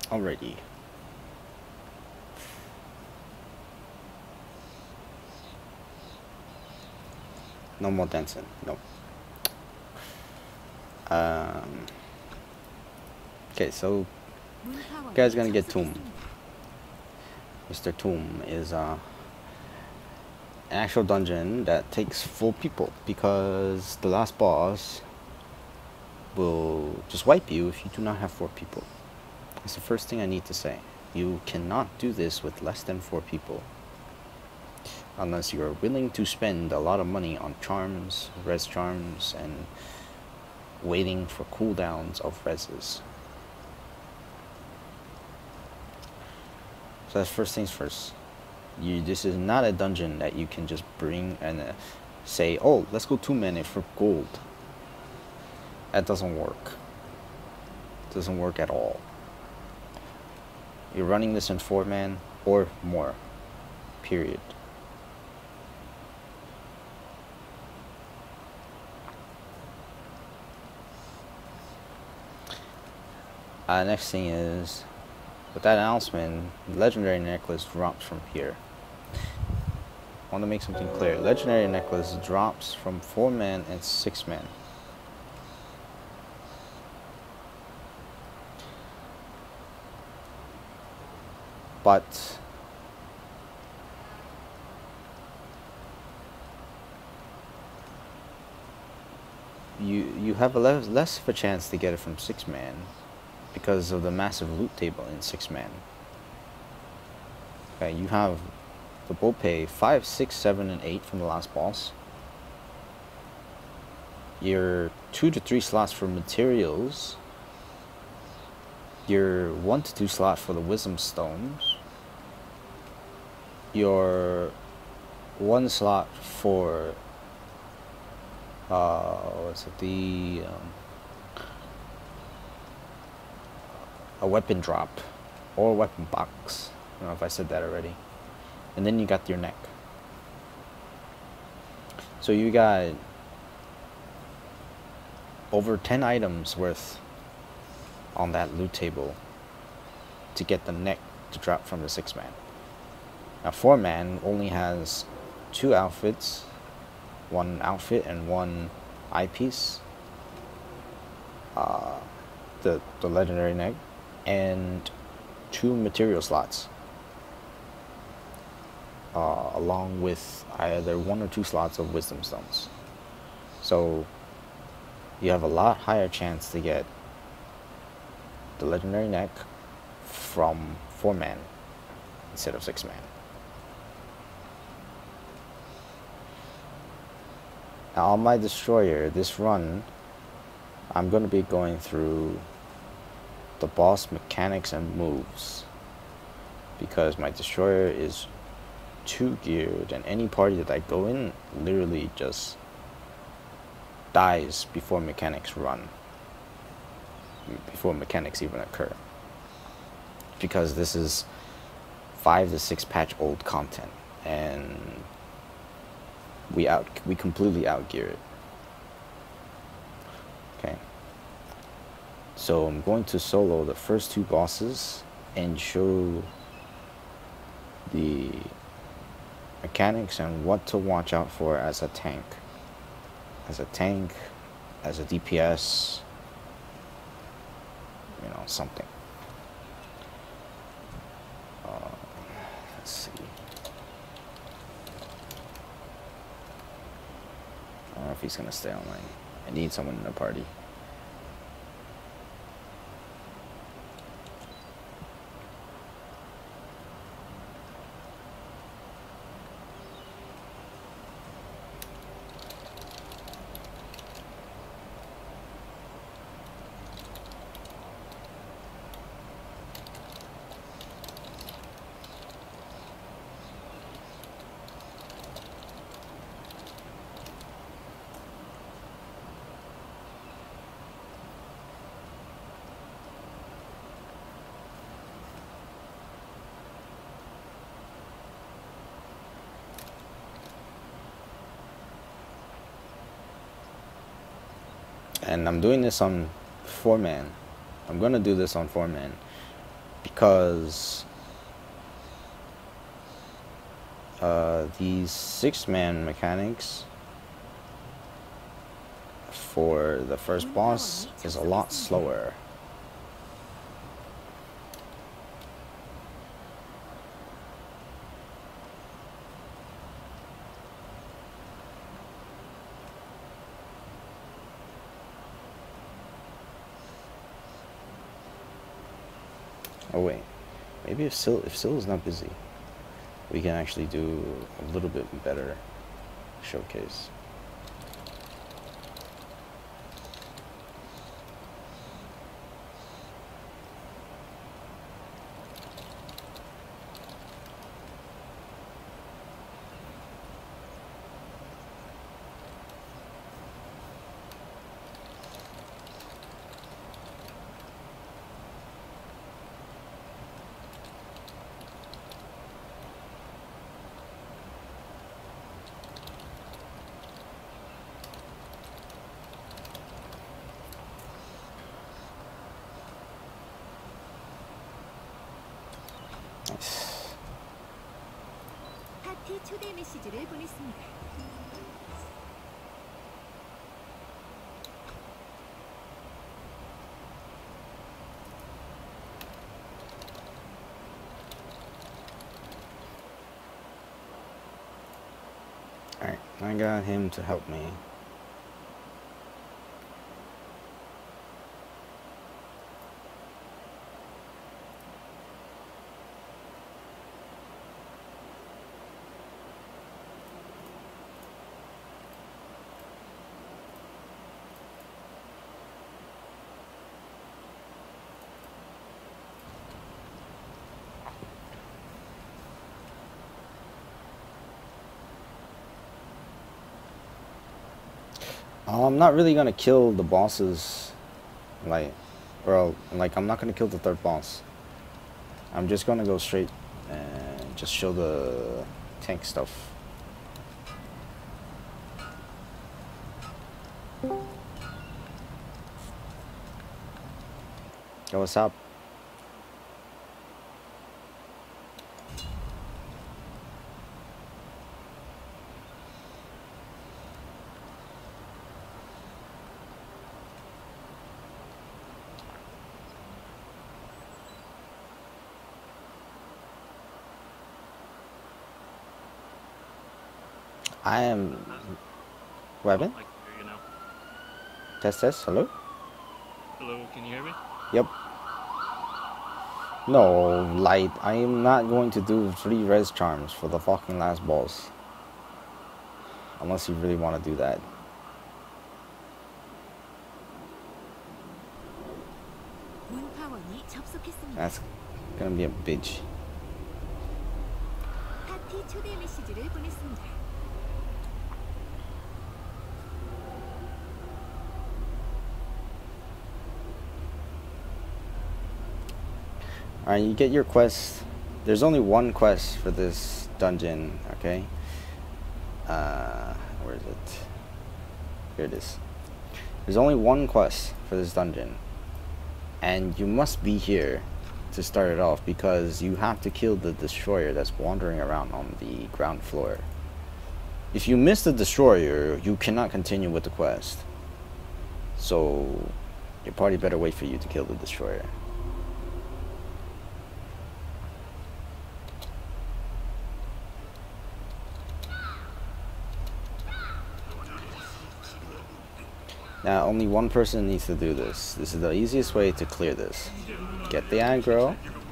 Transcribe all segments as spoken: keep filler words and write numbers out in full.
Alrighty. No more dancing. Nope. Um. Okay, so you guys gonna get Tomb. Mister Tomb is uh, an actual dungeon that takes full people because the last boss will just wipe you if you do not have four people. That's the first thing I need to say. You cannot do this with less than four people unless you are willing to spend a lot of money on charms, res charms, and waiting for cooldowns of reses. So that's first things first. You, this is not a dungeon that you can just bring and uh, say, oh, let's go two minute for gold. That doesn't work. Doesn't work at all. You're running this in four man or more. Period. Uh, next thing is, with that announcement, the legendary necklace drops from here. I want to make something clear. Legendary necklace drops from four man and six man. But you you have a less, less of a chance to get it from six man because of the massive loot table in six man. Okay, you have the Bopay five, six, seven, and eight from the last boss. Your two to three slots for materials. Your one to two slot for the wisdom stones. Your one slot for uh what's it the um, a weapon drop or a weapon box. I don't know if I said that already. And then you got your neck. So you got over ten items worth on that loot table to get the neck to drop from the six man. Now four man only has two outfits, one outfit and one eyepiece, uh, the the legendary neck, and two material slots, uh, along with either one or two slots of wisdom stones. So you have a lot higher chance to get the legendary neck from four man instead of six man. Now on my destroyer, this run, I'm going to be going through the boss mechanics and moves because my destroyer is two geared and any party that I go in literally just dies before mechanics run. Before mechanics even occur, because this is five to six patch old content, and we out we completely outgear it. Okay, so I'm going to solo the first two bosses and show the mechanics and what to watch out for as a tank, as a tank, as a D P S. You know, something. Uh, let's see. I don't know if he's gonna stay online. I need someone in the party. And I'm doing this on four man. I'm gonna do this on four man because uh, these six-man mechanics for the first boss is a lot slower. Oh wait, maybe if Sil if Sil is not busy, we can actually do a little bit better showcase. 파티 초대 메시지를 보냈습니다. Alright, I got him to help me. I'm not really gonna kill the bosses, like, or like I'm not gonna kill the third boss. I'm just gonna go straight and just show the tank stuff. Yo, what's up? I am Weapon? I can hear you now. Test test, hello? Hello, can you hear me? Yep. No, Light, I am not going to do three res charms for the fucking last boss. Unless you really want to do that. That's gonna be a bitch. 파티 초대 메시지를 보냈습니다. Alright, you get your quest. There's only one quest for this dungeon, okay? Uh, where is it? Here it is. There's only one quest for this dungeon. And you must be here to start it off because you have to kill the destroyer that's wandering around on the ground floor. If you miss the destroyer, you cannot continue with the quest. So, your party better wait for you to kill the destroyer. Now, only one person needs to do this. This is the easiest way to clear this. Get the aggro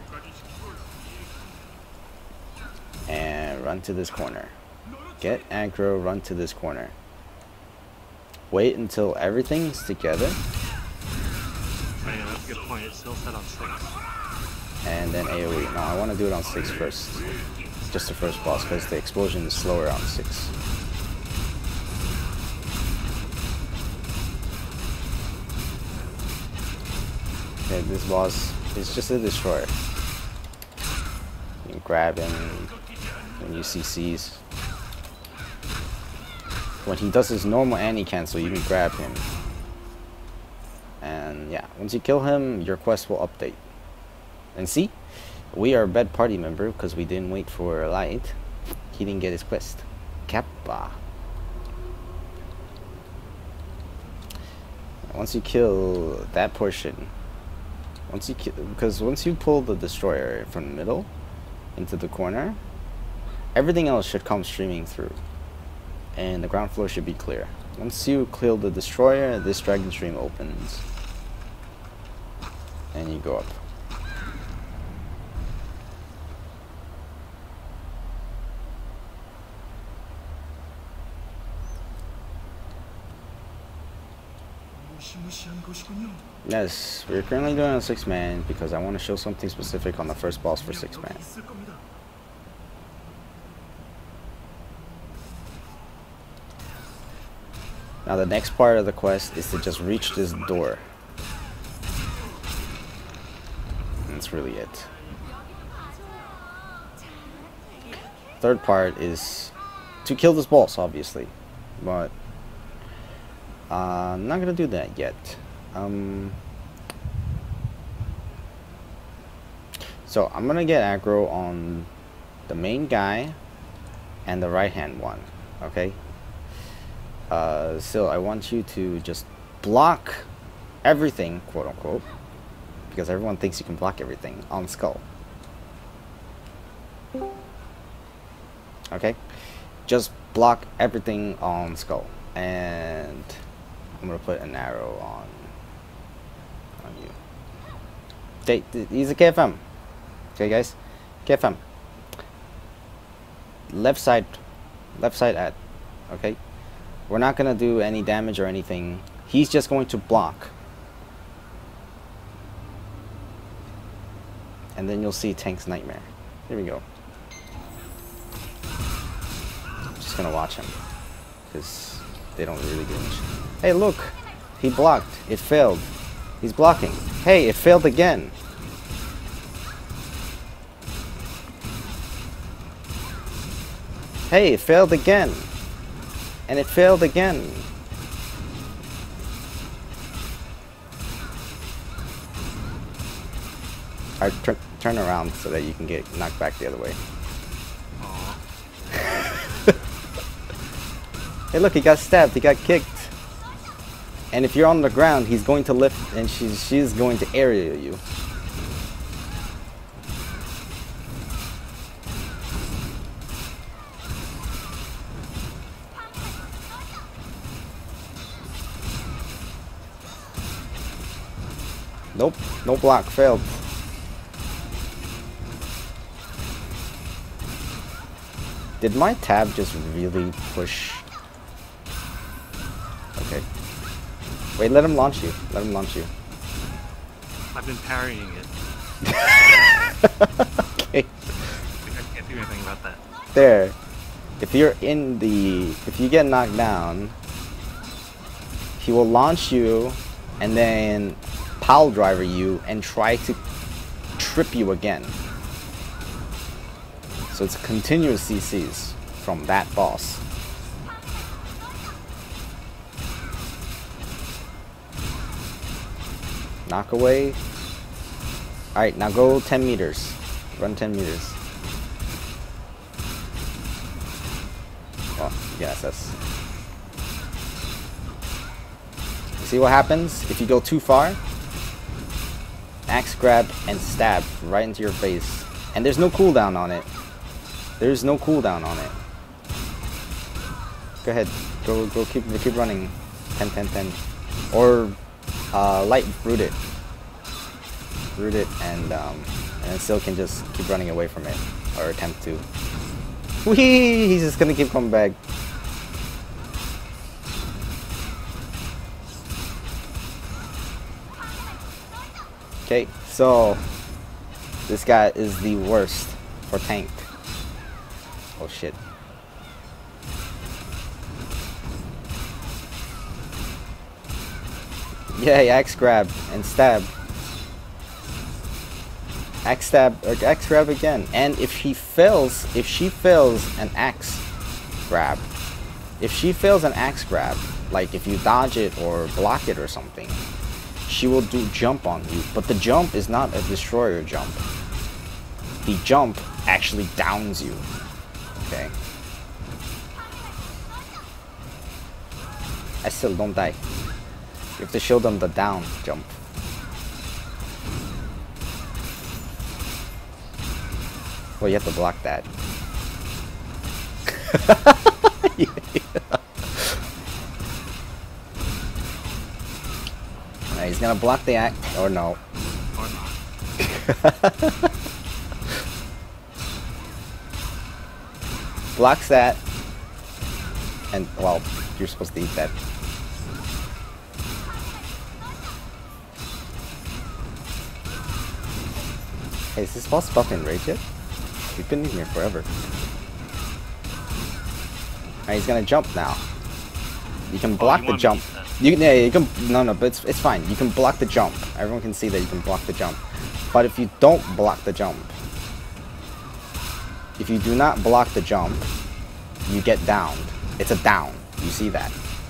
and run to this corner. Get aggro, run to this corner. Wait until everything's together. Oh, yeah, that's a good point. It's still set on six. And then AoE. No, I want to do it on six first. Just the first boss because the explosion is slower on six. Okay, this boss is just a destroyer. You can grab him when you see C's. When he does his normal anti-cancel, you can grab him. And yeah, once you kill him, your quest will update. And see, we are a bad party member because we didn't wait for Light. He didn't get his quest. Kappa. Once you kill that portion, once you kill, because once you pull the destroyer from the middle into the corner, everything else should come streaming through, and the ground floor should be clear. Once you kill the destroyer, this dragon stream opens, and you go up. Yes, we're currently doing a six man because I want to show something specific on the first boss for six man. Now the next part of the quest is to just reach this door. That's really it. Third part is to kill this boss, obviously, but uh, I'm not gonna do that yet. Um, so I'm gonna get aggro on the main guy and the right hand one, okay? Uh, so I want you to just block everything, quote unquote, because everyone thinks you can block everything on Skull. Okay? Just block everything on Skull, and I'm gonna put an arrow on on you. Okay, he's a K F M. Okay, guys, K F M. Left side, left side at. Okay, we're not gonna do any damage or anything. He's just going to block, and then you'll see Tank's Nightmare. Here we go. Just gonna watch him because they don't really do much. Hey, look, he blocked. It failed. He's blocking. Hey, it failed again. Hey, it failed again. And it failed again. Alright, turn, turn around so that you can get knocked back the other way. Hey, look, he got stabbed. He got kicked. And if you're on the ground, he's going to lift, and she's she's going to area you. Nope, no block, failed. Did my tab just really push? Okay. Wait, let him launch you. Let him launch you. I've been parrying it. Okay. I can't do anything about that. There. If you're in the... If you get knocked down, he will launch you and then pile driver you and try to trip you again. So it's continuous C Cs from that boss. Knock away. Alright, now go ten meters. Run ten meters. Oh, yes, that's... See what happens if you go too far? Axe grab and stab right into your face. And there's no cooldown on it. There's no cooldown on it. Go ahead. Go go keep keep running. ten ten ten. Or uh, light root it. Root it and um and then still can just keep running away from it. Or attempt to. Whee! He's just gonna keep coming back. Okay, so this guy is the worst for tank. Oh shit. Yeah, axe grab and stab. Axe stab or axe grab again. And if he fails, if she fails an axe grab, if she fails an axe grab, like if you dodge it or block it or something, she will do jump on you, but the jump is not a destroyer jump. The jump actually downs you. Okay. I still don't die. You have to show them the down jump. Well, you have to block that. Yeah. Right, he's gonna block the act, or no. Or not. Blocks that. And, well, you're supposed to eat that. Hey, is this boss buff in rage yet? We've been in here forever. Alright, he's gonna jump now. You can block you the want jump. me to- You can, yeah, you can, no, no, but it's, it's fine. You can block the jump. Everyone can see that you can block the jump. But if you don't block the jump, if you do not block the jump, you get downed. It's a down. You see that.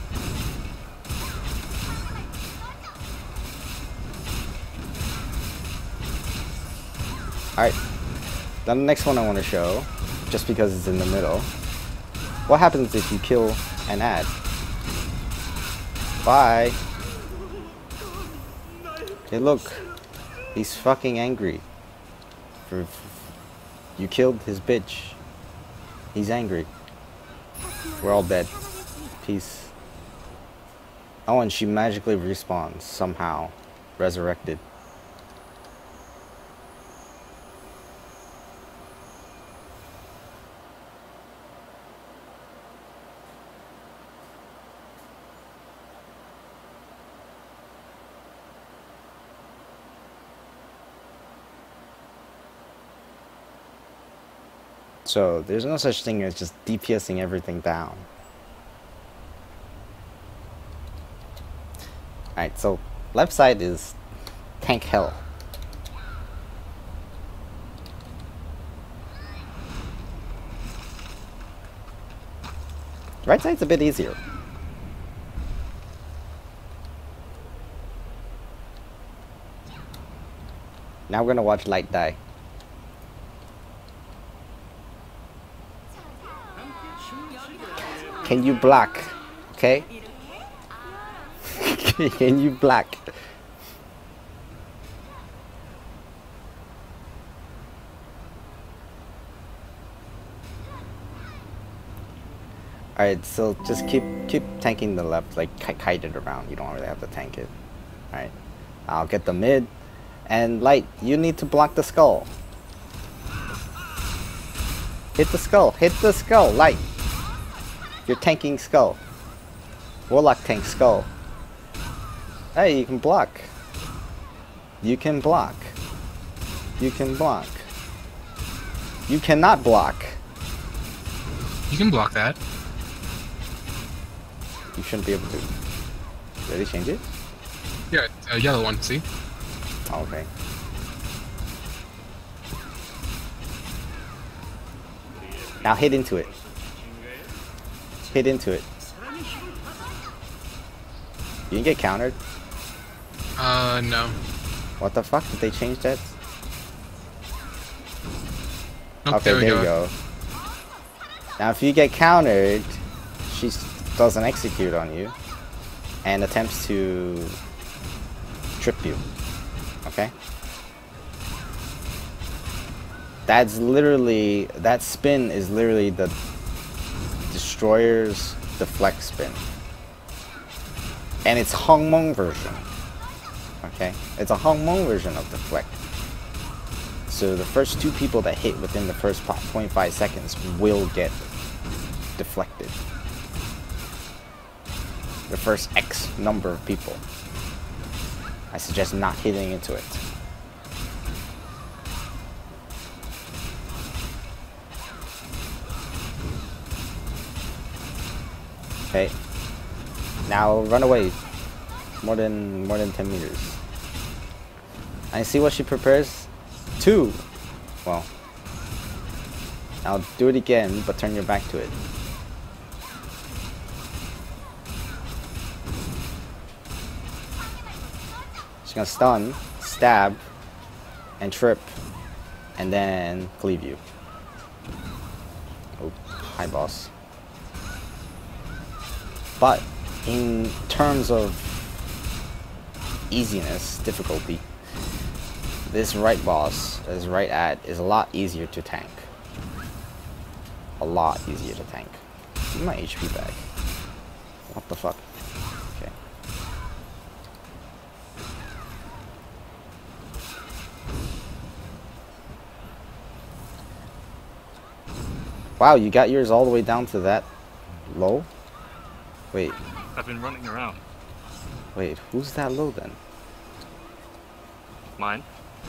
Alright. Now the next one I want to show, just because it's in the middle. What happens if you kill an ad? Bye. Hey, look. He's fucking angry. For, for you killed his bitch. He's angry. We're all dead. Peace. Oh, and she magically respawns somehow, resurrected. So, there's no such thing as just DPSing everything down. Alright, so left side is tank hell. Right side's a bit easier. Now we're gonna watch Light die. Can you block? Okay? Can you block? Alright, so just keep keep tanking the left, like kite it around. You don't really have to tank it. Alright. I'll get the mid. And Light, you need to block the skull. Hit the skull. Hit the skull, Light. You're tanking skull. Warlock tank skull. Hey, you can block. You can block. You can block. You cannot block. You can block that. You shouldn't be able to. Did they change it? Yeah, a yellow one, see? Oh, okay. Now hit into it. Hit into it. You can get countered. Uh, no. What the fuck? Did they change that? Nope, Okay, there we there go. you go. Now if you get countered, she doesn't execute on you and attempts to trip you. Okay? That's literally, that spin is literally the Destroyer's deflect spin. And it's Hongmeng version. Okay? It's a Hongmeng version of deflect. So the first two people that hit within the first zero point five seconds will get deflected. The first X number of people. I suggest not hitting into it. Okay. Now run away. More than more than ten meters. I see what she prepares. Two. Well. Now do it again, but turn your back to it. gonna stun, stab, and trip, and then cleave you. Oh, hi boss. But in terms of easiness, difficulty, this right boss, this right ad, is a lot easier to tank. A lot easier to tank. Give me my H P back. What the fuck? Okay. Wow, you got yours all the way down to that low? Wait, I've been running around. wait, who's that low then? Mine?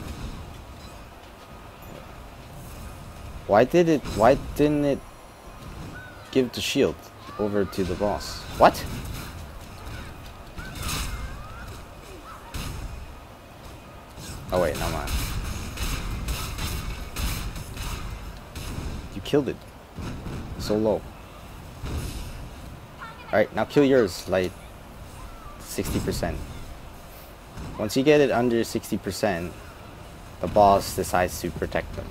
Why did it, why didn't it give the shield over to the boss? What? Oh wait, no mind. You killed it. So low. Alright, now kill yours, like sixty percent. Once you get it under sixty percent, the boss decides to protect them.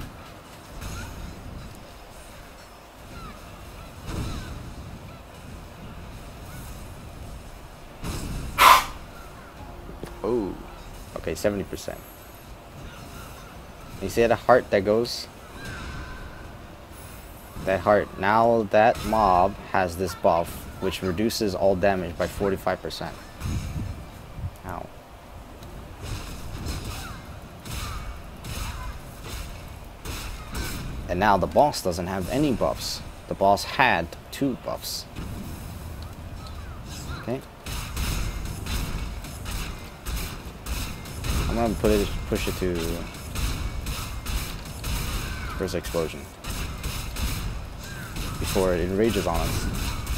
Oh, okay, seventy percent. You see the heart that goes? That heart. Now that mob has this buff, which reduces all damage by forty-five percent. Ow. And now the boss doesn't have any buffs. The boss had two buffs. Okay. I'm gonna put it, push it to first explosion before it enrages on us.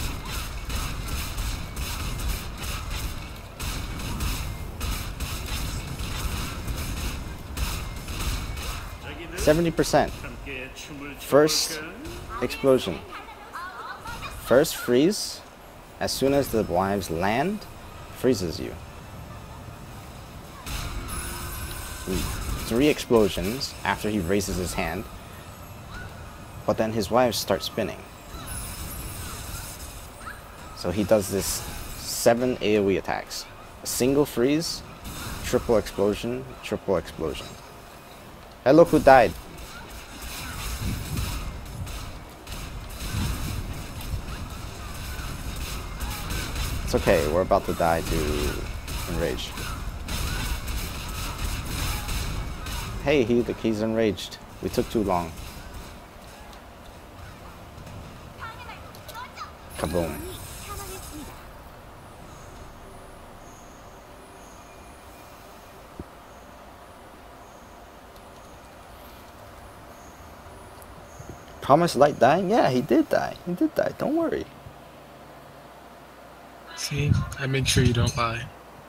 seventy percent. First explosion. First freeze. As soon as the wives land, freezes you. Three explosions after he raises his hand. But then his wives start spinning. So he does this seven AoE attacks. A single freeze, triple explosion, triple explosion. Hey, look who died. It's okay, we're about to die to enrage. Hey, he, he's enraged. We took too long. Kaboom. Promised Light dying? Yeah, he did die. He did die. Don't worry. See, I make sure you don't lie.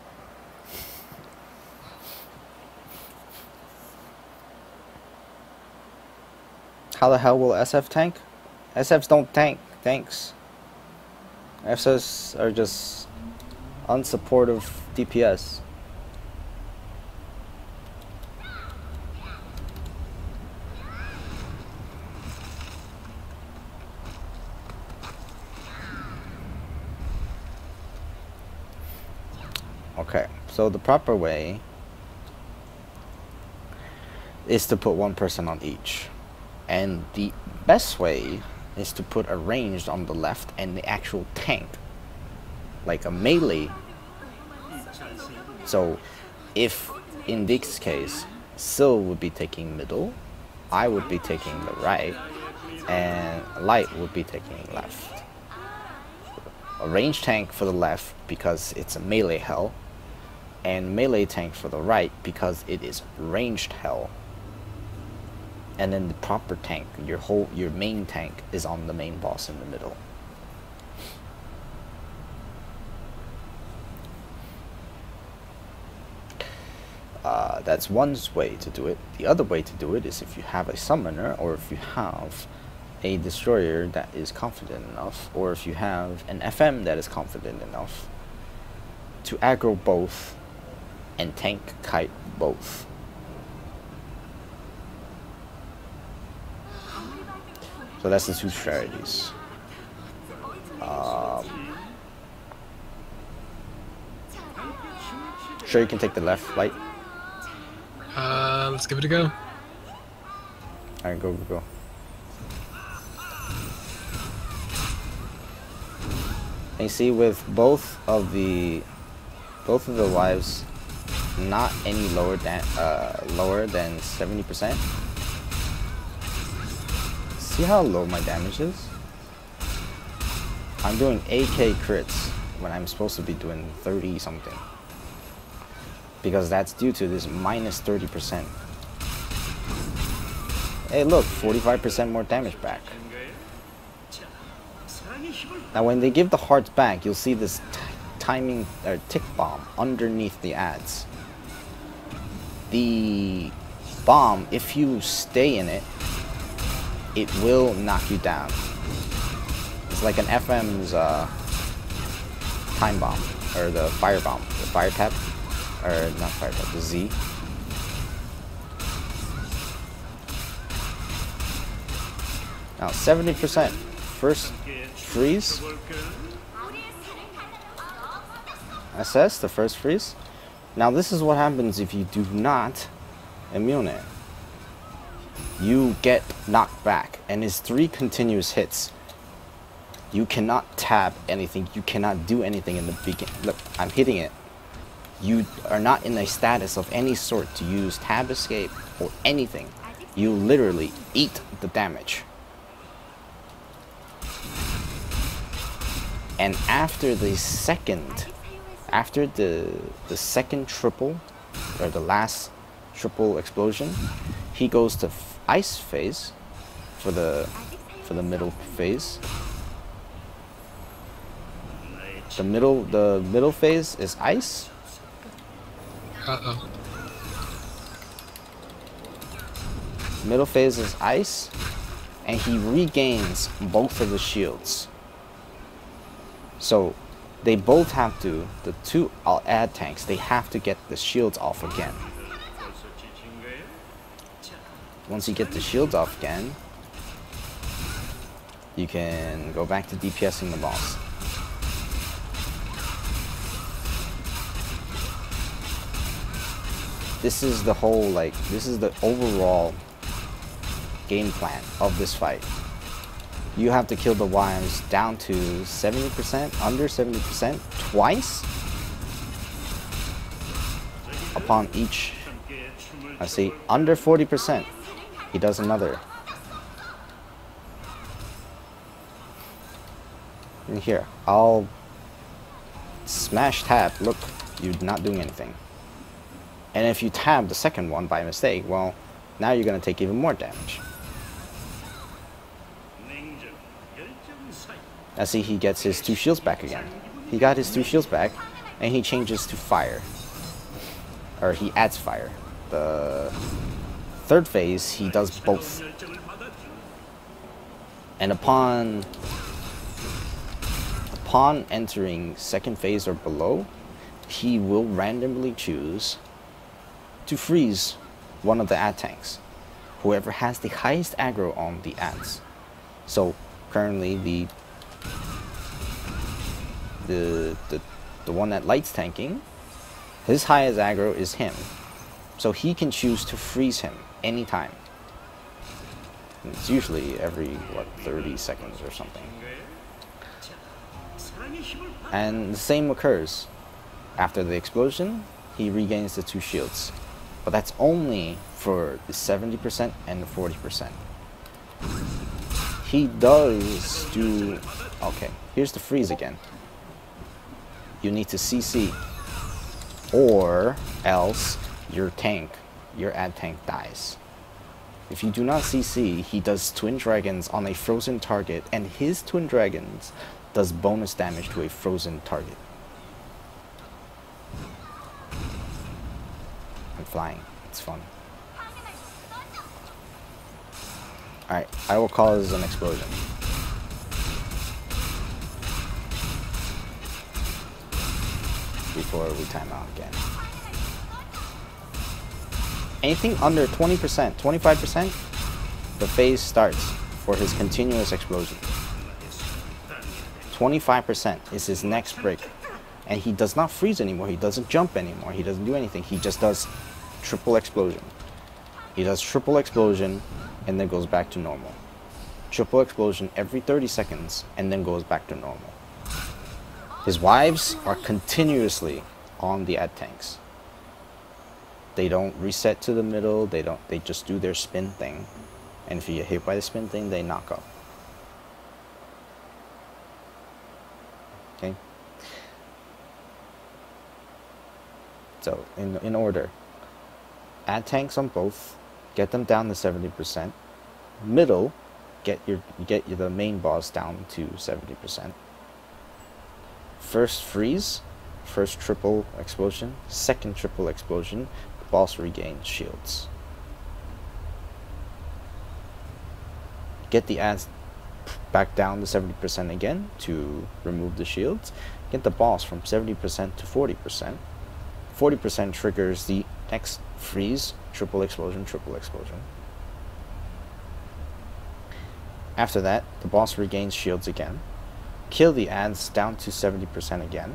How the hell will S F tank? S Fs don't tank tanks. S Fs are just unsupportive D P S. Okay, so the proper way is to put one person on each. And the best way is to put a ranged on the left and the actual tank. Like a melee. So, if in this case, Syl would be taking middle, I would be taking the right, and Light would be taking left. A ranged tank for the left because it's a melee hell, and melee tank for the right because it is ranged hell. And then the proper tank, your whole your main tank, is on the main boss in the middle. Uh, that's one way to do it. The other way to do it is if you have a summoner, or if you have a destroyer that is confident enough, or if you have an F M that is confident enough to aggro both and tank kite both. So that's the two strategies. Um, sure, you can take the left light. Uh, let's give it a go. Alright, go, go, go. And you see, with both of the both of the wives not any lower than uh, lower than seventy percent. See how low my damage is? I'm doing A K crits when I'm supposed to be doing thirty something. Because that's due to this minus thirty percent. Hey look, forty-five percent more damage back. Now when they give the hearts back, you'll see this t timing or uh, tick bomb underneath the ads. The bomb, if you stay in it, it will knock you down. It's like an F M's uh, time bomb, or the fire bomb, the fire tap, or not fire tap, the Z. Now seventy percent first freeze. S S, the first freeze. Now this is what happens if you do not immune it. You get knocked back, and it's three continuous hits. You cannot tab anything, you cannot do anything in the beginning. Look, I'm hitting it. You are not in a status of any sort to use tab escape or anything. You literally eat the damage. And after the second, after the the second triple, or the last triple explosion, he goes to f ice phase for the for the middle phase. The middle the middle phase is ice. Uh oh. Middle phase is ice, and he regains both of the shields. So they both have to, the two ad tanks, they have to get the shields off again. Once you get the shields off again, you can go back to DPSing the boss. This is the whole, like, this is the overall game plan of this fight. You have to kill the wives down to seventy percent, under seventy percent, twice upon each. I see, under forty percent, he does another. And here, I'll smash tab. Look, you're not doing anything. And if you tab the second one by mistake, well, now you're gonna take even more damage. I see he gets his two shields back again. He got his two shields back, and he changes to fire. Or he adds fire. The third phase, he does both. And upon upon entering second phase or below, he will randomly choose to freeze one of the ad tanks. Whoever has the highest aggro on the ads. So currently the The, the the one that lights tanking, his highest aggro is him, so he can choose to freeze him anytime. And it's usually every what thirty seconds or something. And the same occurs after the explosion. He regains the two shields, but that's only for the seventy percent and the forty percent. He does do okay. Here's the freeze again. You need to C C, or else your tank, your ad tank dies. If you do not C C, he does Twin Dragons on a frozen target, and his Twin Dragons does bonus damage to a frozen target. I'm flying. It's fun. Alright, I will cause an explosion. Before we time out again. Anything under twenty percent, twenty-five percent, the phase starts for his continuous explosion. twenty-five percent is his next break. And he does not freeze anymore. He doesn't jump anymore. He doesn't do anything. He just does triple explosion. He does triple explosion and then goes back to normal. Triple explosion every thirty seconds and then goes back to normal. His wives are continuously on the ad tanks. They don't reset to the middle. They don't. They just do their spin thing. And if you get hit by the spin thing, they knock up. Okay. So in in order, add tanks on both, get them down to seventy percent. Middle, get your get your, the main boss down to seventy percent. First freeze, first triple explosion, second triple explosion, the boss regains shields. Get the ads back down to seventy percent again to remove the shields. Get the boss from seventy percent to forty percent. forty percent triggers the next freeze, triple explosion, triple explosion. After that, the boss regains shields again. Kill the ads down to seventy percent again.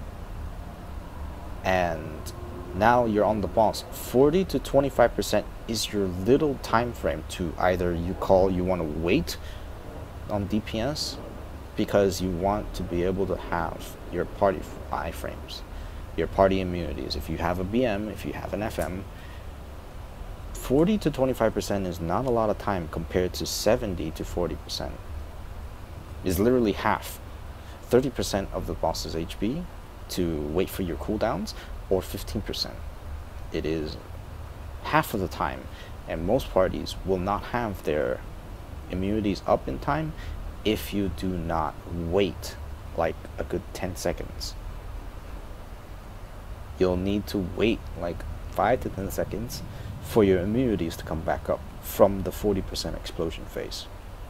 And now you're on the boss. forty to twenty-five percent is your little time frame to either you call you want to wait on D P S because you want to be able to have your party iframes, your party immunities. If you have a B M, if you have an F M, forty to twenty-five percent is not a lot of time compared to seventy to forty percent. It's literally half. thirty percent of the boss's H P to wait for your cooldowns, or fifteen percent. It is half of the time, and most parties will not have their immunities up in time if you do not wait like a good ten seconds. You'll need to wait like five to ten seconds for your immunities to come back up from the forty percent explosion phase.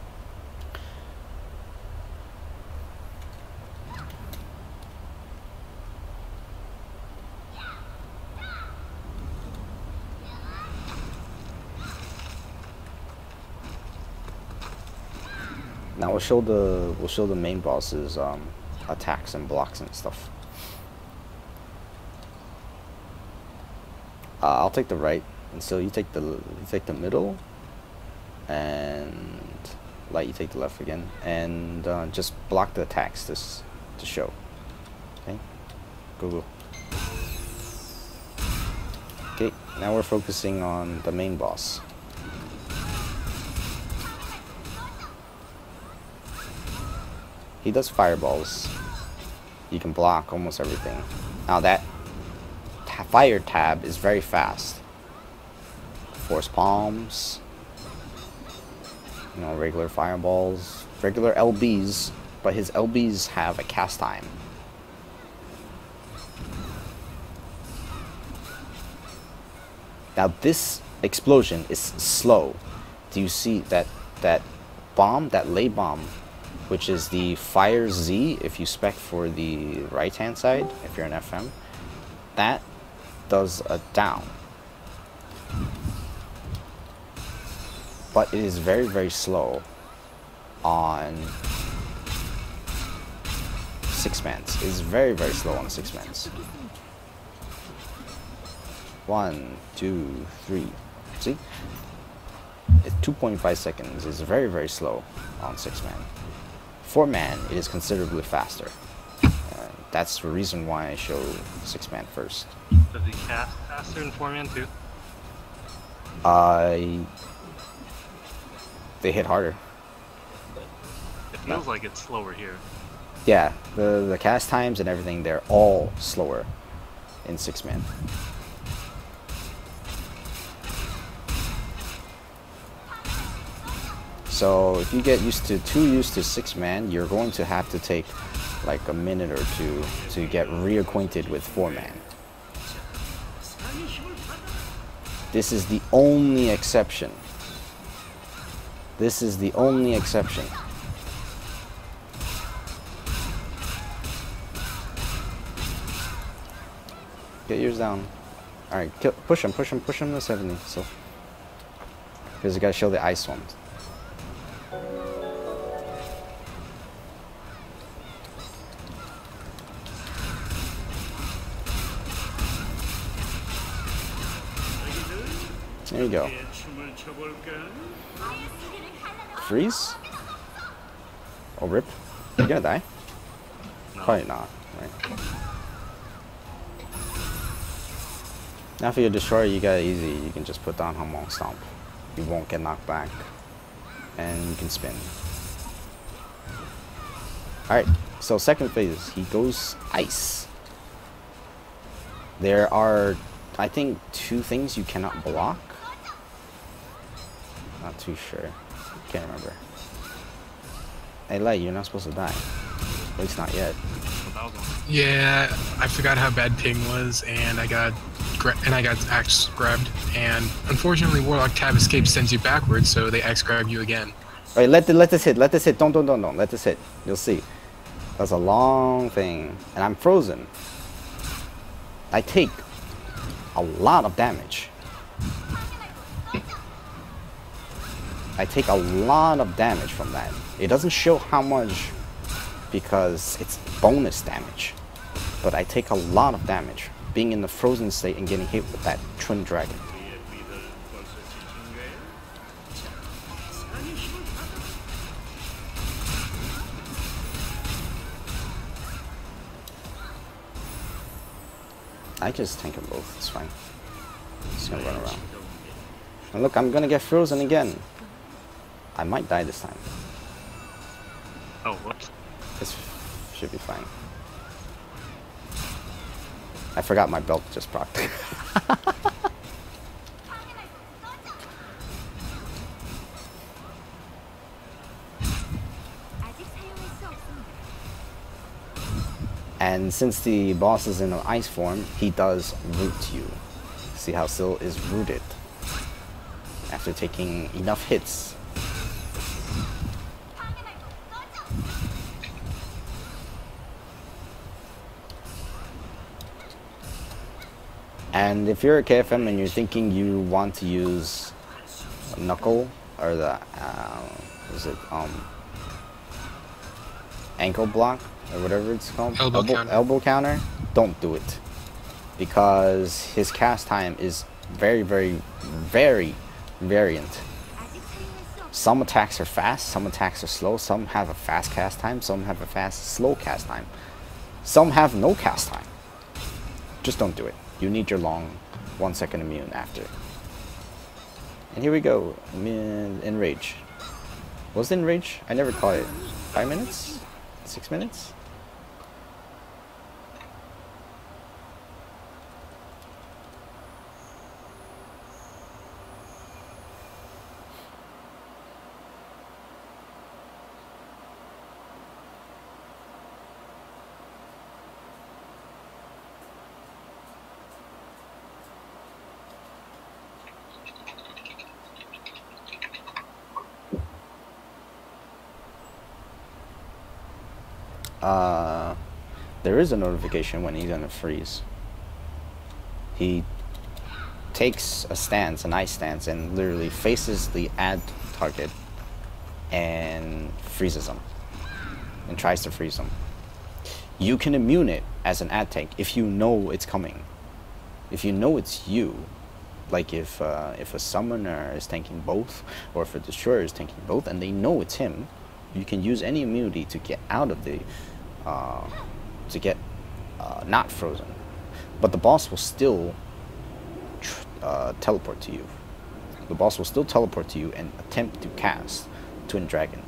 Now we'll show the we'll show the main boss's um, attacks and blocks and stuff. Uh, I'll take the right, and so you take the you take the middle, and Light you take the left again, and uh, just block the attacks to s to show. Okay, go go. Okay, now we're focusing on the main boss. He does fireballs. You can block almost everything. Now that ta fire tab is very fast. Force palms. You know, regular fireballs. Regular L Bs. But his L Bs have a cast time. Now this explosion is slow. Do you see that that bomb, that lay bomb, which is the Fire Z if you spec for the right hand side, if you're an F M, that does a down. But it is very, very slow on six mans. It is very, very slow on six mans. One, two, three. See? It's two point five seconds. It's very, very slow on six man. four man, it is considerably faster. Uh, that's the reason why I show six man first. Does he cast faster than four man too? I. Uh, they hit harder. It feels no. like it's slower here. Yeah, the the cast times and everything, they're all slower in six man. So if you get used to too used to six man, you're going to have to take like a minute or two to get reacquainted with four man. This is the only exception. This is the only exception. Get yours down. Alright, push him, push him, push him to seventy. So, because you gotta show the ice ones. There you go. Freeze? Oh, rip. You gonna die? No. Probably not, right? Now for your destroyer, you got it easy. You can just put down Hamon Stomp. You won't get knocked back. And you can spin. Alright, so second phase, he goes ice. There are, I think, two things you cannot block. Not too sure. Can't remember. Hey, Light, you're not supposed to die. At least not yet. Yeah, I forgot how bad ping was, and I got gra and I got axe grabbed. And unfortunately, Warlock Tab Escape sends you backwards, so they axe grab you again. Alright, let the, let this hit. Let this hit. Don't don't don't don't. Let this hit. You'll see. That's a long thing, and I'm frozen. I take a lot of damage. I take a lot of damage from that. It doesn't show how much because it's bonus damage. But I take a lot of damage being in the frozen state and getting hit with that Twin Dragon. I just tank them both, it's fine. Just gonna run around. And look, I'm gonna get frozen again. I might die this time. Oh, what? This should be fine. I forgot my belt just procced. And since the boss is in an ice form, he does root you. See how Syl is rooted after taking enough hits. And if you're a K F M and you're thinking you want to use Knuckle or the uh, is it um ankle block or whatever it's called, elbow, elbow, counter. elbow counter, don't do it because his cast time is very, very, very variant. Some attacks are fast, some attacks are slow, some have a fast cast time, some have a fast, slow cast time, some have no cast time. Just don't do it. You need your long one second immune after. And here we go, Enrage. Was it Enrage? I never caught it. Five minutes? Six minutes? Uh, there is a notification when he's gonna freeze. He takes a stance, an ice stance, and literally faces the ad target and freezes them and tries to freeze them. You can immune it as an ad tank if you know it's coming. If you know it's you, like if uh, if a summoner is tanking both, or if a destroyer is tanking both, and they know it's him, you can use any immunity to get out of the Uh, to get uh, not frozen, but the boss will still tr uh, teleport to you. The boss will still teleport to you and attempt to cast Twin Dragon.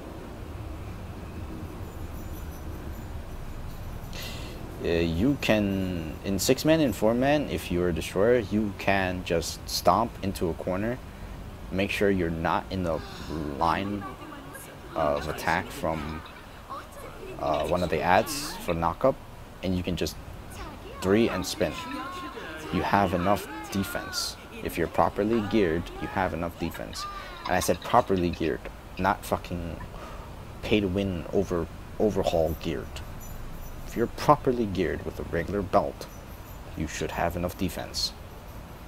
Uh, you can, in six man and four man, if you're a destroyer, you can just stomp into a corner. Make sure you're not in the line of attack from Uh, one of the ads for knockup, and you can just three and spin. You have enough defense. If you're properly geared, you have enough defense. And I said properly geared, not fucking pay to win over overhaul geared. If you're properly geared with a regular belt, you should have enough defense.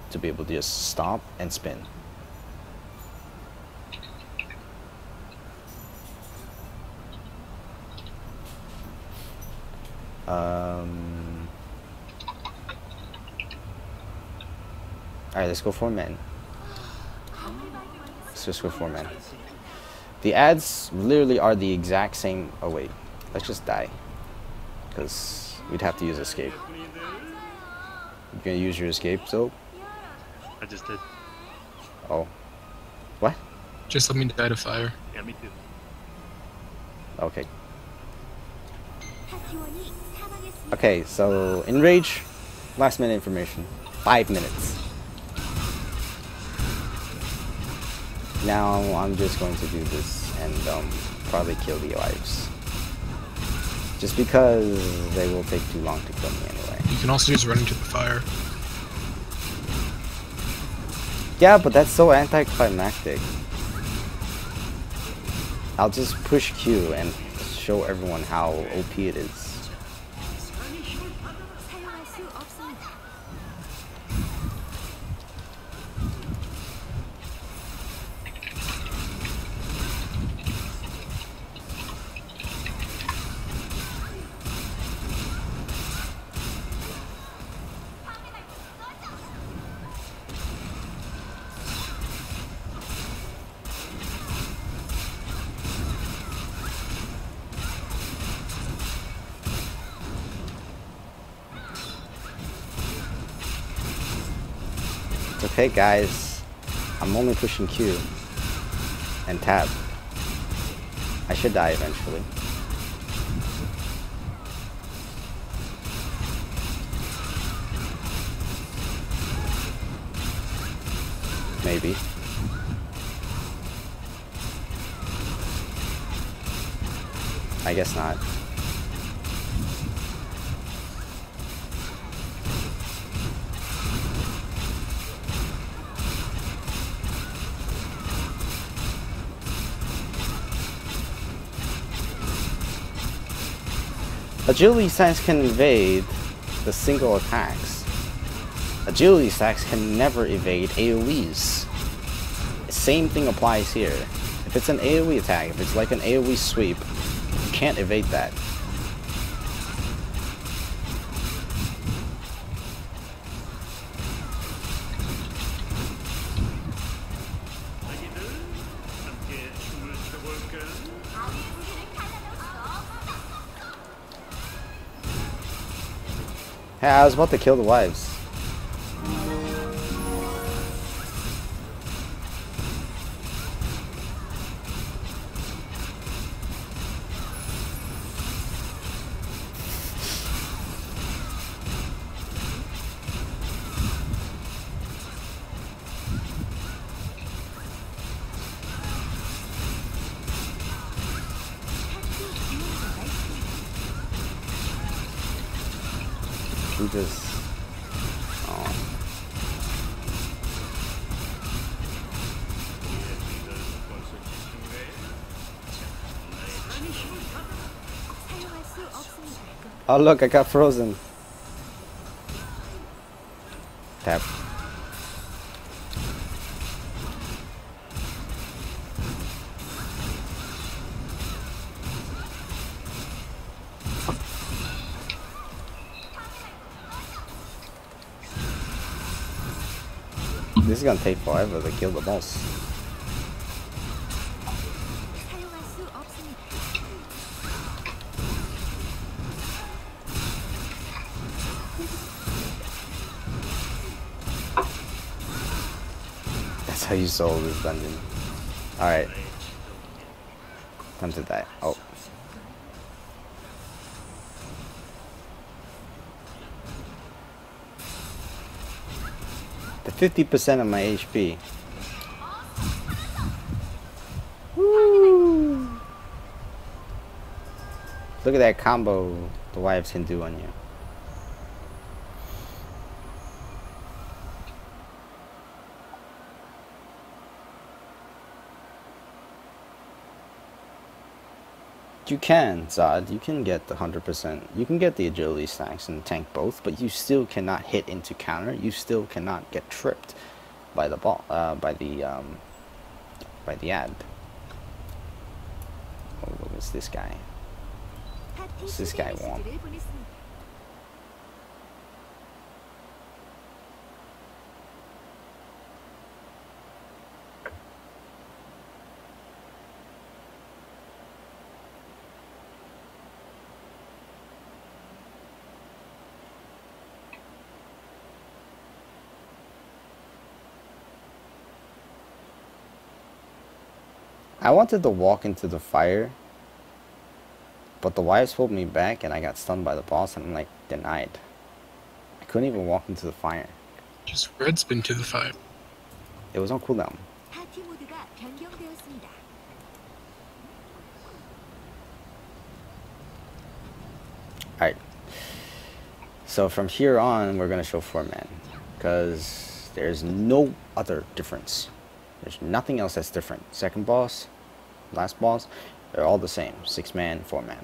to be able to just stop and spin. Um, Alright, let's go for men. Let's just go for men. The ads literally are the exact same. Oh wait, let's just die. Because we'd have to use escape. You're gonna use your escape, so? I just did. Oh. What? Just let me die to fire. Yeah, me too. Okay. Okay, so Enrage, last minute information. Five minutes. Now I'm just going to do this and um, probably kill the wives. Just because they will take too long to kill me anyway. You can also just run into the fire. Yeah, but that's so anticlimactic. I'll just push Q and show everyone how O P it is. 사용할 수 없습니다. It's okay, guys. I'm only pushing Q and tab. I should die eventually. Maybe. I guess not. Agility stacks can evade the single attacks. Agility stacks can never evade AoEs. Same thing applies here. If it's an AoE attack, if it's like an AoE sweep, you can't evade that. Hey, I was about to kill the wives. We just... Oh. 사용할 수 없습니다. Oh look, I got frozen. Tap. This is gonna take forever to kill the boss. 사용할 수 없습니다. That's how you solve this dungeon. Alright. Time to die. Oh. The fifty percent of my H P. Woo! Look at that combo the wives can do on you. You can, Zod. You can get the one hundred percent. You can get the agility stacks and tank both, but you still cannot hit into counter. You still cannot get tripped by the ball, uh, by the, um, by the ad. Oh, look, it's this guy. What's this guy want? I wanted to walk into the fire, but the wives pulled me back and I got stunned by the boss and I'm like denied. I couldn't even walk into the fire. Just red spin to the fire. It was on cooldown. 파티 모드가 변경되었습니다. Alright. So from here on, we're going to show four man. Because there's no other difference. There's nothing else that's different. Second boss, last boss, they're all the same. Six man, four man.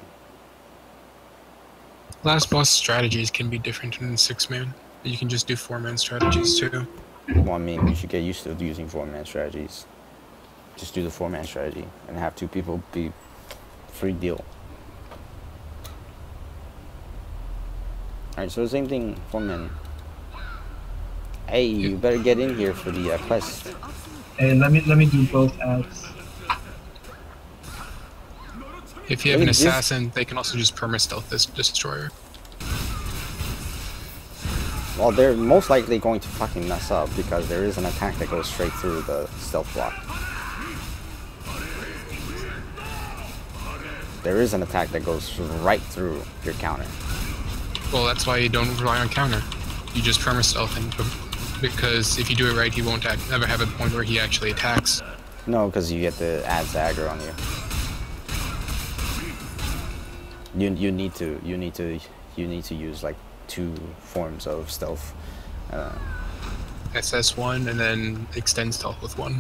Last boss strategies can be different than six man. You can just do four man strategies too. Well, I mean, you should get used to using four man strategies. Just do the four man strategy and have two people be free deal. Alright, so the same thing, four man. Hey, you better get in here for the uh, quest. Hey, let me let me do both ads. If you have Hey, an this- assassin, they can also just perma-stealth this destroyer. Well, they're most likely going to fucking mess up because there is an attack that goes straight through the stealth block. There is an attack that goes right through your counter. Well, that's why you don't rely on counter. You just perma-stealth him, because if you do it right, he won't act, ever have a point where he actually attacks. No, because you get the adds aggro on you. You you need to you need to you need to use like two forms of stealth. Uh, S S one and then extend stealth with one.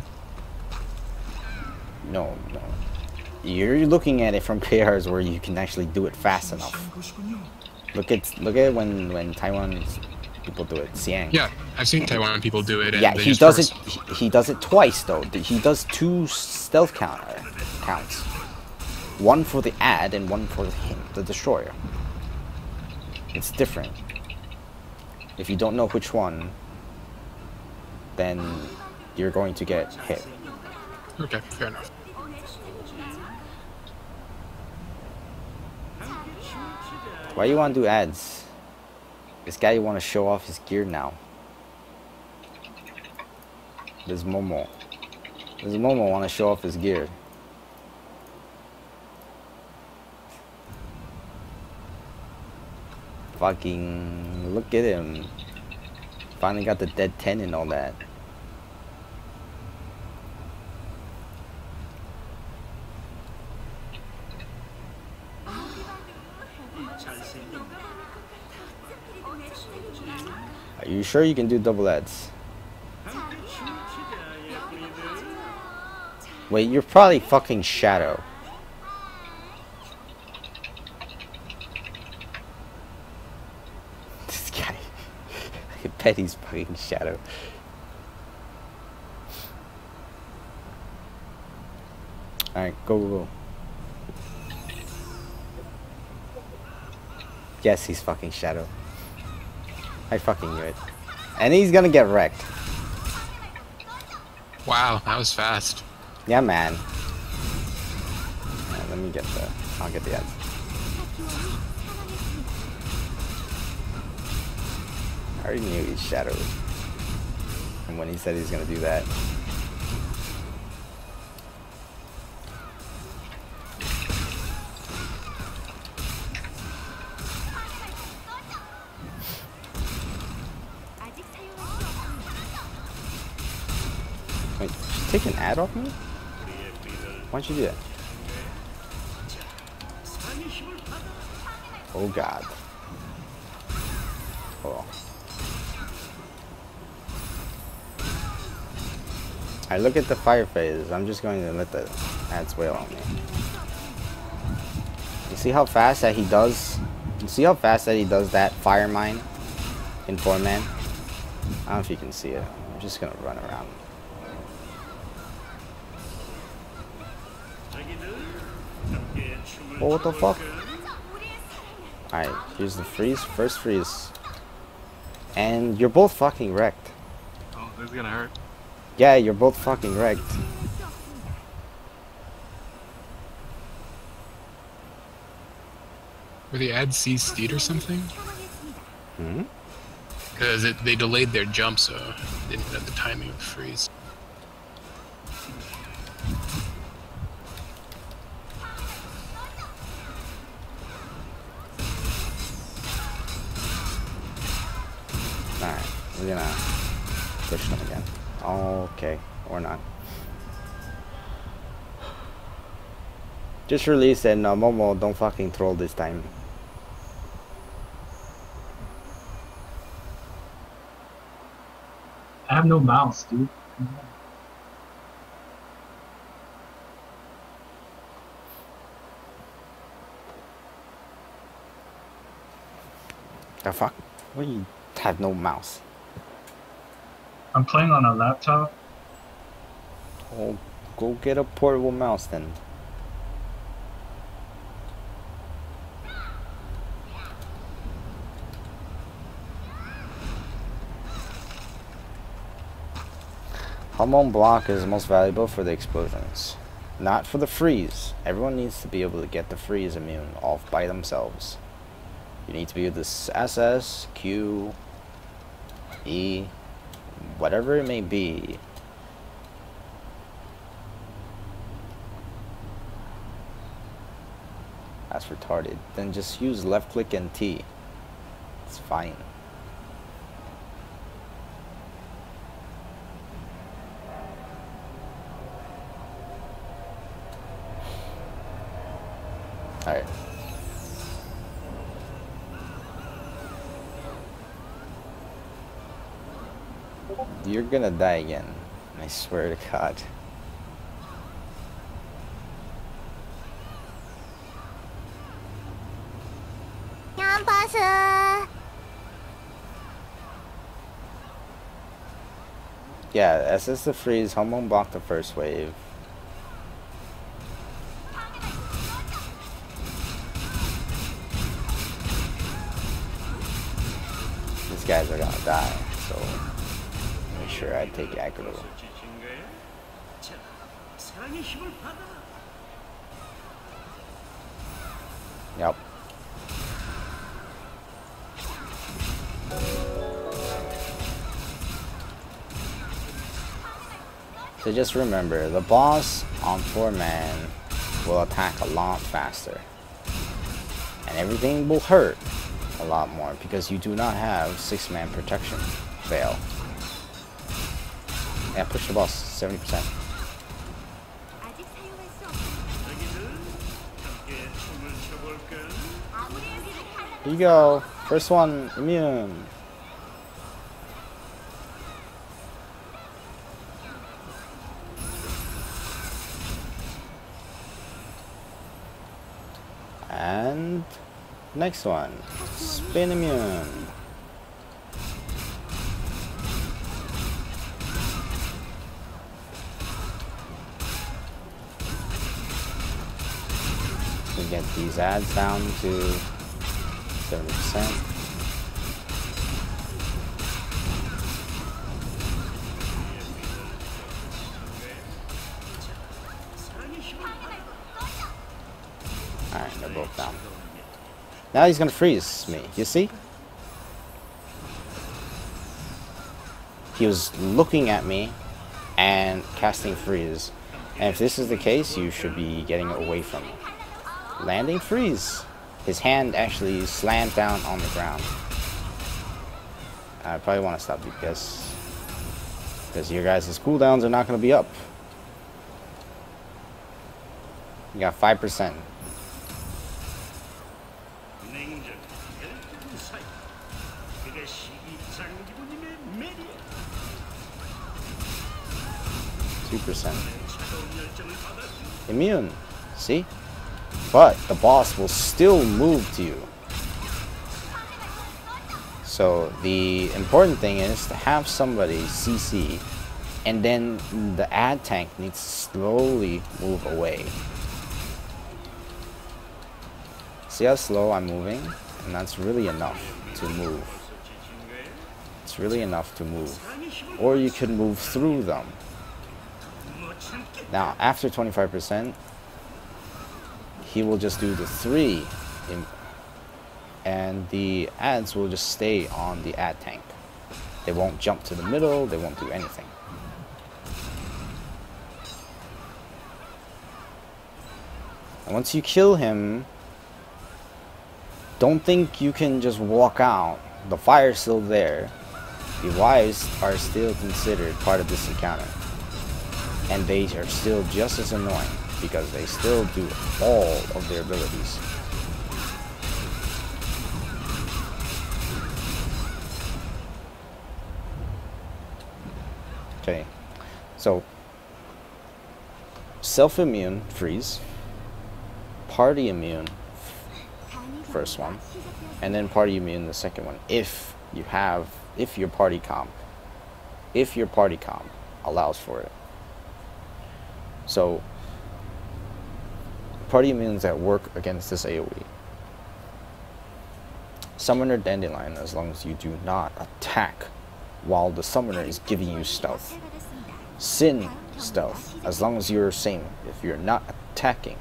no, no. You're looking at it from P Rs where you can actually do it fast enough. Look at look at when when Taiwan people do it. Xiang. Yeah, I've seen Taiwan people do it. And Yeah, they he just does it. perma- He, he does it twice though. He does two stealth counter counts. One for the ad and one for him, the destroyer. It's different. If you don't know which one, then you're going to get hit. Okay, fair enough. Why you want to do ads? This guy want to show off his gear now. This Momo. This Momo want to show off his gear. Fucking look at him. Finally got the dead ten and all that. Are you sure you can do double ads? Wait, you're probably fucking Shadow. This guy. I bet he's fucking Shadow. Alright, go, go, go. Yes, he's fucking Shadow. I fucking knew it. And he's gonna get wrecked. Wow, that was fast. Yeah, man. Alright, let me get the... I'll get the ads. I already knew he's Shadow. And when he said he's gonna do that. Wait, take an ad off me? Why'd you do that? Oh god. Oh. I look at the fire phase. I'm just going to let the ads wail on me. You see how fast that he does? You see how fast that he does that fire mine in four man? I don't know if you can see it. I'm just gonna run around. Oh, what the fuck? Alright, here's the freeze. First freeze. And you're both fucking wrecked. Oh, this is gonna hurt. Yeah, you're both fucking wrecked. Were the ads C C'd or something? Hmm? Because they delayed their jump, so they didn't have the timing of the freeze. Alright, we're gonna push them again. Okay, or not. Just release and uh, Momo, don't fucking troll this time. I have no mouse, dude. The fuck? What do you have no mouse? I'm playing on a laptop. Oh, go get a portable mouse then. Hormone block is most valuable for the explosions, not for the freeze. Everyone needs to be able to get the freeze immune off by themselves. You need to be with this S S, Q, E, whatever it may be. That's retarded. Then just use left click and T. It's fine. Alright. You're gonna die again. I swear to God. Yeah, S S the freeze, hormone block the first wave. These guys are gonna die, so make sure I take aggro. Yep. So just remember, the boss on four man will attack a lot faster. And everything will hurt a lot more because you do not have six man protection. Fail. Yeah, push the boss, seventy percent. Here you go. First one, immune. And next one, spin immune. We get these ads down to seventy percent. Alright, they're both down. Now he's gonna freeze me, you see? He was looking at me and casting freeze. And if this is the case, you should be getting away from me. Landing freeze. His hand actually slammed down on the ground. I probably want to stop you guys, because your guys' cooldowns are not going to be up. You got five percent. two percent. Immune. See? but the boss will still move to you. So the important thing is to have somebody C C, and then the ad tank needs to slowly move away. See how slow I'm moving? And that's really enough to move. It's really enough to move. Or you can move through them. Now, after twenty-five percent, he will just do the three, in, and the ads will just stay on the ad tank. They won't jump to the middle, they won't do anything. And once you kill him, don't think you can just walk out. The fire's still there. The wives are still considered part of this encounter. And they are still just as annoying because they still do all of their abilities. Okay, so self-immune freeze, party immune first one, and then party immune the second one. If you have, if your party comp, if your party comp allows for it. So party immunes that work against this AoE. Summoner Dandelion, as long as you do not attack while the summoner is giving you stealth. Sin stealth, as long as you're same, if you're not attacking.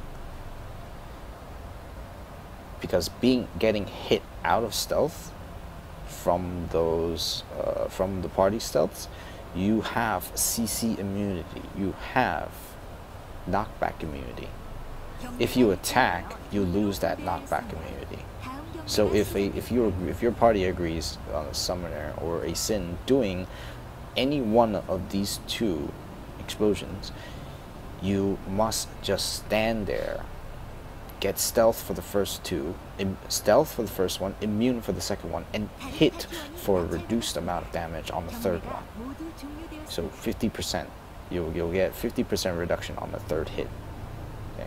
Because being getting hit out of stealth from those uh, from the party stealths, you have C C immunity. You have knockback immunity. If you attack, you lose that knockback immunity. So if a, if you if your party agrees on a summoner or a sin doing any one of these two explosions, you must just stand there. Get stealth for the first two, im stealth for the first one, immune for the second one, and hit for a reduced amount of damage on the third one. So fifty percent, you'll, you'll get fifty percent reduction on the third hit. Okay.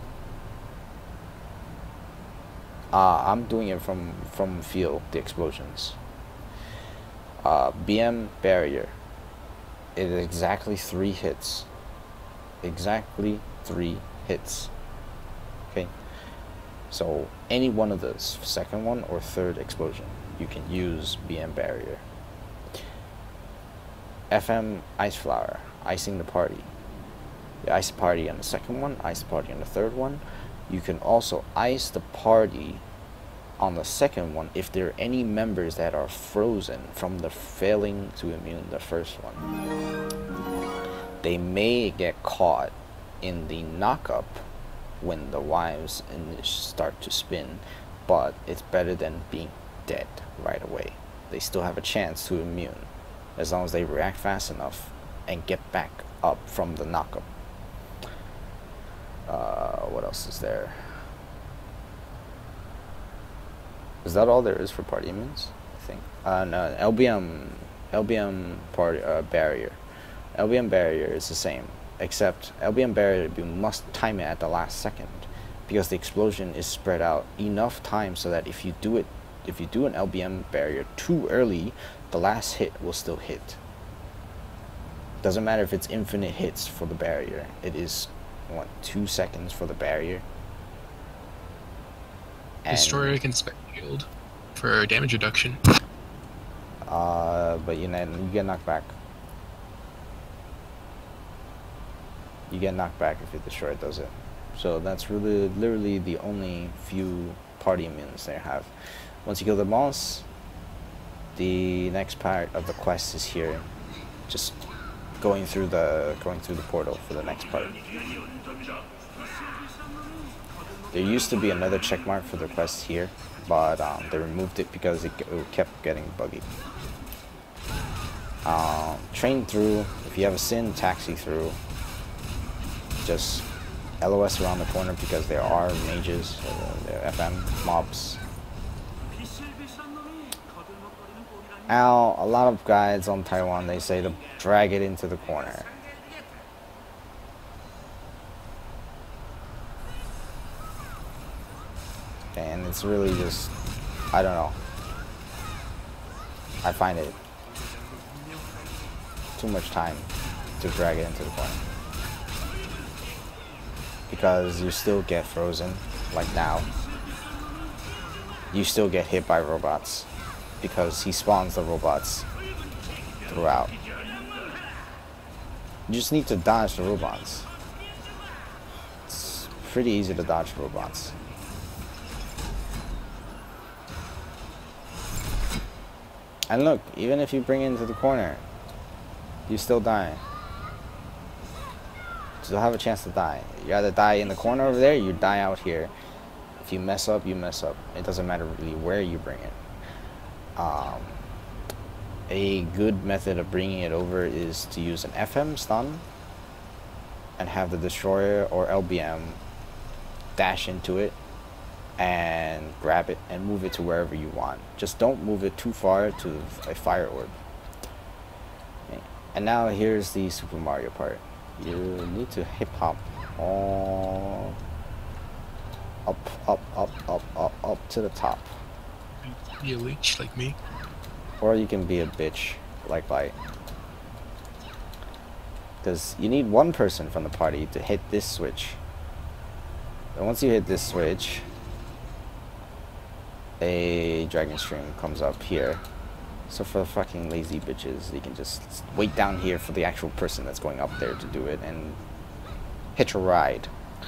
Uh, I'm doing it from, from field, the explosions. Uh, B M barrier, it is exactly three hits. Exactly three hits. Okay, so any one of those, second one or third explosion, you can use B M barrier. F M ice flower, icing the party. You ice the party on the second one, ice the party on the third one. You can also ice the party on the second one if there are any members that are frozen from the failing to immune the first one. They may get caught in the knockup when the wives start to spin, but it's better than being dead right away. They still have a chance to immune as long as they react fast enough and get back up from the knockup. Uh, what else is there? Is that all there is for party immunes? I think. Uh, no, L B M, L B M party uh, barrier. L B M barrier is the same, except L B M barrier, you must time it at the last second because the explosion is spread out enough time so that if you do it, if you do an L B M barrier too early, the last hit will still hit. Doesn't matter if it's infinite hits for the barrier. It is what, two seconds for the barrier. And Destroyer can spec shield for damage reduction. Uh, but you know, you get knocked back. You get knocked back if it destroy does it. So that's really literally the only few party immunes they have. Once you kill the boss, the next part of the quest is here. Just going through the going through the portal for the next part. There used to be another check mark for the quest here, but um, they removed it because it, it kept getting buggy. Um, train through. If you have a sin, taxi through. Just L O S around the corner because there are mages, uh, there are F M mobs. Now, a lot of guides on Taiwan, they say to drag it into the corner. And it's really just, I don't know. I find it too much time to drag it into the corner. Because you still get frozen, like now. You still get hit by robots. Because he spawns the robots throughout. You just need to dodge the robots. It's pretty easy to dodge robots. And look, even if you bring it into the corner, you still die. You still have a chance to die. You either die in the corner over there, or you die out here. If you mess up, you mess up. It doesn't matter really where you bring it. Um, a good method of bringing it over is to use an F M stun and have the destroyer or L B M dash into it and grab it and move it to wherever you want. Just don't move it too far to a fire orb. Okay. And now here's the Super Mario part. You need to hip hop all up, up, up, up, up, up to the top. Be a leech like me. Or you can be a bitch like Light. Because you need one person from the party to hit this switch. And once you hit this switch, a dragon stream comes up here. So for the fucking lazy bitches, you can just wait down here for the actual person that's going up there to do it and hitch a ride.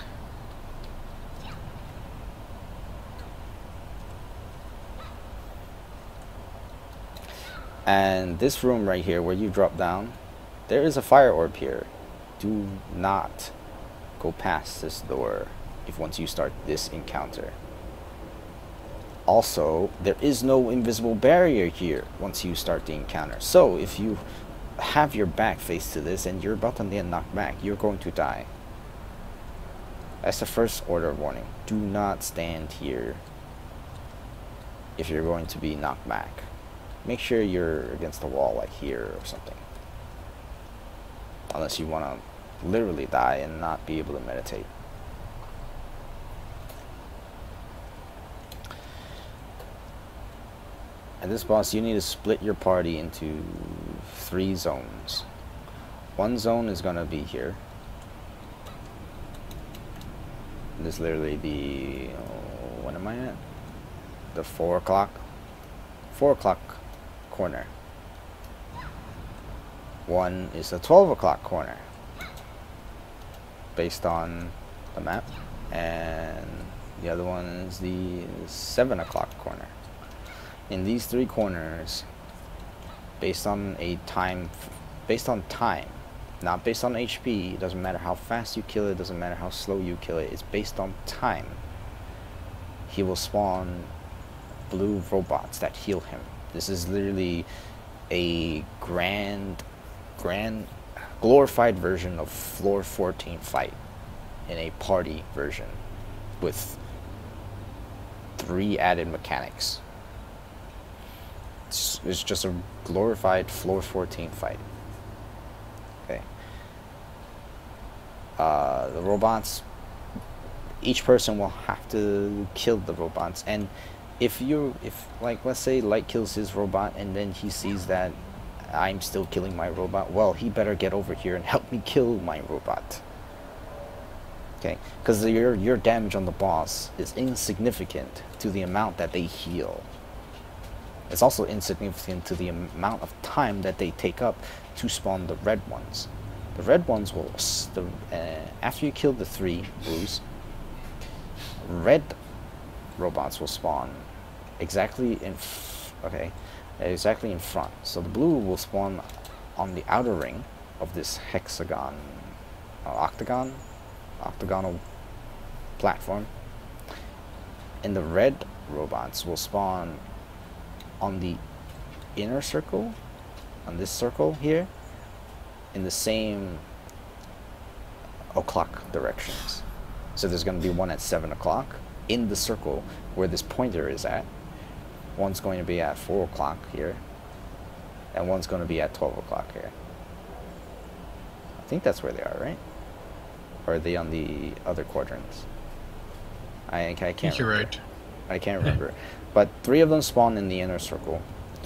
And this room right here where you drop down, there is a fire orb here. Do not go past this door if once you start this encounter. Also, there is no invisible barrier here once you start the encounter. So if you have your back face to this and you're about to get knocked back, you're going to die. That's the first order of warning. Do not stand here if you're going to be knocked back. Make sure you're against the wall like here or something. Unless you want to literally die and not be able to meditate. At this boss, you need to split your party into three zones. One zone is going to be here. This is literally the... Oh, when am I at? The four o'clock? four o'clock corner. One is the twelve o'clock corner. Based on the map. And the other one is the seven o'clock corner. In these three corners, based on a time, based on time, not based on H P, it doesn't matter how fast you kill it, doesn't matter how slow you kill it, it's based on time. He will spawn blue robots that heal him. This is literally a grand, grand, glorified version of floor fourteen fight in a party version with three added mechanics. It's, it's just a glorified floor fourteen fight. Okay. Uh, the robots, each person will have to kill the robots, and if you, if like let's say Light kills his robot and then he sees that I'm still killing my robot, well, he better get over here and help me kill my robot. Okay, because your your damage on the boss is insignificant to the amount that they heal. It's also insignificant to the amount of time that they take up to spawn the red ones. The red ones will, the, uh, after you kill the three blues, red robots will spawn exactly in, f okay, exactly in front. So the blue will spawn on the outer ring of this hexagon, uh, octagon, octagonal platform, and the red robots will spawn on the inner circle, on this circle here, in the same o'clock directions. So there's going to be one at seven o'clock in the circle where this pointer is at. One's going to be at four o'clock here, and one's going to be at twelve o'clock here. I think that's where they are, right? Or are they on the other quadrants? I, I can't I think you're remember. right. I can't remember. But three of them spawn in the inner circle.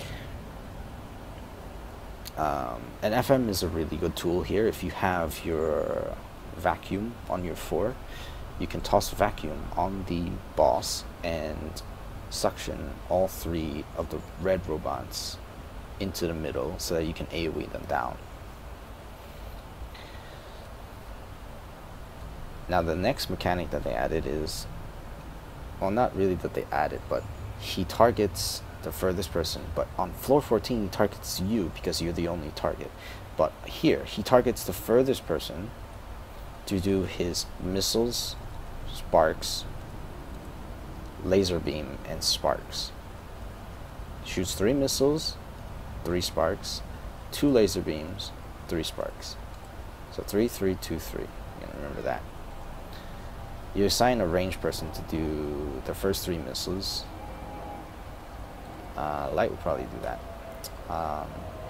Um, and F M is a really good tool here. If you have your vacuum on your four, you can toss vacuum on the boss and suction all three of the red robots into the middle so that you can AoE them down. Now the next mechanic that they added is, well, not really that they added, but he targets the furthest person, but on floor fourteen he targets you because you're the only target. But here he targets the furthest person to do his missiles, sparks, laser beam, and sparks. Shoots three missiles, three sparks, two laser beams, three sparks. So three, three, two, three. You gotta remember that. You assign a ranged person to do the first three missiles. Uh, Light will probably do that. Um,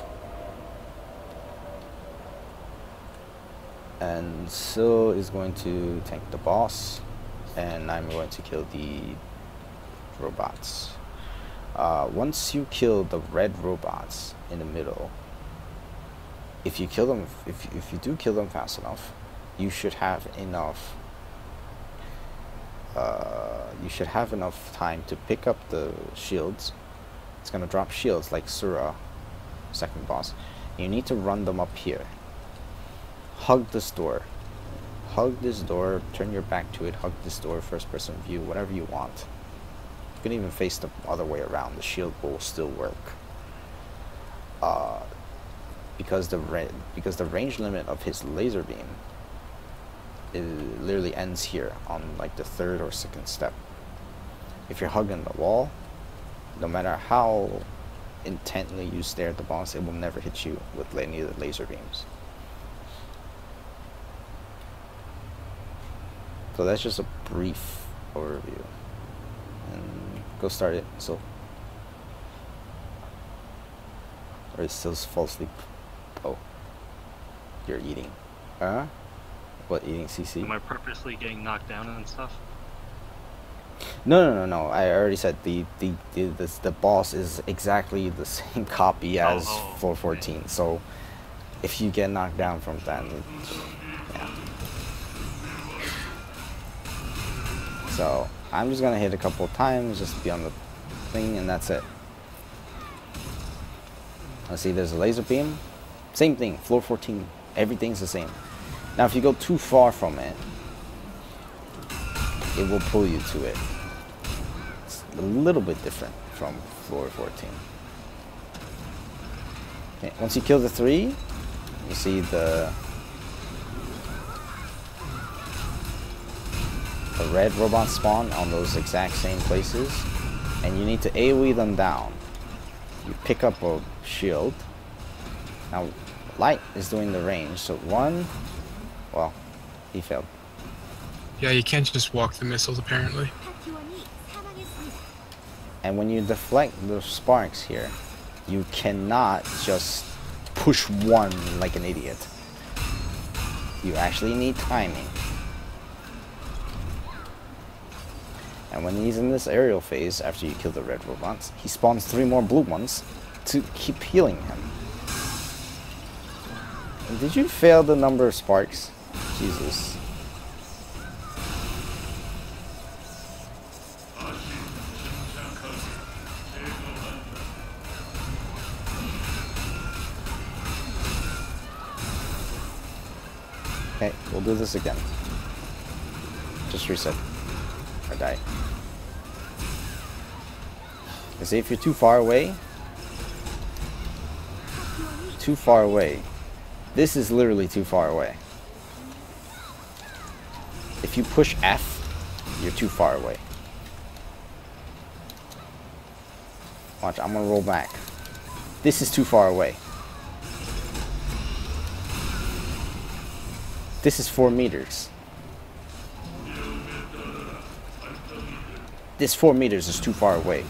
and Sil is going to tank the boss, and I'm going to kill the robots. Uh, once you kill the red robots in the middle, if you kill them, if if you do kill them fast enough, you should have enough. Uh, you should have enough time to pick up the shields. It's gonna drop shields like Sura, second boss. You need to run them up here. Hug this door. Hug this door, turn your back to it, hug this door, first person view, whatever you want. You can even face the other way around, the shield will still work. Uh, because the ra because the range limit of his laser beam, it literally ends here on like the third or second step. If you're hugging the wall, no matter how intently you stare at the boss, it will never hit you with any of the laser beams. So that's just a brief overview. And go start it. So, or it's still fall asleep. Oh, you're eating. Huh? What, eating C C? Am I purposely getting knocked down and stuff? No, no, no, no. I already said the the the this, the boss is exactly the same copy as oh, oh, four fourteen. okay. So if you get knocked down from that, yeah. So I'm just gonna hit a couple of times just to be on the thing, and that's it. Let's see. There's a laser beam. Same thing. Floor fourteen. Everything's the same. Now, if you go too far from it, it will pull you to it. It's a little bit different from floor fourteen. Okay, once you kill the three, you see the the red robots spawn on those exact same places, and you need to AoE them down. You pick up a shield. Now, Light is doing the range, so one, well, he failed. Yeah, you can't just walk the missiles apparently. 파티원이 사망했습니다. And when you deflect the sparks here, you cannot just push one like an idiot. You actually need timing. And when he's in this aerial phase, after you kill the red robots, he spawns three more blue ones to keep healing him. And did you fail the number of sparks? Jesus. Okay, we'll do this again. Just reset. Or die. You see, if you're too far away, too far away, this is literally too far away. If you push F, you're too far away. Watch, I'm gonna roll back. This is too far away. This is four meters. This four meters is too far away.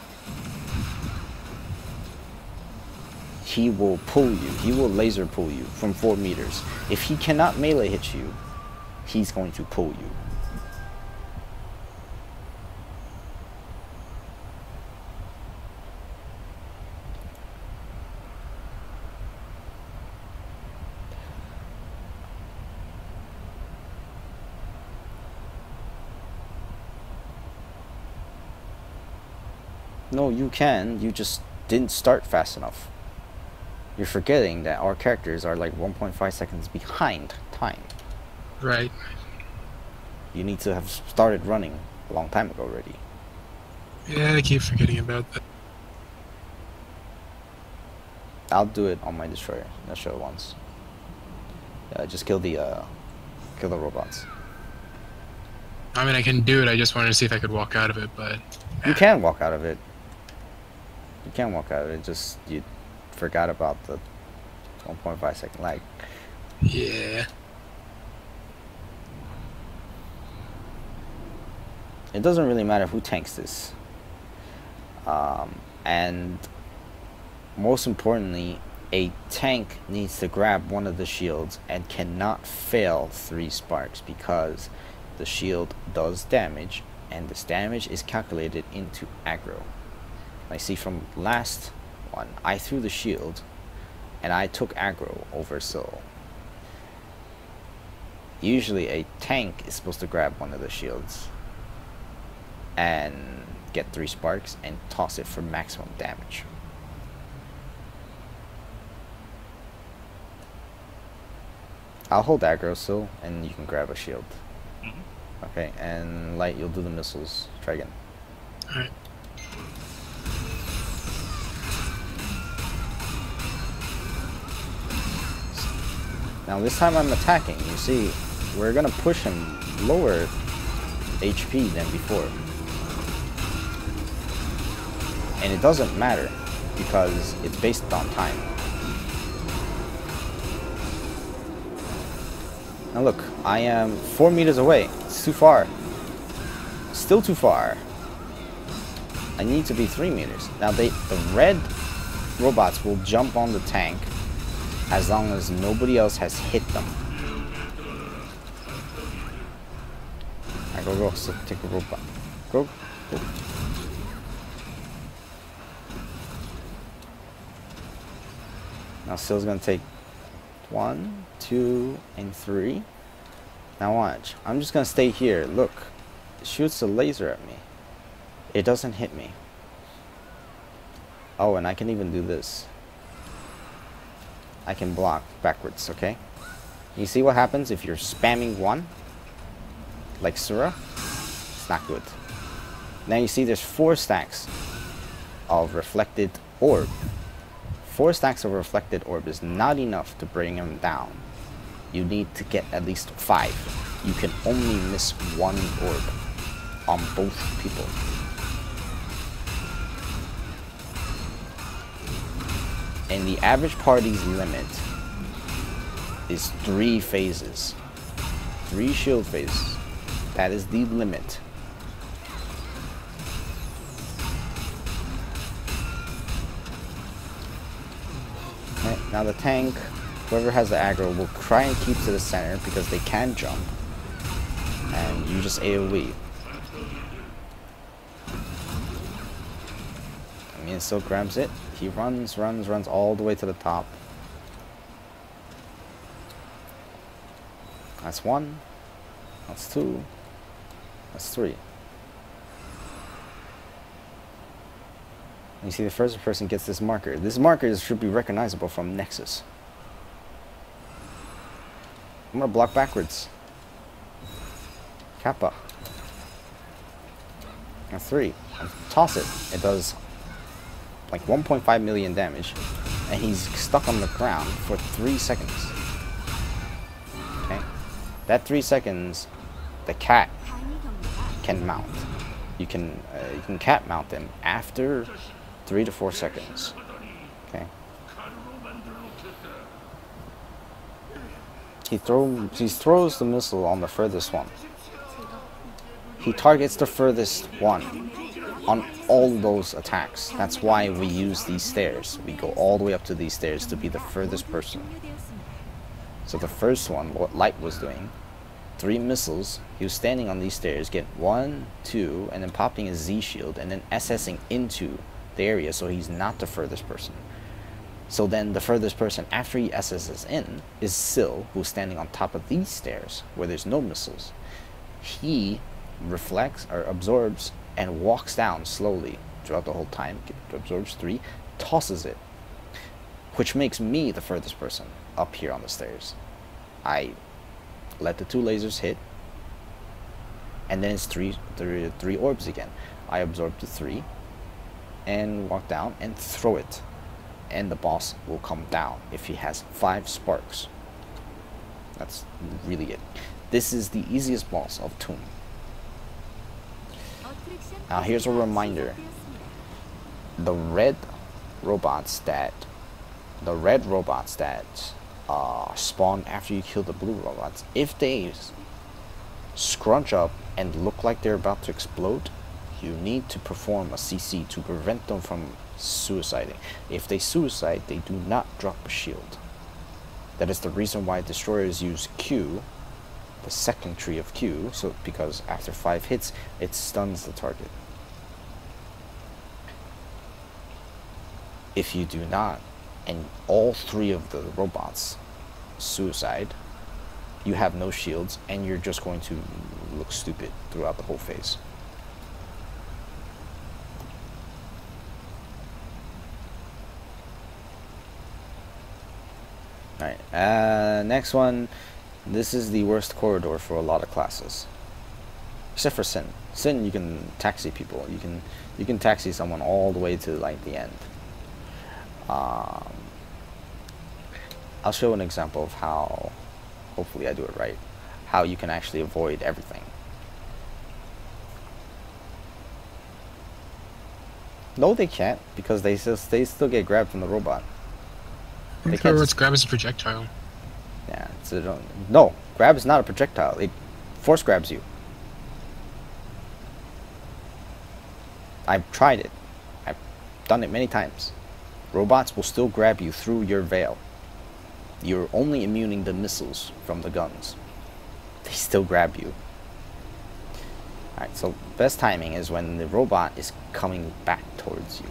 He will pull you. He will laser pull you from four meters. If he cannot melee hit you, he's going to pull you. No, you can. You just didn't start fast enough. You're forgetting that our characters are like one point five seconds behind time. Right. You need to have started running a long time ago already. Yeah, I keep forgetting about that. I'll do it on my destroyer. I'll show it once. Yeah, just kill the uh, kill the robots. I mean, I can do it. I just wanted to see if I could walk out of it, but You can walk out of it. You can walk out of it. Just you forgot about the one point five second lag. yeah. It doesn't really matter who tanks this. Um, and most importantly, a tank needs to grab one of the shields and cannot fail three sparks, because the shield does damage, and this damage is calculated into aggro. I see from last one, I threw the shield and I took aggro over Syl. Usually a tank is supposed to grab one of the shields and get three sparks and toss it for maximum damage. I'll hold aggro Syl, and you can grab a shield. Mm-hmm. Okay, and Light, you'll do the missiles. Try again. Alright. Now this time I'm attacking. You see, we're gonna push him lower H P than before. And it doesn't matter, because it's based on time. Now look, I am four meters away. It's too far. Still too far. I need to be three meters. Now they, the red robots will jump on the tank as long as nobody else has hit them. Alright, go, go, so take a robot. Go, go. Now Syl's gonna take one, two, and three. Now watch. I'm just gonna stay here. Look. It shoots a laser at me. It doesn't hit me. Oh, and I can even do this. I can block backwards, okay? You see what happens if you're spamming one? Like Sura? It's not good. Now you see there's four stacks of reflected orb. Four stacks of reflected orb is not enough to bring him down. You need to get at least five. You can only miss one orb on both people. And the average party's limit is three phases. Three shield phases. That is the limit. Okay, now the tank, whoever has the aggro, will try and keep to the center because they can jump. And you just AoE. I mean, Silk grabs it. He runs, runs, runs all the way to the top. That's one. That's two. That's three. You see the first person gets this marker. This marker should be recognizable from Nexus. I'm gonna block backwards. Kappa. And three. And toss it. It does like one point five million damage. And he's stuck on the ground for three seconds. Okay? That three seconds, the cat can mount. You can uh, you can cat mount them after three to four seconds. Okay. He throw he throws the missile on the furthest one. He targets the furthest one on all those attacks. That's why we use these stairs. We go all the way up to these stairs to be the furthest person. So the first one, what Light was doing, three missiles, he was standing on these stairs, get one, two, and then popping his Z shield, and then SSing into the area so he's not the furthest person. So then the furthest person after he S Ss in is Syl, who's standing on top of these stairs where there's no missiles. He reflects or absorbs and walks down slowly throughout the whole time. It absorbs three, tosses it, which makes me the furthest person up here on the stairs. I let the two lasers hit, and then it's three, three, three orbs again. I absorb the three, and walk down and throw it, and the boss will come down if he has five sparks. That's really it. This is the easiest boss of Tomb. Now here's a reminder. The red robots that the red robots that uh, spawn after you kill the blue robots, if they scrunch up and look like they're about to explode, you need to perform a C C to prevent them from suiciding. If they suicide, they do not drop a shield. That is the reason why destroyers use Q, the second tree of Q, so because after five hits, it stuns the target. If you do not, and all three of the robots suicide, you have no shields, and you're just going to look stupid throughout the whole phase. Alright, uh, next one. This is the worst corridor for a lot of classes, except for Sin. Sin, you can taxi people. You can you can taxi someone all the way to like the end. Um, I'll show an example of how, hopefully I do it right, how you can actually avoid everything. No, they can't, because they still they still get grabbed from the robot. I think the robot's grab is a projectile. Yeah, so no, grab is not a projectile. It force grabs you. I've tried it. I've done it many times. Robots will still grab you through your veil. You're only immuning the missiles from the guns. They still grab you. Alright, so best timing is when the robot is coming back towards you.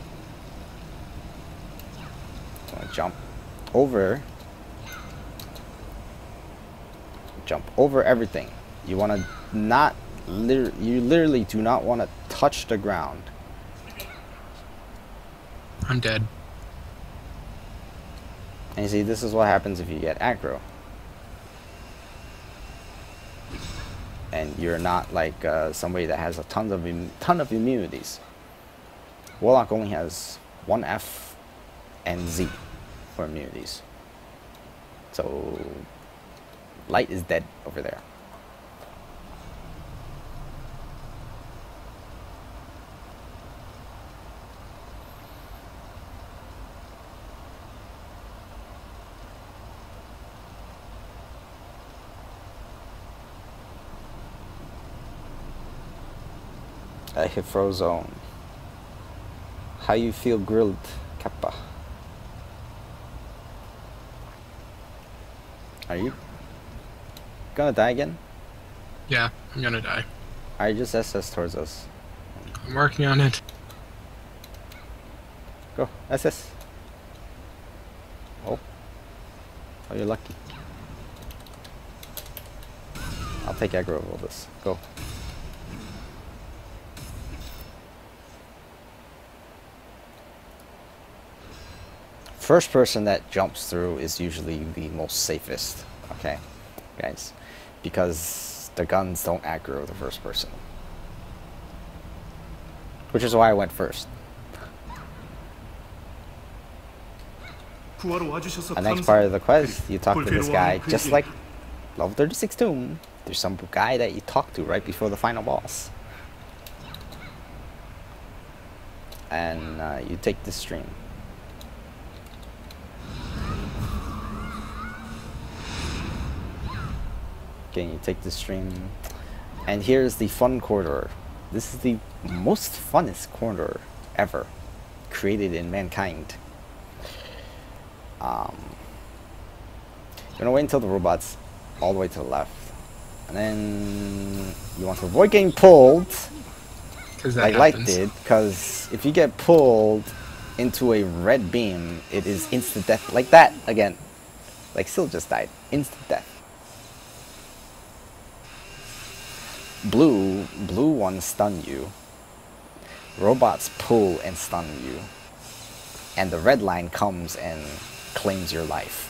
So jump over. Jump over everything. You want to not, lit you literally do not want to touch the ground. I'm dead. And you see, this is what happens if you get aggro. And you're not like uh, somebody that has a ton of Im ton of immunities. Warlock only has one F and Z for immunities. So Light is dead over there. I hit Frozone. How you feel grilled, Kappa? Are you gonna die again? Yeah, I'm gonna die. I just S S towards us. I'm working on it. Go, S S. Oh. Oh, you're lucky. I'll take aggro of all this. Go. First person that jumps through is usually the most safest, okay, guys, because the guns don't aggro the first person, which is why I went first. The next part of the quest, you talk to this guy, just like level thirty-six Tomb. There's some guy that you talk to right before the final boss, and uh, you take this stream. Okay, you take the stream, and here's the fun corridor. This is the most funnest corridor ever created in mankind. Um, you're gonna wait until the robot's all the way to the left, and then you want to avoid getting pulled, like Light did, because if you get pulled into a red beam, it is instant death, like that again. Like Syl just died, instant death. Blue, blue ones stun you. robots pull and stun you. And the red line comes and claims your life.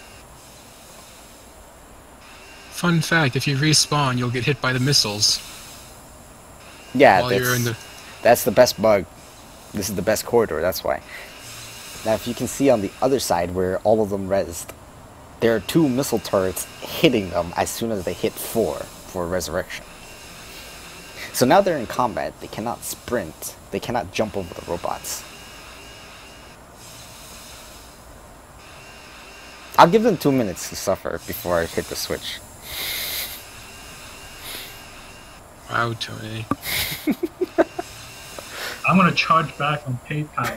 Fun fact, if you respawn, you'll get hit by the missiles. Yeah, while that's, you're in the... that's the best bug. This is the best corridor, that's why. Now, if you can see on the other side where all of them rezzed, there are two missile turrets hitting them as soon as they hit four for resurrection. So now they're in combat, they cannot sprint, they cannot jump over the robots. I'll give them two minutes to suffer before I hit the switch. Wow, Tony. I'm gonna charge back on PayPal.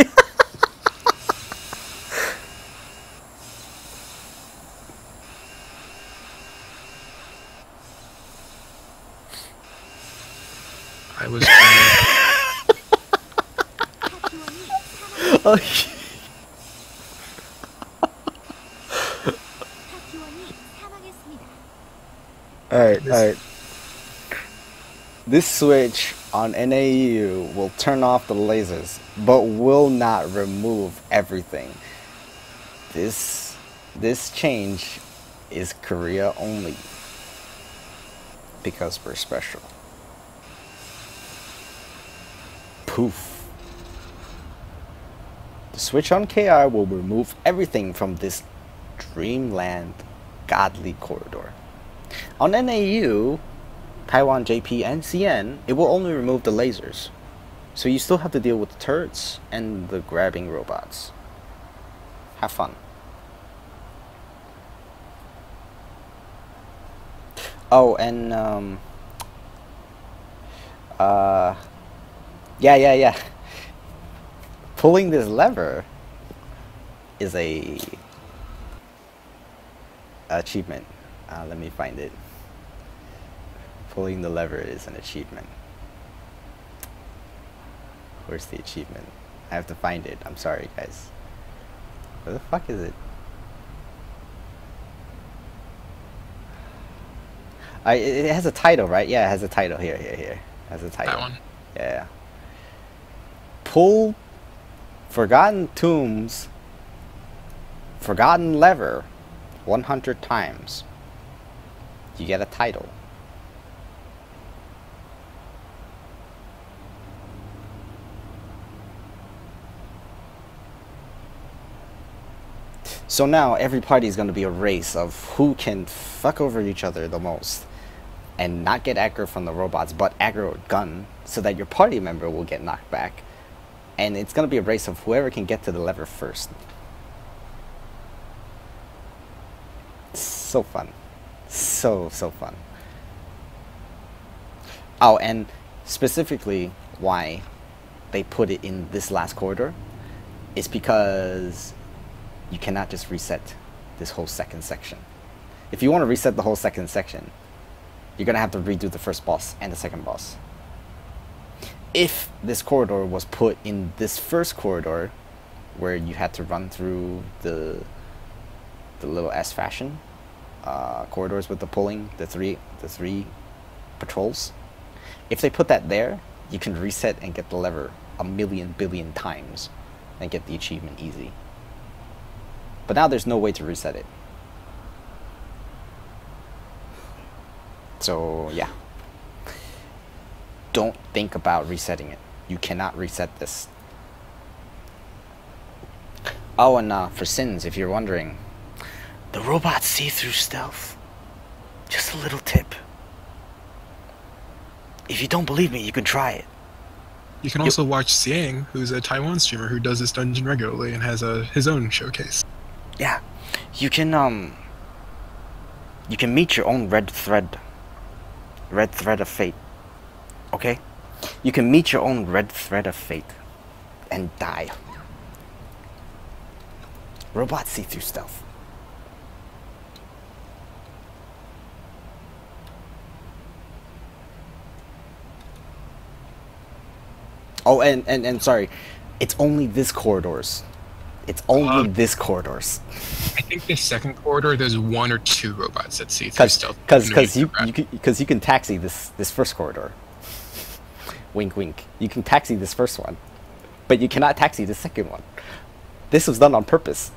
I was trying Oh, 파티원이 사망했습니다. alright, alright. This switch on N A U will turn off the lasers, but will not remove everything. This this change is Korea only. Because we're special. Poof. The switch on K R will remove everything from this dreamland godly corridor. On N A U, Taiwan J P and C N, it will only remove the lasers. So you still have to deal with the turrets and the grabbing robots. Have fun. Oh, and um uh yeah, yeah, yeah. Pulling this lever is a achievement. Uh, let me find it. Pulling the lever is an achievement. Where's the achievement? I have to find it. I'm sorry, guys. Where the fuck is it? I, it has a title, right? Yeah, it has a title. Here, here, here. It has a title. that one. Yeah. Pull Forgotten Tombs Forgotten Lever one hundred times. You get a title. So now every party is going to be a race of who can fuck over each other the most and not get aggro from the robots, but aggro a gun so that your party member will get knocked back. And it's going to be a race of whoever can get to the lever first. So fun. So, so fun. Oh, and specifically why they put it in this last corridor is because you cannot just reset this whole second section. If you want to reset the whole second section, you're going to have to redo the first boss and the second boss. If this corridor was put in this first corridor, where you had to run through the the little S fashion uh, corridors with the pulling, the three the three patrols, if they put that there, you can reset and get the lever a million billion times and get the achievement easy. But now there's no way to reset it. So yeah. Don't think about resetting it. You cannot reset this. Oh, and uh, for Sins, if you're wondering, the robots see through stealth. Just a little tip. If you don't believe me, you can try it. You can also watch Siang, who's a Taiwan streamer who does this dungeon regularly and has a his own showcase. Yeah, you can um, you can meet your own red thread, red thread of fate. Okay, you can meet your own red thread of fate, and die. Robots see through stealth. Oh, and, and, and sorry, it's only this corridors. It's only Um, this corridors. I think the second corridor, there's one or two robots that see through Cause, stealth. cause, cause underneath you, the wrap. you, can, cause you can taxi this, this first corridor. Wink, wink. You can taxi this first one, but you cannot taxi the second one. This was done on purpose.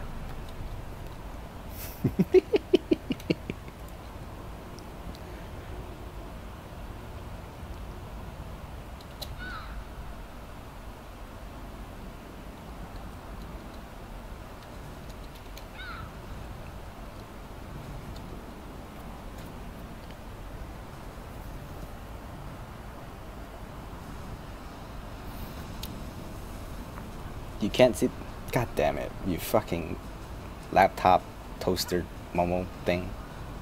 You can't see. God damn it! You fucking laptop toaster Momo thing.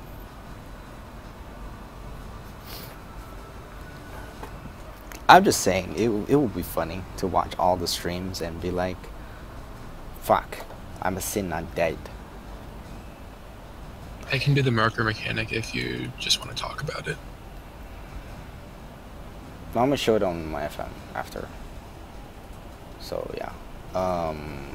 I'm just saying, it it will be funny to watch all the streams and be like, "Fuck, I'm a sin, I'm dead." I can do the marker mechanic if you just want to talk about it. I'm gonna show it on my F M after. So yeah. Um,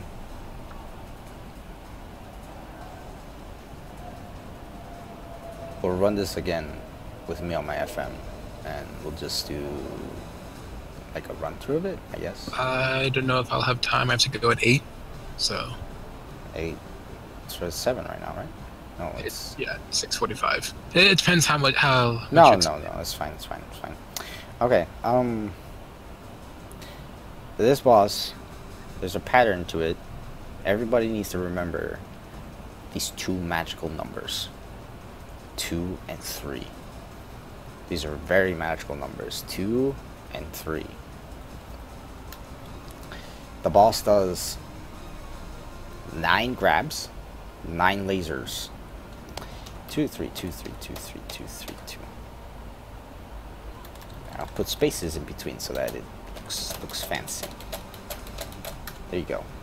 we'll run this again with me on my F M, and we'll just do like a run through of it, I guess. I don't know if I'll have time. I have to go at eight, so. Eight. It's for seven right now, right? No, it's, It's yeah, six forty-five. It depends how much how. Much no, it's- no, no. It's fine. It's fine. It's fine. Okay. Um, this boss, there's a pattern to it. Everybody needs to remember these two magical numbers, two and three. These are very magical numbers, two and three. The boss does nine grabs, nine lasers. Two, three, two, three, two, three, two, three, two. I'll put spaces in between so that it looks, looks fancy. There you go.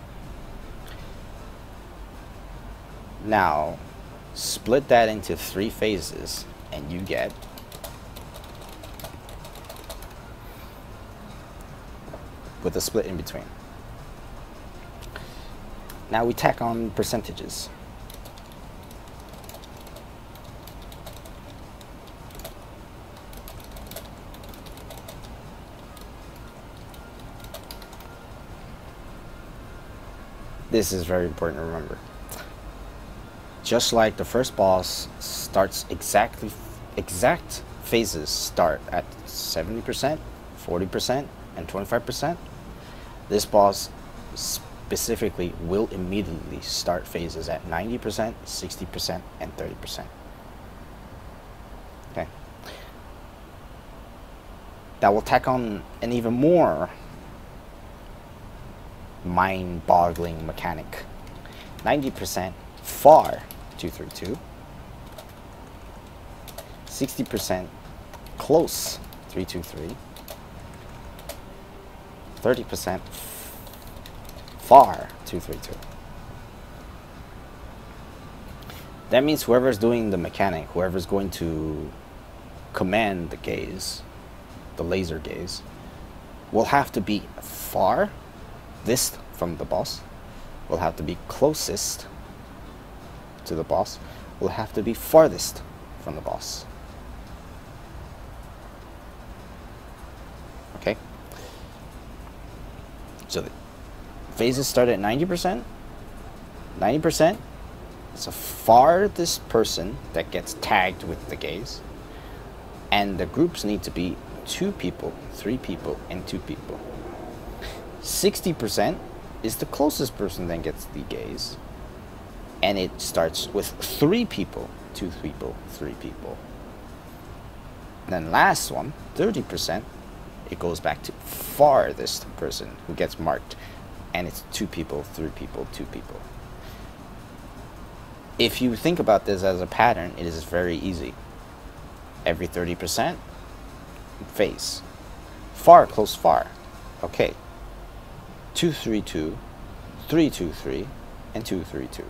Now, split that into three phases, and you get with a split in between. Now we tack on percentages. This is very important to remember. Just like the first boss starts exactly, exact phases start at seventy percent, forty percent, and twenty-five percent. This boss specifically will immediately start phases at ninety percent, sixty percent, and thirty percent. Okay. That will tack on an even more mind-boggling mechanic. ninety percent far, two three two. sixty percent close, three two three. thirty percent far, two three two. That means whoever's doing the mechanic, whoever's going to command the gaze, the laser gaze, will have to be far this from the boss, will have to be closest to the boss, will have to be farthest from the boss. Okay? So the phases start at ninety percent. ninety percent is the farthest person that gets tagged with the gaze. And the groups need to be two people, three people, and two people. sixty percent is the closest person that gets the gaze. And it starts with three people, two people, three people. And then last one, thirty percent, it goes back to farthest person who gets marked. And it's two people, three people, two people. If you think about this as a pattern, it is very easy. Every thirty percent, phase. Far, close, far. Okay. two three two, three two three, and two three two.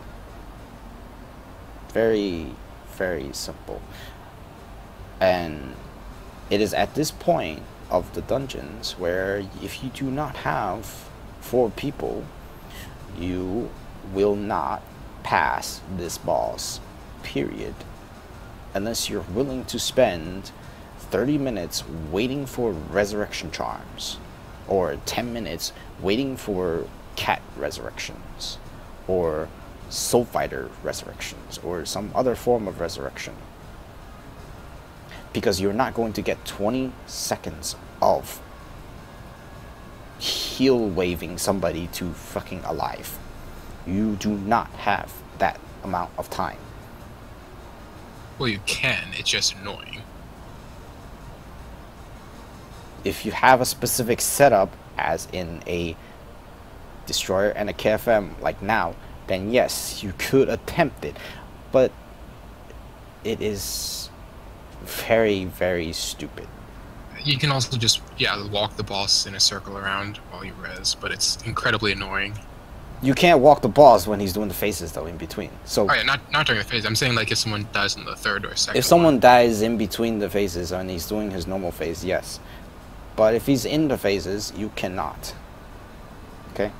Very, very simple. And it is at this point of the dungeons where if you do not have four people, you will not pass this boss, period. Unless you're willing to spend thirty minutes waiting for resurrection charms, or ten minutes waiting for cat resurrections, or soul fighter resurrections, or some other form of resurrection. Because you're not going to get twenty seconds of heal waving somebody to fucking alive. You do not have that amount of time. Well, you can. It's just annoying. If you have a specific setup, as in a destroyer and a K F M like now, then yes, you could attempt it. But it is very, very stupid. You can also just, yeah, walk the boss in a circle around while you res, but it's incredibly annoying. You can't walk the boss when he's doing the phases though in between. So Oh yeah, not not during the phase. I'm saying like if someone dies in the third or second. if someone one. dies in between the phases and he's doing his normal phase, yes. But if he's in the phases, you cannot. Okay?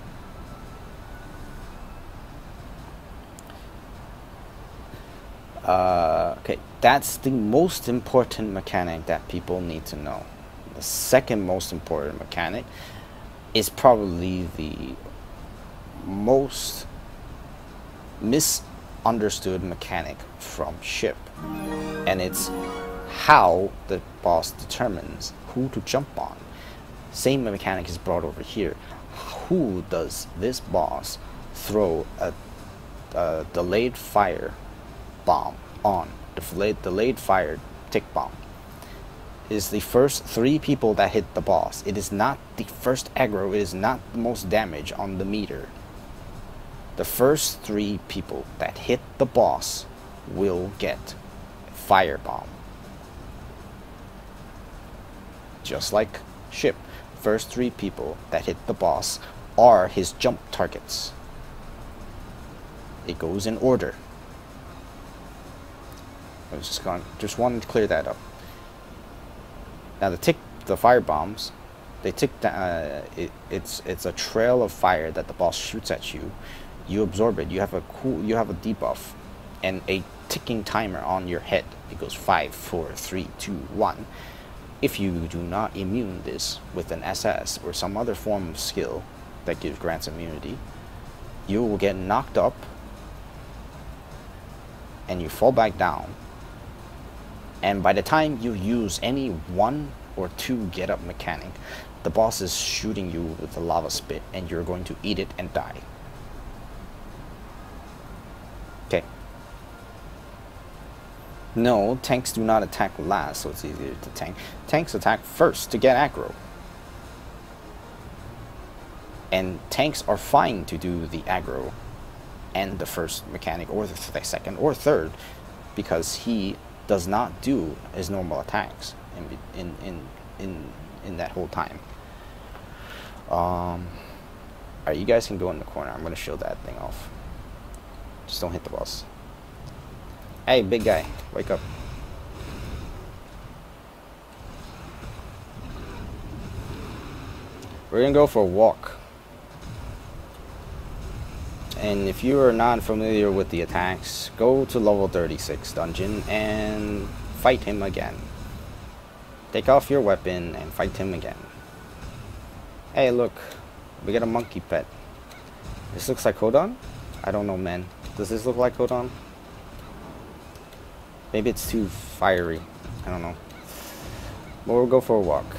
Uh, okay, that's the most important mechanic that people need to know. The second most important mechanic is probably the most misunderstood mechanic from Ship, and it's how the boss determines who to jump on. Same mechanic is brought over here. Who does this boss throw a, a delayed fire bomb on? The delayed, delayed fire tick bomb is the first three people that hit the boss. It is not the first aggro, it is not the most damage on the meter. The first three people that hit the boss will get fire bomb. Just like Ship, first three people that hit the boss are his jump targets. It goes in order. I was just going, just wanted to clear that up. Now the tick, the fire bombs, they tick down. Uh, it, it's it's a trail of fire that the boss shoots at you. You absorb it. You have a cool, you have a debuff, and a ticking timer on your head. It goes five, four, three, two, one. If you do not immune this with an S S or some other form of skill that gives grants immunity, you will get knocked up, and you fall back down. And by the time you use any one or two get up mechanic, the boss is shooting you with a lava spit and you're going to eat it and die. Okay. No, tanks do not attack last, so it's easier to tank. Tanks attack first to get aggro. And tanks are fine to do the aggro and the first mechanic, or the second or third, because he does not do his normal attacks in in in in, in that whole time. Um, alright, you guys can go in the corner. I'm gonna show that thing off. Just don't hit the boss. Hey, big guy, wake up. We're gonna go for a walk. And if you are not familiar with the attacks, go to level thirty-six dungeon and fight him again. Take off your weapon and fight him again. Hey, look, we got a monkey pet. This looks like Kodon? I don't know, man. Does this look like Kodon? Maybe it's too fiery. I don't know. But we'll go for a walk.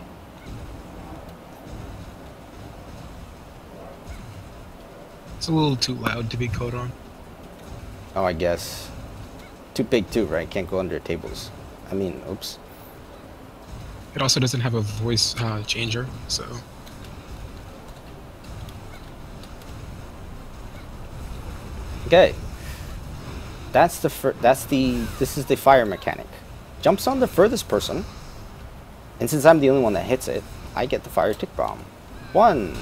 It's a little too loud to be Kodon. Oh, I guess. Too big too, right? Can't go under tables. I mean, oops. It also doesn't have a voice uh, changer, so... Okay. That's the fir that's the this is the fire mechanic. Jumps on the furthest person, and since I'm the only one that hits it, I get the fire tick bomb. One,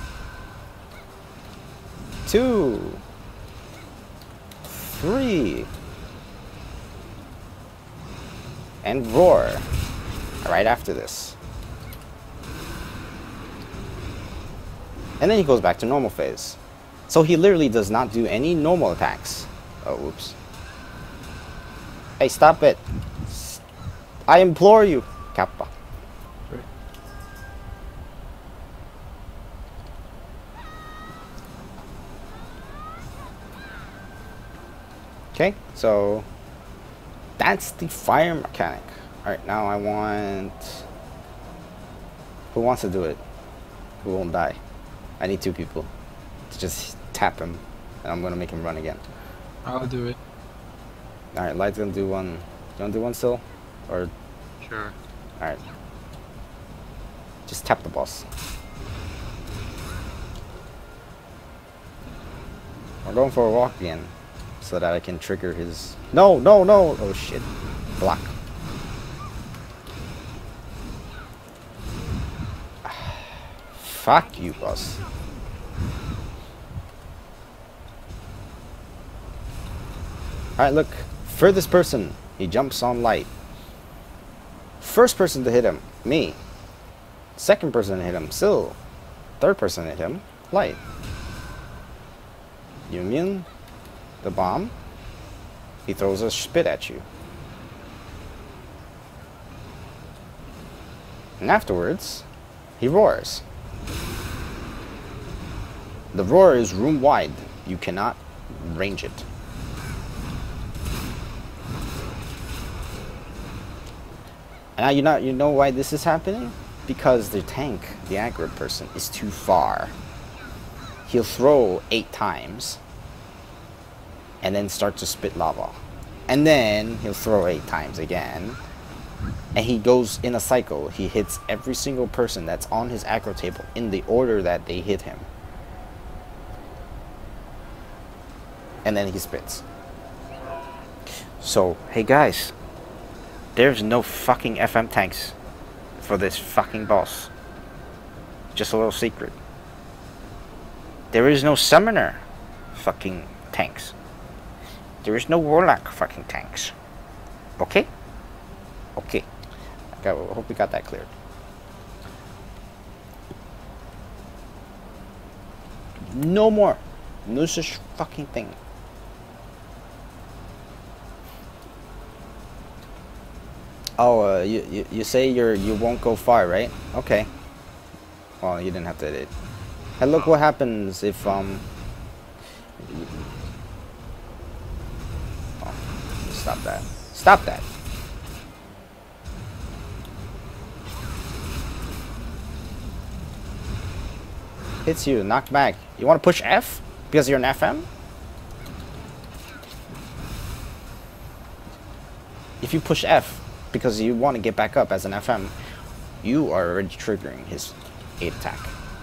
two, three, and roar right after this. And then he goes back to normal phase. So he literally does not do any normal attacks. Oh, whoops. Hey, stop it. I implore you, Kappa. Okay, so that's the fire mechanic. Alright, now I want... Who wants to do it? Who won't die? I need two people to just tap him, and I'm gonna make him run again. I'll do it. Alright, Light's gonna do one. You wanna do one still? Or... Sure. Alright. Just tap the boss. We're going for a walk again, so that I can trigger his... No, no, no! Oh shit. Block. Fuck you, boss. Alright, look. Furthest person. He jumps on Light. First person to hit him. Me. Second person to hit him. Syl. Third person to hit him. Light. You immune? The bomb? He throws a spit at you. And afterwards, he roars. The roar is room wide. You cannot range it. And now you know, you know why this is happening? Because the tank, the aggro person, is too far. He'll throw eight times and then start to spit lava. And then he'll throw eight times again. And he goes in a cycle. He hits every single person that's on his aggro table in the order that they hit him. And then he spits. So, hey guys. There's no fucking F M tanks for this fucking boss. Just a little secret. There is no summoner fucking tanks. There is no warlock fucking tanks. Okay? Okay. I got, I hope we got that cleared. No more. No such fucking thing. Oh, uh, you, you you say you're you won't go far, right? Okay. Well, you didn't have to hit it. Hey, look what happens if um. Oh, stop that! Stop that! Hits you, knock back. You want to push F because you're an F M? If you push F because you want to get back up as an F M, you are already triggering his eight attack.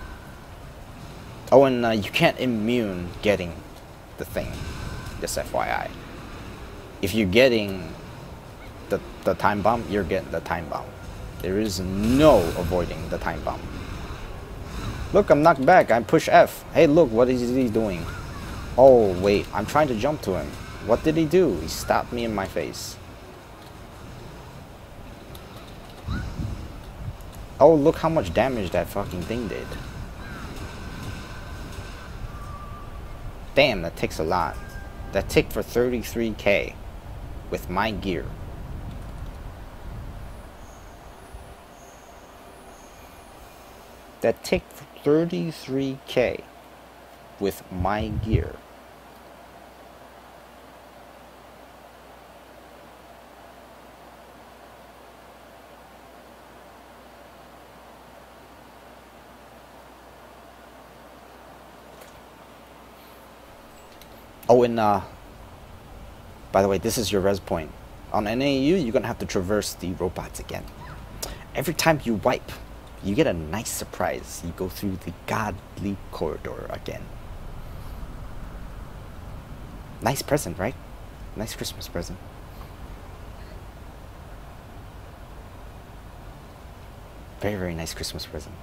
Oh, and uh, you can't immune getting the thing, just F Y I. If you're getting the, the time bomb, you're getting the time bomb. There is no avoiding the time bomb. Look, I'm knocked back. I push F. Hey, look, what is he doing? Oh, wait, I'm trying to jump to him. What did he do? He stopped me in my face. Oh, look how much damage that fucking thing did. Damn, that takes a lot. That ticked for thirty-three K with my gear. That ticked for thirty-three K with my gear. Oh, and uh, by the way, this is your res point. On N A U, you're gonna have to traverse the robots again. Every time you wipe, you get a nice surprise. You go through the godly corridor again. Nice present, right? Nice Christmas present. Very, very nice Christmas present.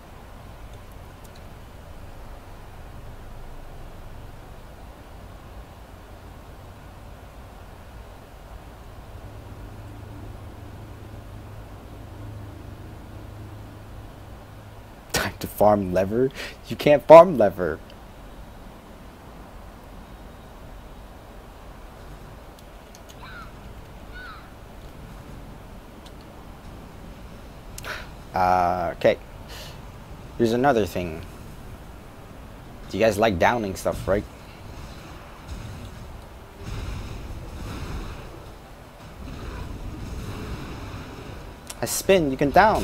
To farm lever? You can't farm lever. Uh, okay. Here's another thing. Do you guys like downing stuff, right? I spin, you can down.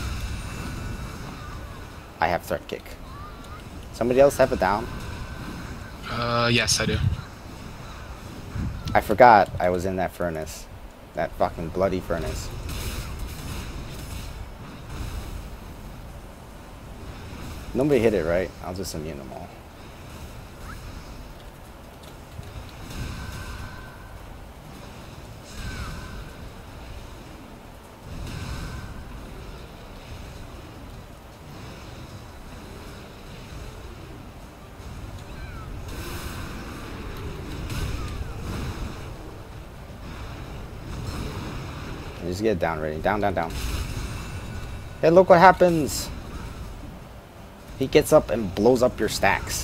I have threat kick. Somebody else have a down? Uh, yes, I do. I forgot I was in that furnace. That fucking bloody furnace. Nobody hit it, right? I'll just immune them all. Just get down ready. Down, down, down. Hey, look what happens. He gets up and blows up your stacks.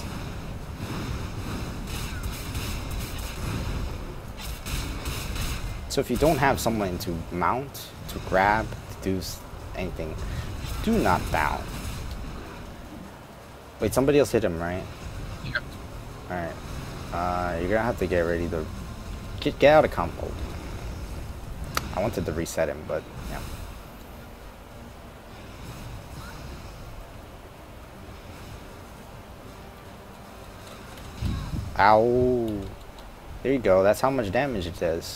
So if you don't have someone to mount, to grab, to do anything, do not down. Wait, somebody else hit him, right? Yep. Alright. Uh, you're gonna have to get ready to get, get out of combo. I wanted to reset him, but yeah. Ow. There you go. That's how much damage it does.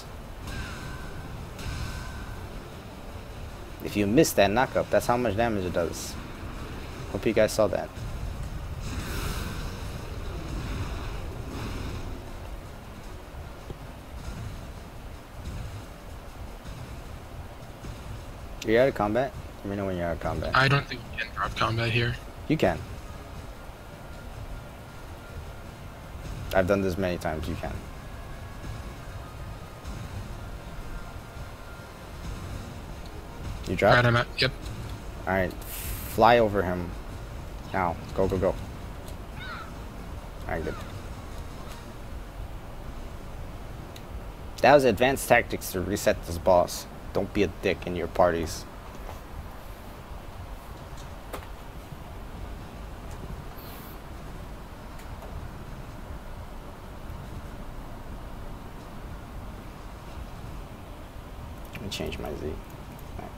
If you miss that knockup, that's how much damage it does. Hope you guys saw that. Are you out of combat? Let me know when you're out of combat. I don't think you can drop combat here. You can. I've done this many times. You can. You drop? Alright, I'm at. Yep. Alright. Fly over him. Now. Go, go, go. Alright, good. That was advanced tactics to reset this boss. Don't be a dick in your parties. Let me change my Z. Back.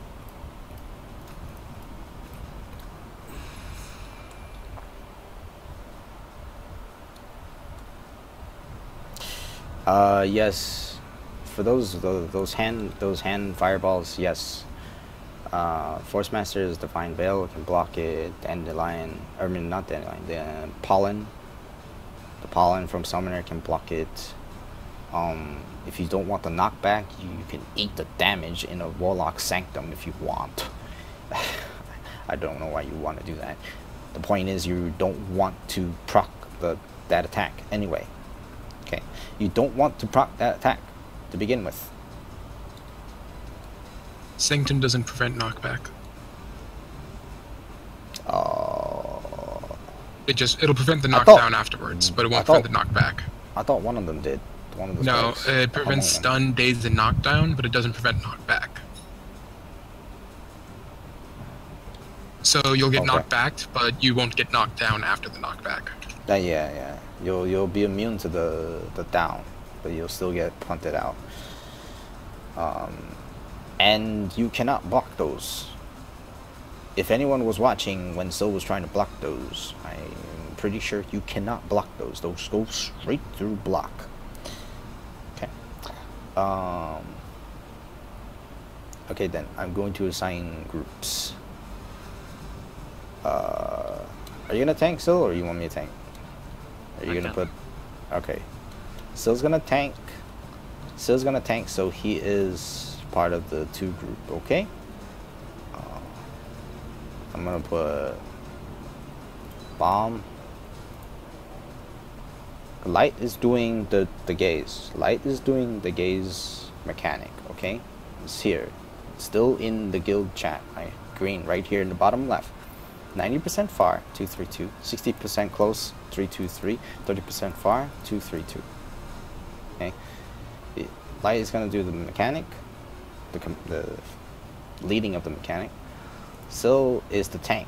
Uh, yes. For those, those those hand those hand fireballs, yes. Uh, Force Master's Divine Veil can block it. Dandelion, I mean not Dandelion. The uh, pollen, the pollen from Summoner can block it. Um, if you don't want the knockback, you can eat the damage in a Warlock Sanctum if you want. I don't know why you want to do that. The point is you don't want to proc the that attack anyway. Okay, you don't want to proc that attack to begin with. Sanctum doesn't prevent knockback. Oh. It just it'll prevent the I knockdown thought- afterwards, but it I won't thought- prevent the knockback. I thought one of them did. One of the No, spikes. it prevents Oh. stun, daze, and knockdown, but it doesn't prevent knockback. So you'll get Okay. knocked back, but you won't get knocked down after the knockback. Uh, yeah, yeah. You'll you'll be immune to the the down, but you'll still get punted out. Um, and you cannot block those. If anyone was watching when Sil was trying to block those, I'm pretty sure you cannot block those. Those go straight through block. Okay. Um. Okay, then I'm going to assign groups. Uh, are you gonna tank Sil, or you want me to tank? Are you I gonna can. put? Okay. Sil's gonna tank. Sil's gonna tank, so he is part of the two group. Okay. Uh, I'm gonna put bomb. Light is doing the the gaze. Light is doing the gaze mechanic. Okay. It's here. It's still in the guild chat. Right? Green right here in the bottom left. ninety percent far, two three two. sixty percent close, three two three. thirty percent far, two three two. Okay. The light is going to do the mechanic, the, com the leading of the mechanic. Syl is the tank.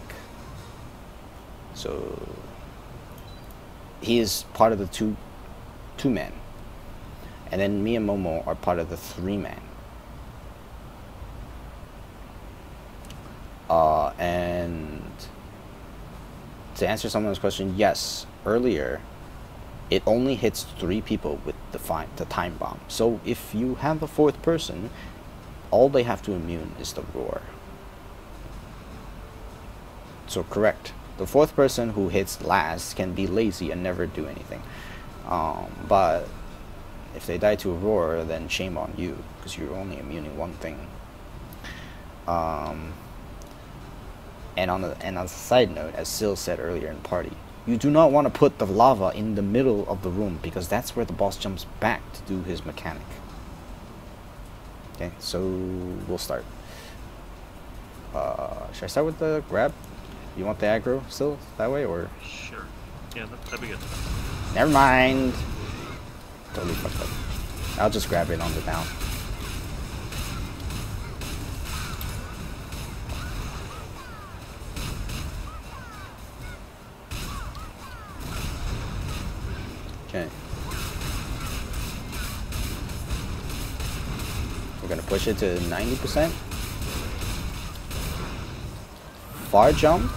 So he is part of the two two men. And then me and Momo are part of the three man. Uh, and to answer someone's question, yes, earlier it only hits three people with the fine, the time bomb. So if you have a fourth person, all they have to immune is the roar. So correct. The fourth person who hits last can be lazy and never do anything. Um, but if they die to a roar, then shame on you, because you're only immuning one thing. Um, and on the and on a side note, as Syl said earlier in party, you do not want to put the lava in the middle of the room, because that's where the boss jumps back to do his mechanic. Okay, so we'll start. Uh, should I start with the grab? You want the aggro still that way, or? Sure. Yeah, that, that'd be good. Never mind. Totally fucked up. I'll just grab it on the down. Okay. We're gonna push it to ninety percent. Far jump.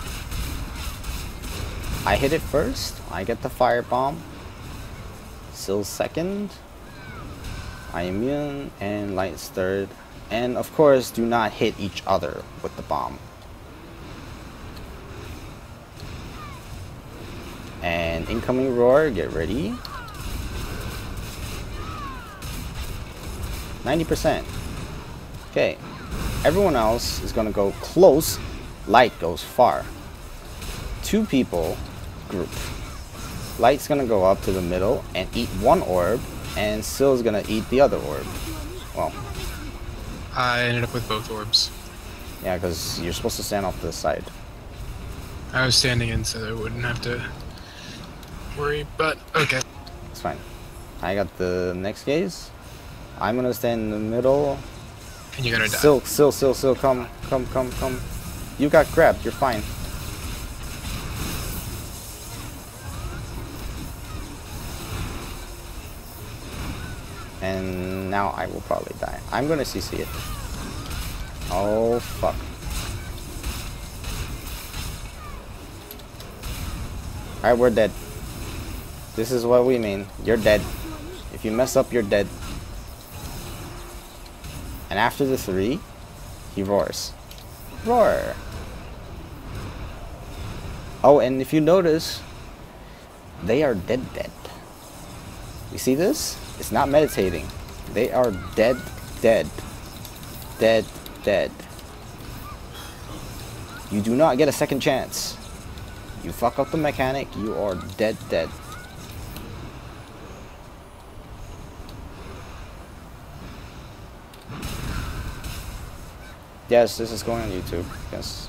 I hit it first. I get the fire bomb. Syl second. I immune, and Light's third. And of course, do not hit each other with the bomb. And incoming roar, get ready. ninety percent. Okay. Everyone else is gonna go close. Light goes far. Two people group. Light's gonna go up to the middle and eat one orb, and Syl's gonna eat the other orb. Well, I ended up with both orbs. yeah, because you're supposed to stand off to the side. I was standing in so I wouldn't have to worry, but okay. It's fine. I got the next gaze. I'm gonna stand in the middle. And you're gonna die. Syl, Syl, Syl, Syl, come, come, come, come. You got grabbed, you're fine. And now I will probably die. I'm gonna C C it. Oh, fuck. Alright, we're dead. This is what we mean. You're dead. If you mess up, you're dead. And after the three, he roars. Roar! Oh, and if you notice, they are dead dead. You see this? It's not meditating. They are dead dead. Dead dead. You do not get a second chance. You fuck up the mechanic, you are dead dead. Yes, this is going on YouTube. Yes.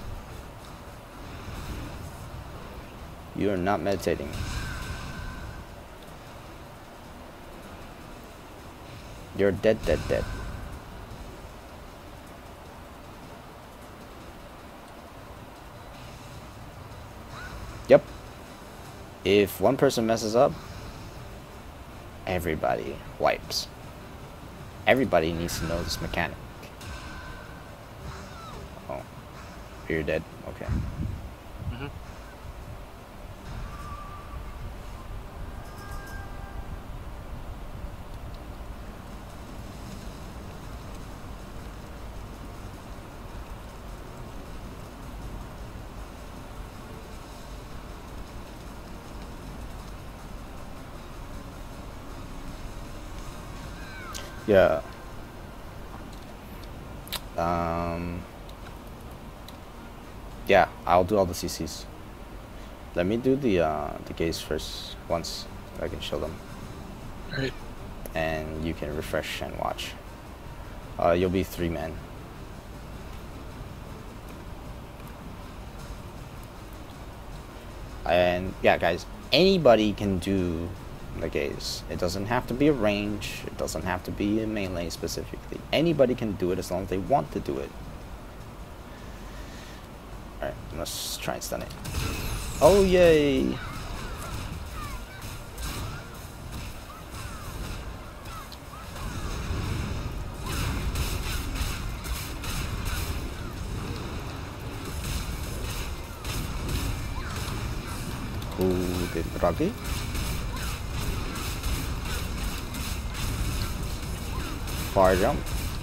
You are not meditating. You're dead, dead, dead. Yep. If one person messes up, everybody wipes. Everybody needs to know this mechanic. Oh. You're dead? Okay. Mm-hmm. Yeah. Um. Yeah, I'll do all the C Cs. Let me do the uh, the gaze first once I can show them. Alright. And you can refresh and watch. Uh, you'll be three men. And yeah, guys, anybody can do the gaze. It doesn't have to be a range. It doesn't have to be a melee specifically. Anybody can do it as long as they want to do it. gonna s try and stun it. Oh, yay! Who did Ruggy? Fire jump.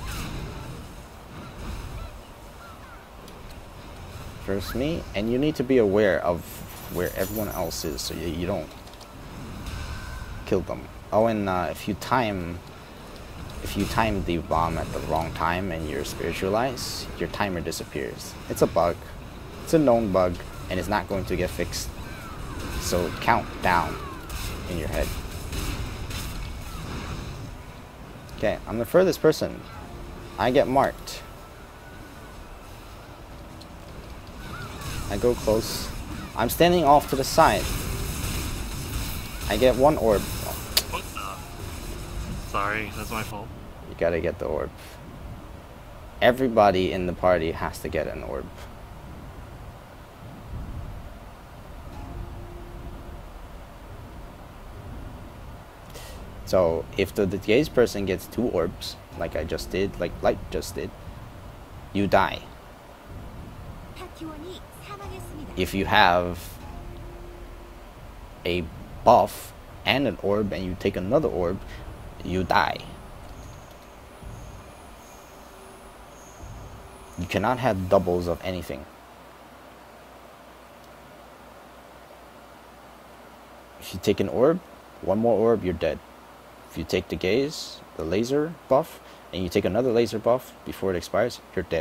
First me, and you need to be aware of where everyone else is so you, you don't kill them. Oh, and uh, if you time if you time the bomb at the wrong time and you're spiritualized, your timer disappears. It's a bug. It's a known bug, and it's not going to get fixed. So count down in your head. Okay, I'm the furthest person. I get marked. I go close. I'm standing off to the side. I get one orb. What the? Sorry, that's my fault. You gotta get the orb. Everybody in the party has to get an orb. So if the, the gaze person gets two orbs, like I just did, like Light just did, you die. 파티원이 사망했습니다. If you have a buff and an orb and you take another orb, you die. You cannot have doubles of anything. If you take an orb, one more orb, you're dead. If you take the gaze, the laser buff, and you take another laser buff before it expires, you're dead.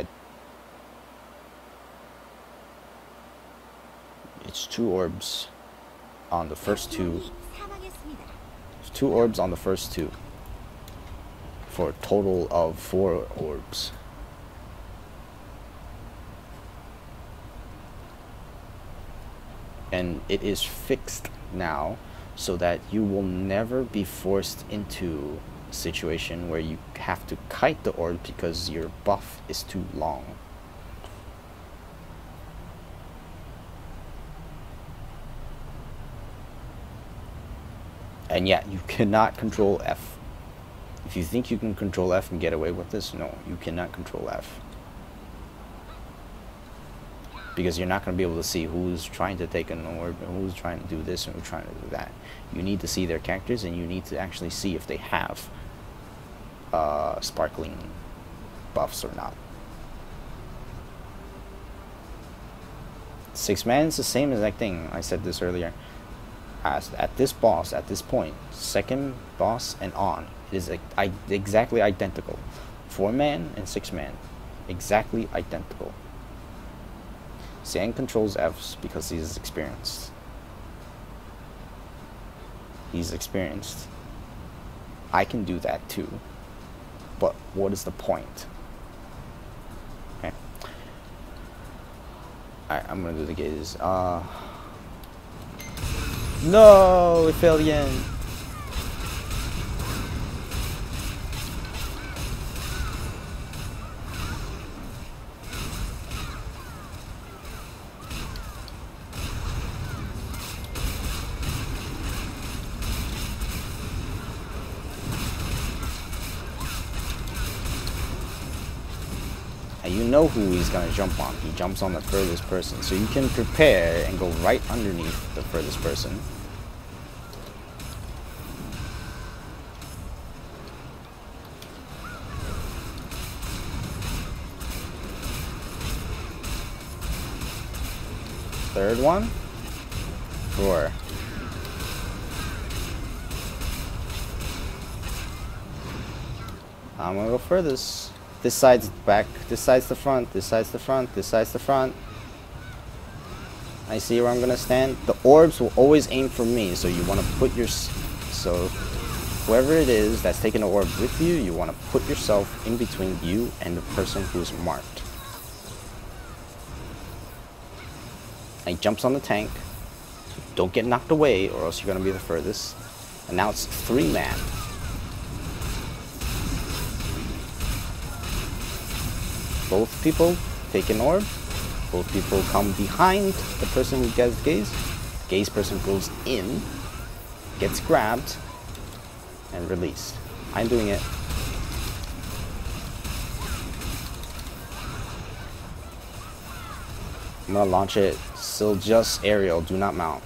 It's two orbs on the first two. 사망했습니다. Two orbs on the first two. For a total of four orbs. And it is fixed now, so that you will never be forced into a situation where you have to kite the orb because your buff is too long. And yeah, you cannot control F. If you think you can control F and get away with this, no, you cannot control F. Because you're not going to be able to see who's trying to take an orb and who's trying to do this and who's trying to do that. You need to see their characters, and you need to actually see if they have uh, sparkling buffs or not. Six man is the same exact thing. I said this earlier. As at this boss, at this point, second boss and on, it is like, I, exactly identical. Four man and six man, exactly identical. Zan controls F's because he's experienced. He's experienced. I can do that too. But what is the point? Okay. Alright, I'm gonna do the gaze. Uh No, it failed again. You know who he's gonna jump on. He jumps on the furthest person, so you can prepare and go right underneath the furthest person. Third one, four. I'm gonna go furthest. This side's back, this side's the front, this side's the front, this side's the front. I see where I'm gonna stand. The orbs will always aim for me, so you wanna put your, so whoever it is that's taking the orb with you, you wanna put yourself in between you and the person who's marked. And he jumps on the tank. Don't get knocked away or else you're gonna be the furthest. And now it's three man. Both people take an orb. Both people come behind the person who gets gaze. Gaze person goes in, gets grabbed, and released. I'm doing it. I'm gonna launch it. Still just aerial, do not mount.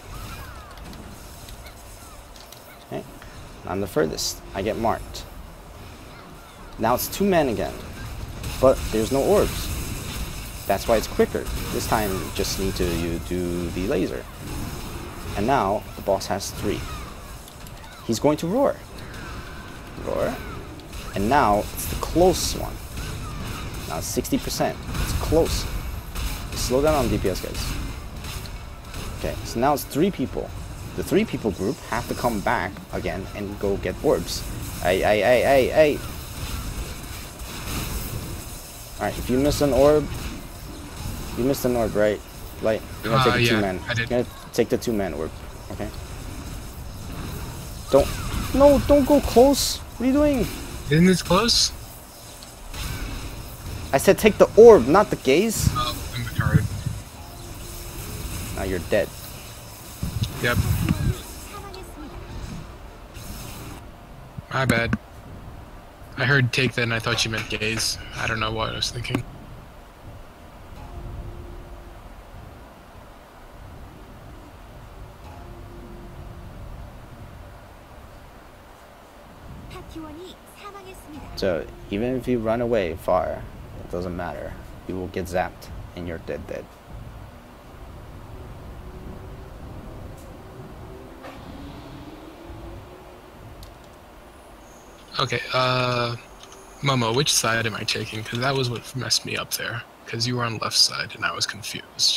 Okay, I'm the furthest. I get marked. Now it's two men again, but there's no orbs. That's why it's quicker. This time you just need to you do the laser. And now the boss has three. He's going to roar. Roar. And now it's the close one. Now it's sixty percent. It's close. Slow down on D P S, guys. Okay, so now it's three people. The three people group have to come back again and go get orbs. Hey, hey, hey, hey, hey. Alright, if you miss an orb, you missed an orb, right? Like, you're gonna take Uh, the yeah, two man. I did. You're gonna take the two man orb, okay? Don't, no, don't go close. What are you doing? Isn't this close? I said take the orb, not the gaze. Oh, I'm retarded. Now you're dead. Yep, 사망했습니다. my bad. I heard take that and I thought you meant gaze. I don't know what I was thinking. 파티원이 사망했습니다. So even if you run away far, it doesn't matter. You will get zapped and you're dead dead. Okay, uh, Momo, which side am I taking? Because that was what messed me up there. Because you were on left side and I was confused.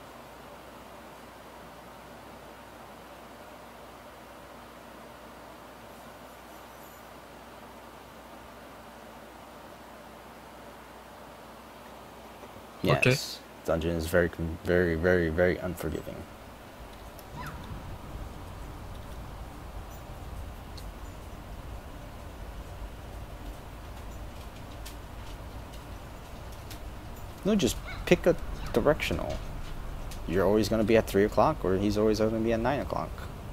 Yes. Okay. Dungeon is very, con- very, very, very unforgiving. No, just pick a directional. You're always going to be at three o'clock, or he's always going to be at nine o'clock.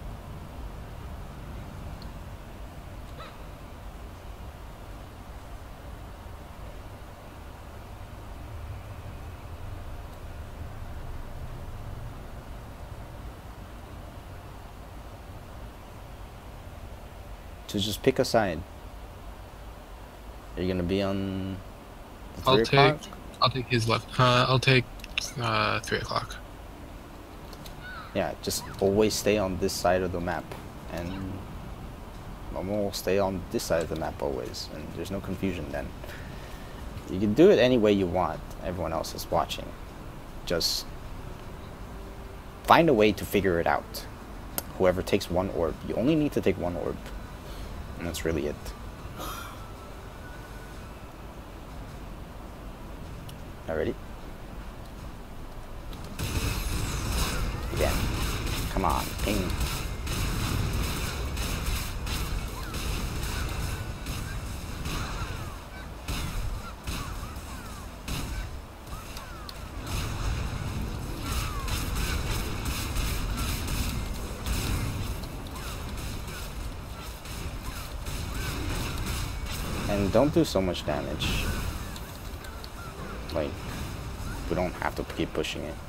So just pick a side. Are you going to be on the I'll three take, o'clock? I'll take his left. Uh, I'll take uh, three o'clock. Yeah, just always stay on this side of the map, and Momo will stay on this side of the map always, and there's no confusion then. You can do it any way you want. Everyone else is watching. Just find a way to figure it out. Whoever takes one orb, you only need to take one orb, and that's really it. Already? Again. Come on, ping. And don't do so much damage. Like, we don't have to keep pushing it.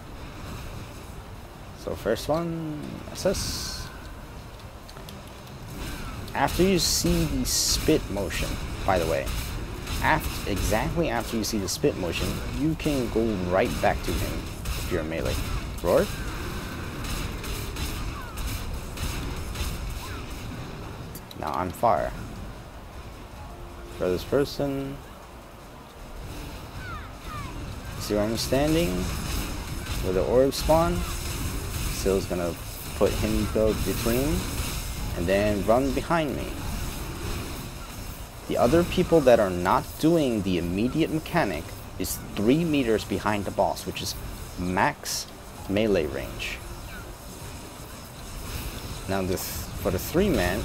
So first one, assess. After you see the spit motion, by the way, after, exactly after you see the spit motion, you can go right back to him if you're melee. Roar. Now I'm far. For this person, see where I'm standing? Where the orb spawn? Sill's gonna put him go between and then run behind me. The other people that are not doing the immediate mechanic is three meters behind the boss, which is max melee range. Now this for the three man,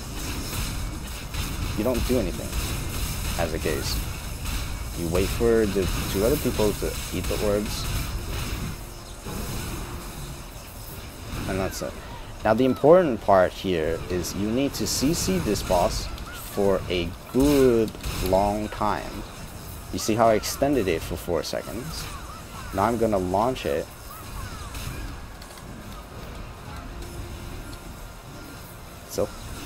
you don't do anything as a gaze. You wait for the two other people to eat the orbs, And that's it. Now the important part here is you need to C C this boss for a good long time. You see how I extended it for four seconds? Now I'm gonna launch it. So.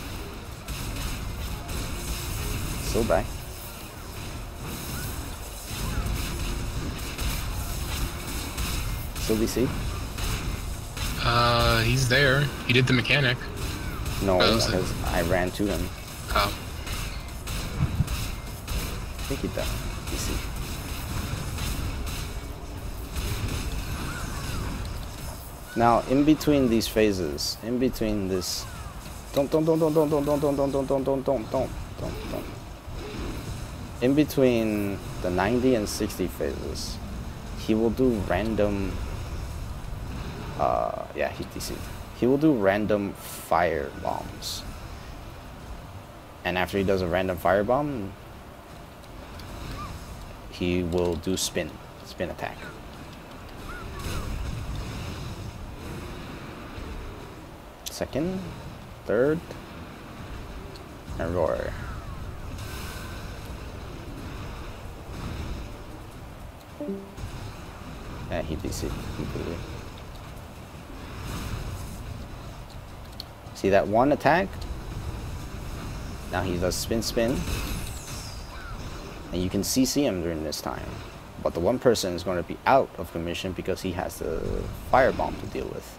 Still die. Still D C? Uh, he's there. He did the mechanic. No, Oh, was it? because I ran to him. Oh. I think he died. D C. Now, in between these phases, in between this, don't, don't, don't, don't, don't, don't, don't, don't, don't, don't, don't, don't, don't, don't, don't, don't. In between the ninety and sixty phases, he will do random. Uh, yeah, he D C'd. He will do random fire bombs, and after he does a random fire bomb, he will do spin, spin attack. Second, third, and roar. Yeah, he D C'd completely. See that one attack? Now he does spin spin. And you can C C him during this time. But the one person is going to be out of commission because he has the firebomb to deal with.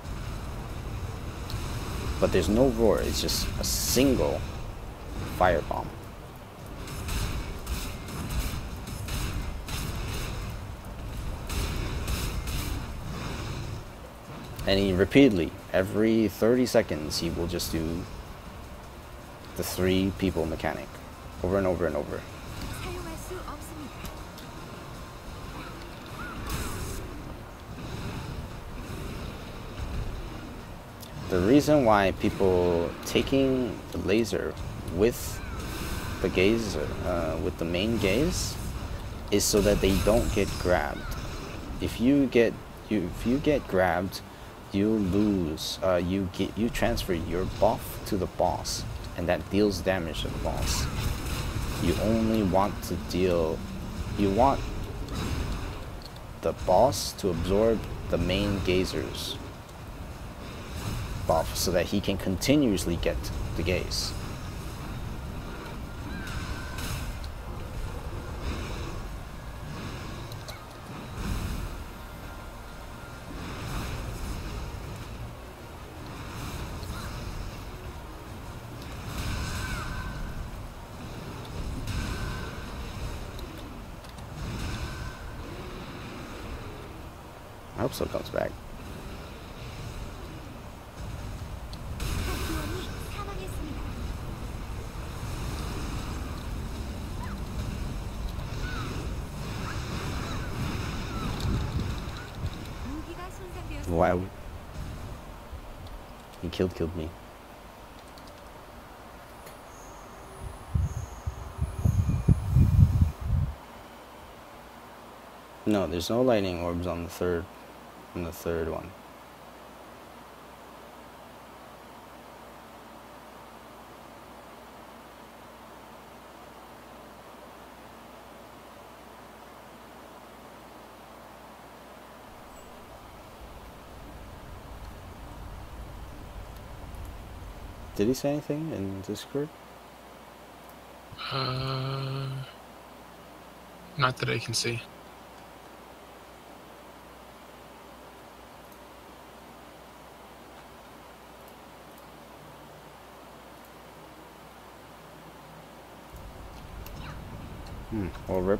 But there's no roar, it's just a single firebomb. And he repeatedly, every thirty seconds, he will just do the three people mechanic over and over and over. 사용할 수 없습니다. The reason why people taking the laser with the gaze, uh, with the main gaze, is so that they don't get grabbed. If you get you if you get grabbed, you lose. Uh, you get you transfer your buff to the boss, and that deals damage to the boss. You only want to deal. You want the boss to absorb the main gazer's buff so that he can continuously get the gaze. I hope so comes back. 파티원이 사망했습니다. 무기가 손상되었습니다. Wow. He killed killed me. No, there's no lightning orbs on the third on the third one. Did he say anything in Discord? Uh, not that I can see. Hmm. Well, rip.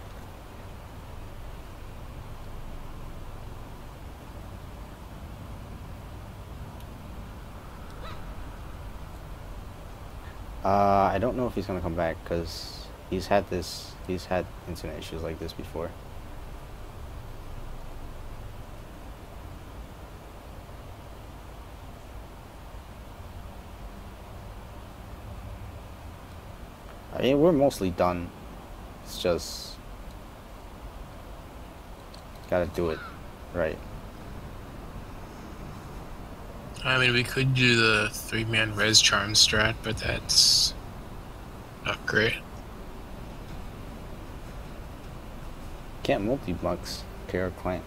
Uh, I don't know if he's gonna come back because he's had this. He's had internet issues like this before. I mean, we're mostly done. It's just gotta do it right. I mean, we could do the three-man res charm strat, but that's not great. Can't multi-bucks. Care client.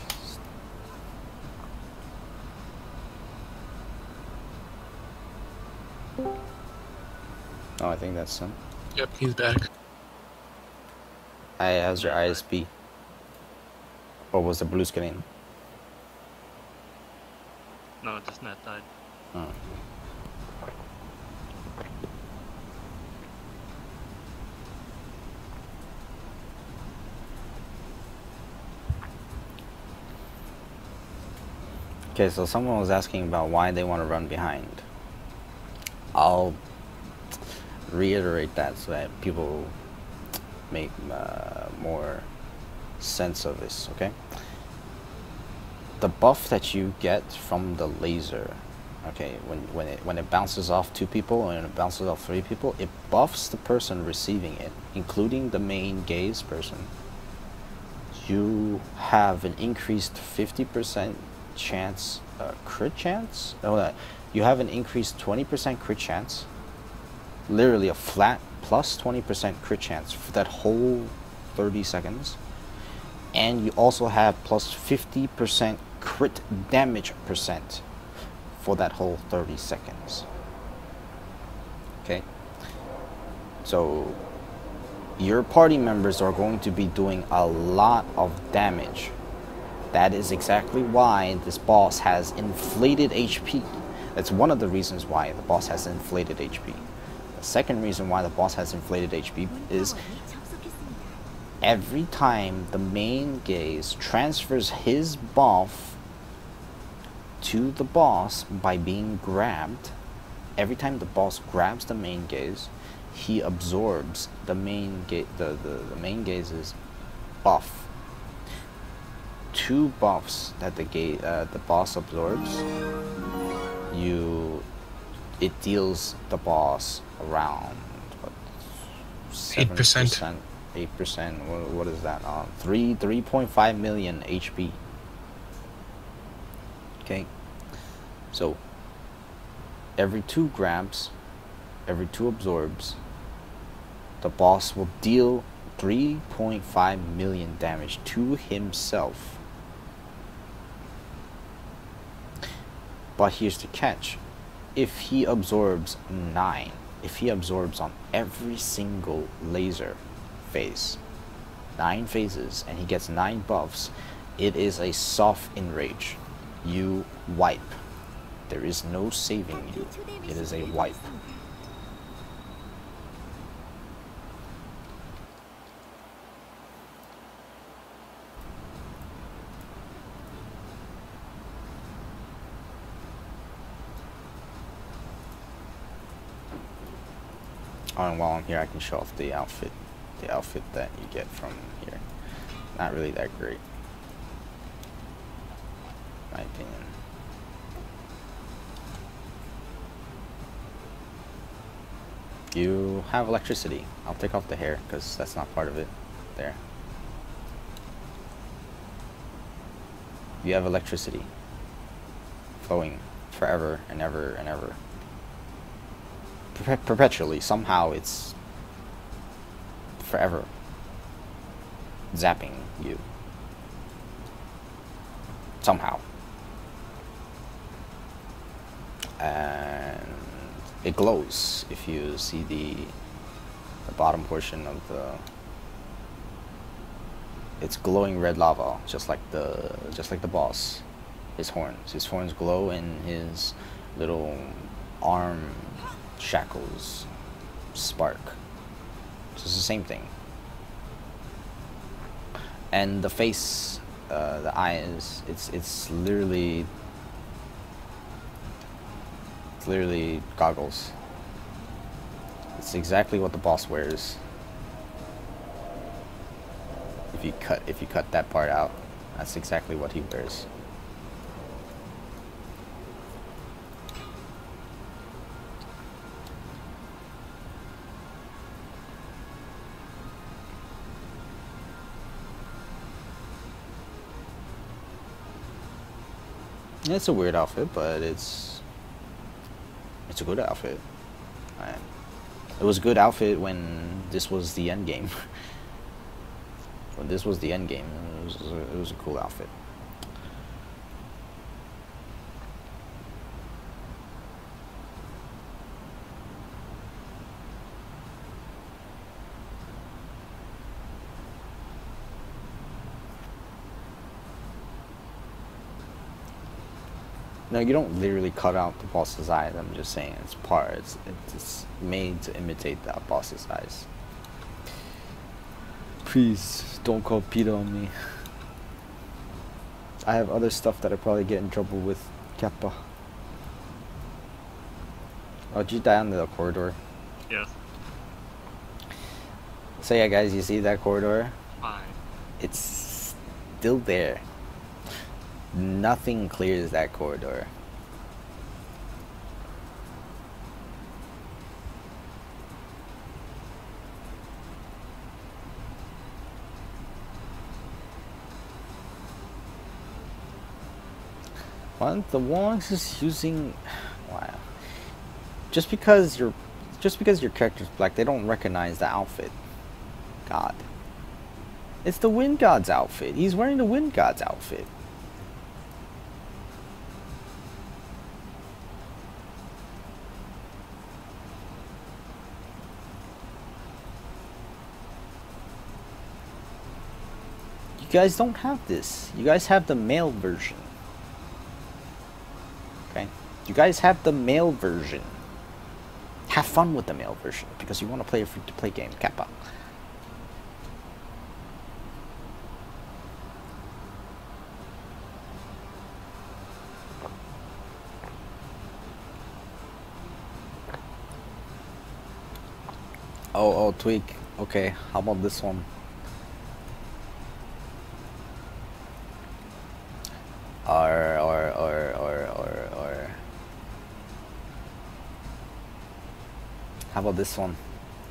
Oh, I think that's him. Yep, he's back. Hi, how's your I S P? Or was the blue screen? No, just net died. Oh. Okay, so someone was asking about why they want to run behind. I'll reiterate that so that people make uh, more sense of this, okay? The buff that you get from the laser, okay, when, when, it, when it bounces off two people and it bounces off three people, it buffs the person receiving it, including the main gaze person. You have an increased fifty percent chance, uh, crit chance? Oh, uh, you have an increased twenty percent crit chance. Literally a flat plus twenty percent crit chance for that whole thirty seconds. And you also have plus fifty percent crit damage percent for that whole thirty seconds. Okay? So your party members are going to be doing a lot of damage. That is exactly why this boss has inflated H P. That's one of the reasons why the boss has inflated H P. The second reason why the boss has inflated H P is every time the main gaze transfers his buff to the boss by being grabbed, every time the boss grabs the main gaze, he absorbs the main ga the, the, the main gaze's buff. Two buffs that the ga uh, the boss absorbs, you it deals the boss around what, Eight percent. Eight percent. What, what is that? Uh, three three point five million H P. Okay. So every two grabs, every two absorbs, the boss will deal three point five million damage to himself. But here's the catch. If he absorbs nine, if he absorbs on every single laser phase, nine phases, and he gets nine buffs, it is a soft enrage. You wipe. There is no saving you. It is a wipe. Oh, and while I'm here, I can show off the outfit, the outfit that you get from here. Not really that great, in my opinion. You have electricity. I'll take off the hair because that's not part of it. There. You have electricity flowing forever and ever and ever. Perpetually. Somehow it's forever zapping you. Somehow. And it glows if you see the the bottom portion of the, it's glowing red lava, just like the just like the boss. His horns. His horns glow and his little arm shackles spark. So it's the same thing. And the face, uh, the eyes, it's it's literally it's literally goggles. It's exactly what the boss wears. If you cut if you cut that part out, that's exactly what he wears. It's a weird outfit, but it's it's a good outfit. I, it was a good outfit when this was the end game. When this was the end game, it was, it was a cool outfit. No, you don't literally cut out the boss's eyes. I'm just saying it's part. It's it's made to imitate that boss's eyes. Please don't call Peter on me. I have other stuff that I probably get in trouble with. Kappa. Oh, did you die on the corridor? Yes. So yeah, guys, you see that corridor? Fine. It's still there. Nothing clears that corridor. What? The Warlocks is using... Wow. Just because you're... Just because your character's black, they don't recognize the outfit. God. It's the Wind God's outfit. He's wearing the Wind God's outfit. You guys don't have this. You guys have the male version. Okay? You guys have the male version. Have fun with the male version because you want to play a free-to-play game, Kappa. Oh, oh, tweak. Okay, how about this one? Or, or, or, or, or, or. How about this one?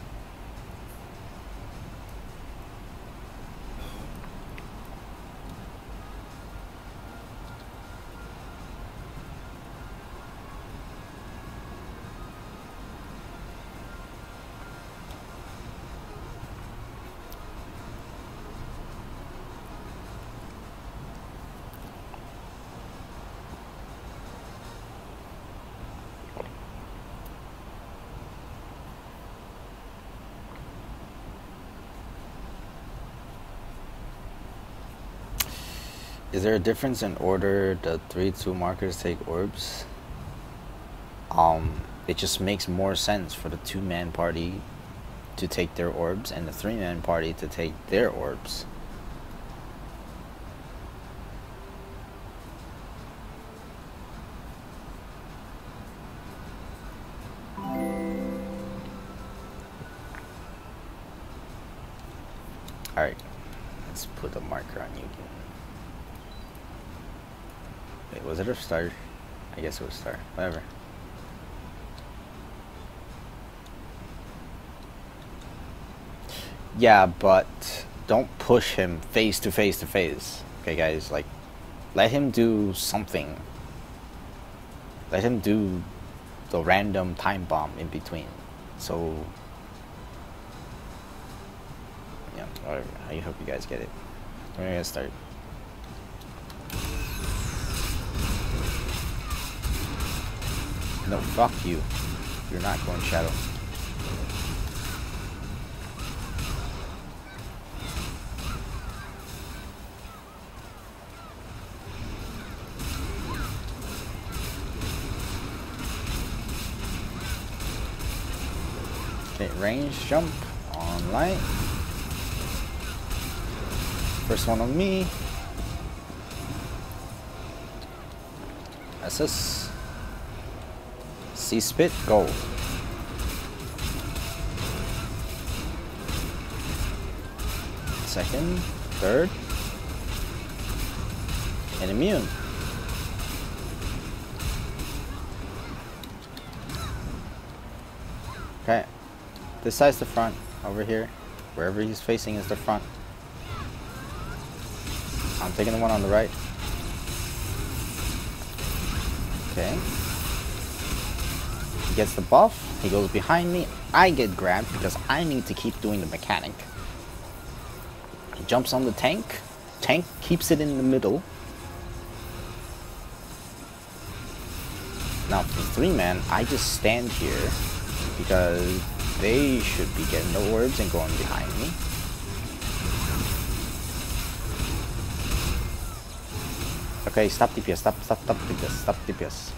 Is there a difference in order the three two markers take orbs? Um, it just makes more sense for the two-man party to take their orbs and the three-man party to take their orbs. Alright, let's put a marker on you again. Wait, was it a star? I guess it was star. Whatever. Yeah, but don't push him face to face to face. Okay, guys, like, let him do something. Let him do the random time bomb in between. So, yeah, whatever. I hope you guys get it. We're gonna start. No, fuck you. You're not going shadow. Okay, range jump on light. First one on me. S S. C-spit, go. Second, third, and immune. Okay, this side's the front, over here. Wherever he's facing is the front. I'm taking the one on the right. Okay. He gets the buff. He goes behind me. I get grabbed because I need to keep doing the mechanic. He jumps on the tank. Tank keeps it in the middle. Now for three man, I just stand here because they should be getting the orbs and going behind me. Okay, stop D P S, stop, stop, stop D P S, stop D P S.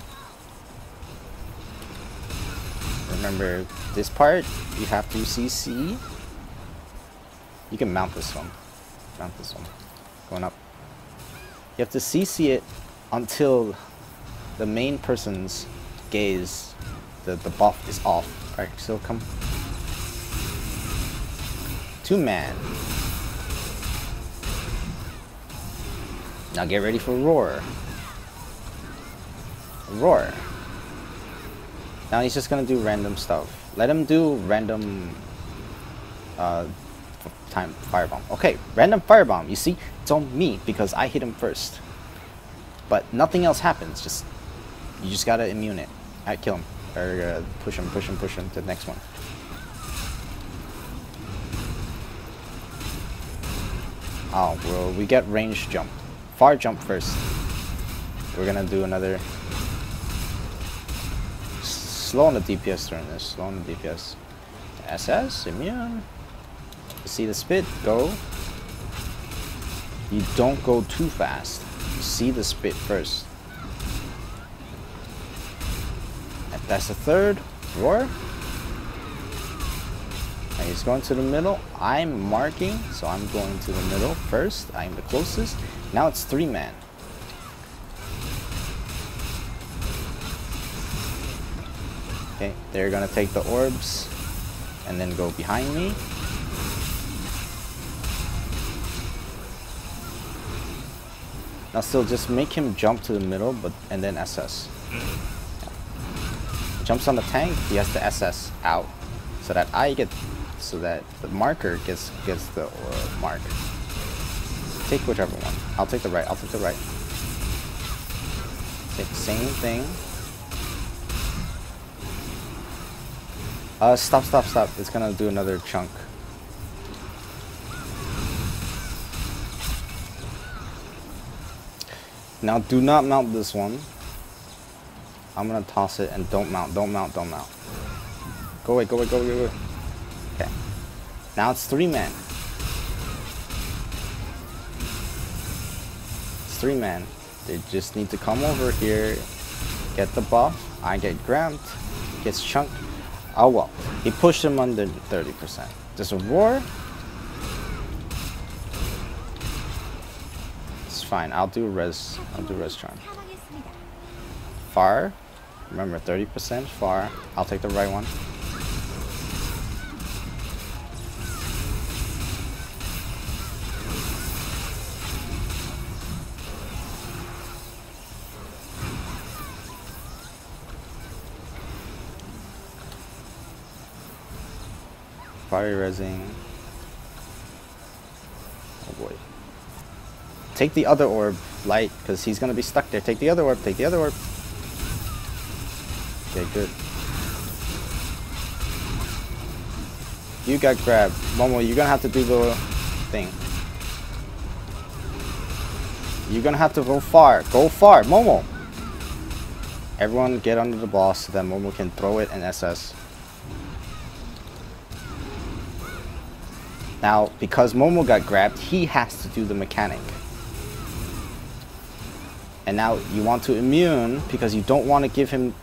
Remember, this part, you have to C C. You can mount this one. Mount this one. Going up. You have to C C it until the main person's gaze, the, the buff is off. Alright, so come. Two man. Now get ready for roar. Roar. Now he's just gonna do random stuff. Let him do random uh, time firebomb. Okay, random firebomb. You see, it's on me because I hit him first. But nothing else happens. Just you just gotta immune it. Alright, kill him. Or uh, push him, push him, push him to the next one. Oh, well, we get range jump. Far jump first. We're gonna do another. Slow on the D P S during this. Slow on the D P S. S S, immune. You see the spit? Go. You don't go too fast. You see the spit first. And that's the third. Roar. And he's going to the middle. I'm marking, so I'm going to the middle first. I'm the closest. Now it's three man. Okay, they're gonna take the orbs and then go behind me. Now still just make him jump to the middle, but and then S S. Yeah. Jumps on the tank, he has to S S out. So that I get so that the marker gets gets the uh, mark. Take whichever one. I'll take the right, I'll take the right. Take the same thing. Uh, stop, stop, stop. It's gonna do another chunk. Now do not mount this one. I'm gonna toss it and don't mount, don't mount, don't mount. Go away, go away, go away, go away. Okay. Now it's three man. It's three man. They just need to come over here, get the buff. I get grabbed, gets chunked. Oh well, he pushed him under thirty percent. Just a roar. It's fine. I'll do res. I'll do res charm. Far. Remember, thirty percent far. I'll take the right one. Fire resing. Oh boy. Take the other orb, light, because he's gonna be stuck there. Take the other orb, take the other orb. Okay, good. You got grabbed. Momo, you're gonna have to do the thing. You're gonna have to go far. Go far, Momo! Everyone get under the boss so that Momo can throw it and S S. Now, because Momo got grabbed, he has to do the mechanic. And now you want to immune because you don't want to give him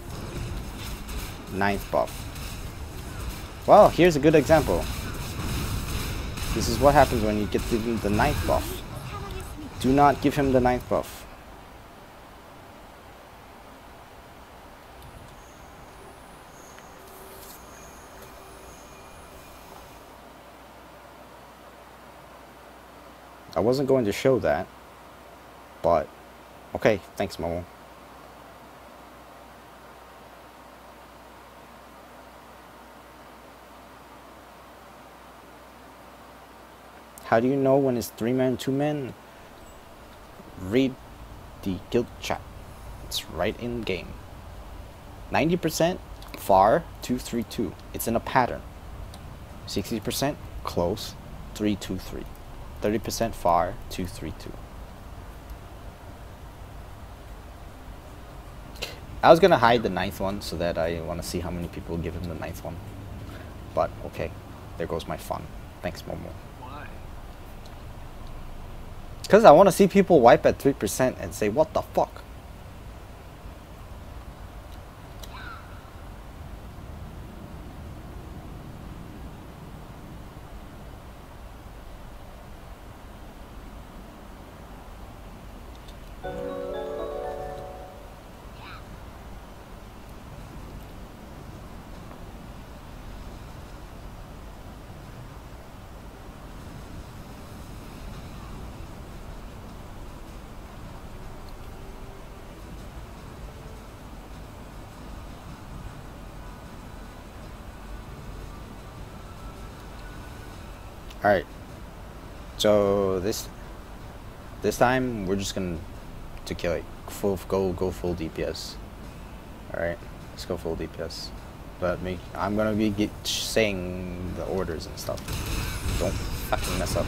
ninth buff. Well, here's a good example. This is what happens when you get him the ninth buff. Do not give him the ninth buff. I wasn't going to show that, but okay, thanks, Momo. How do you know when it's three men, two men? Read the guild chat. It's right in game. ninety percent far, two three two. It's in a pattern. sixty percent close, three two three. thirty percent far, two three two. I was gonna hide the ninth one so that I want to see how many people give him the ninth one. But okay, there goes my fun. Thanks, Momo. Why? Because I want to see people wipe at three percent and say, what the fuck? Alright, so this this time we're just gonna to kill it. Full go go full D P S. Alright, let's go full D P S. But me, I'm gonna be get, saying the orders and stuff. Don't fucking mess up.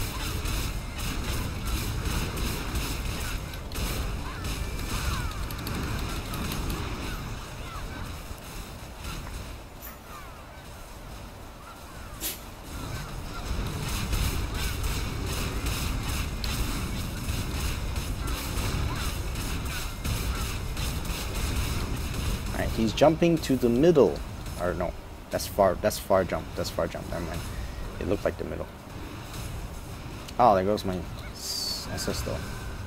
He's jumping to the middle, or no, that's far. That's far jump. That's far jump. Never mind. It looked like the middle. Oh, there goes my S S though.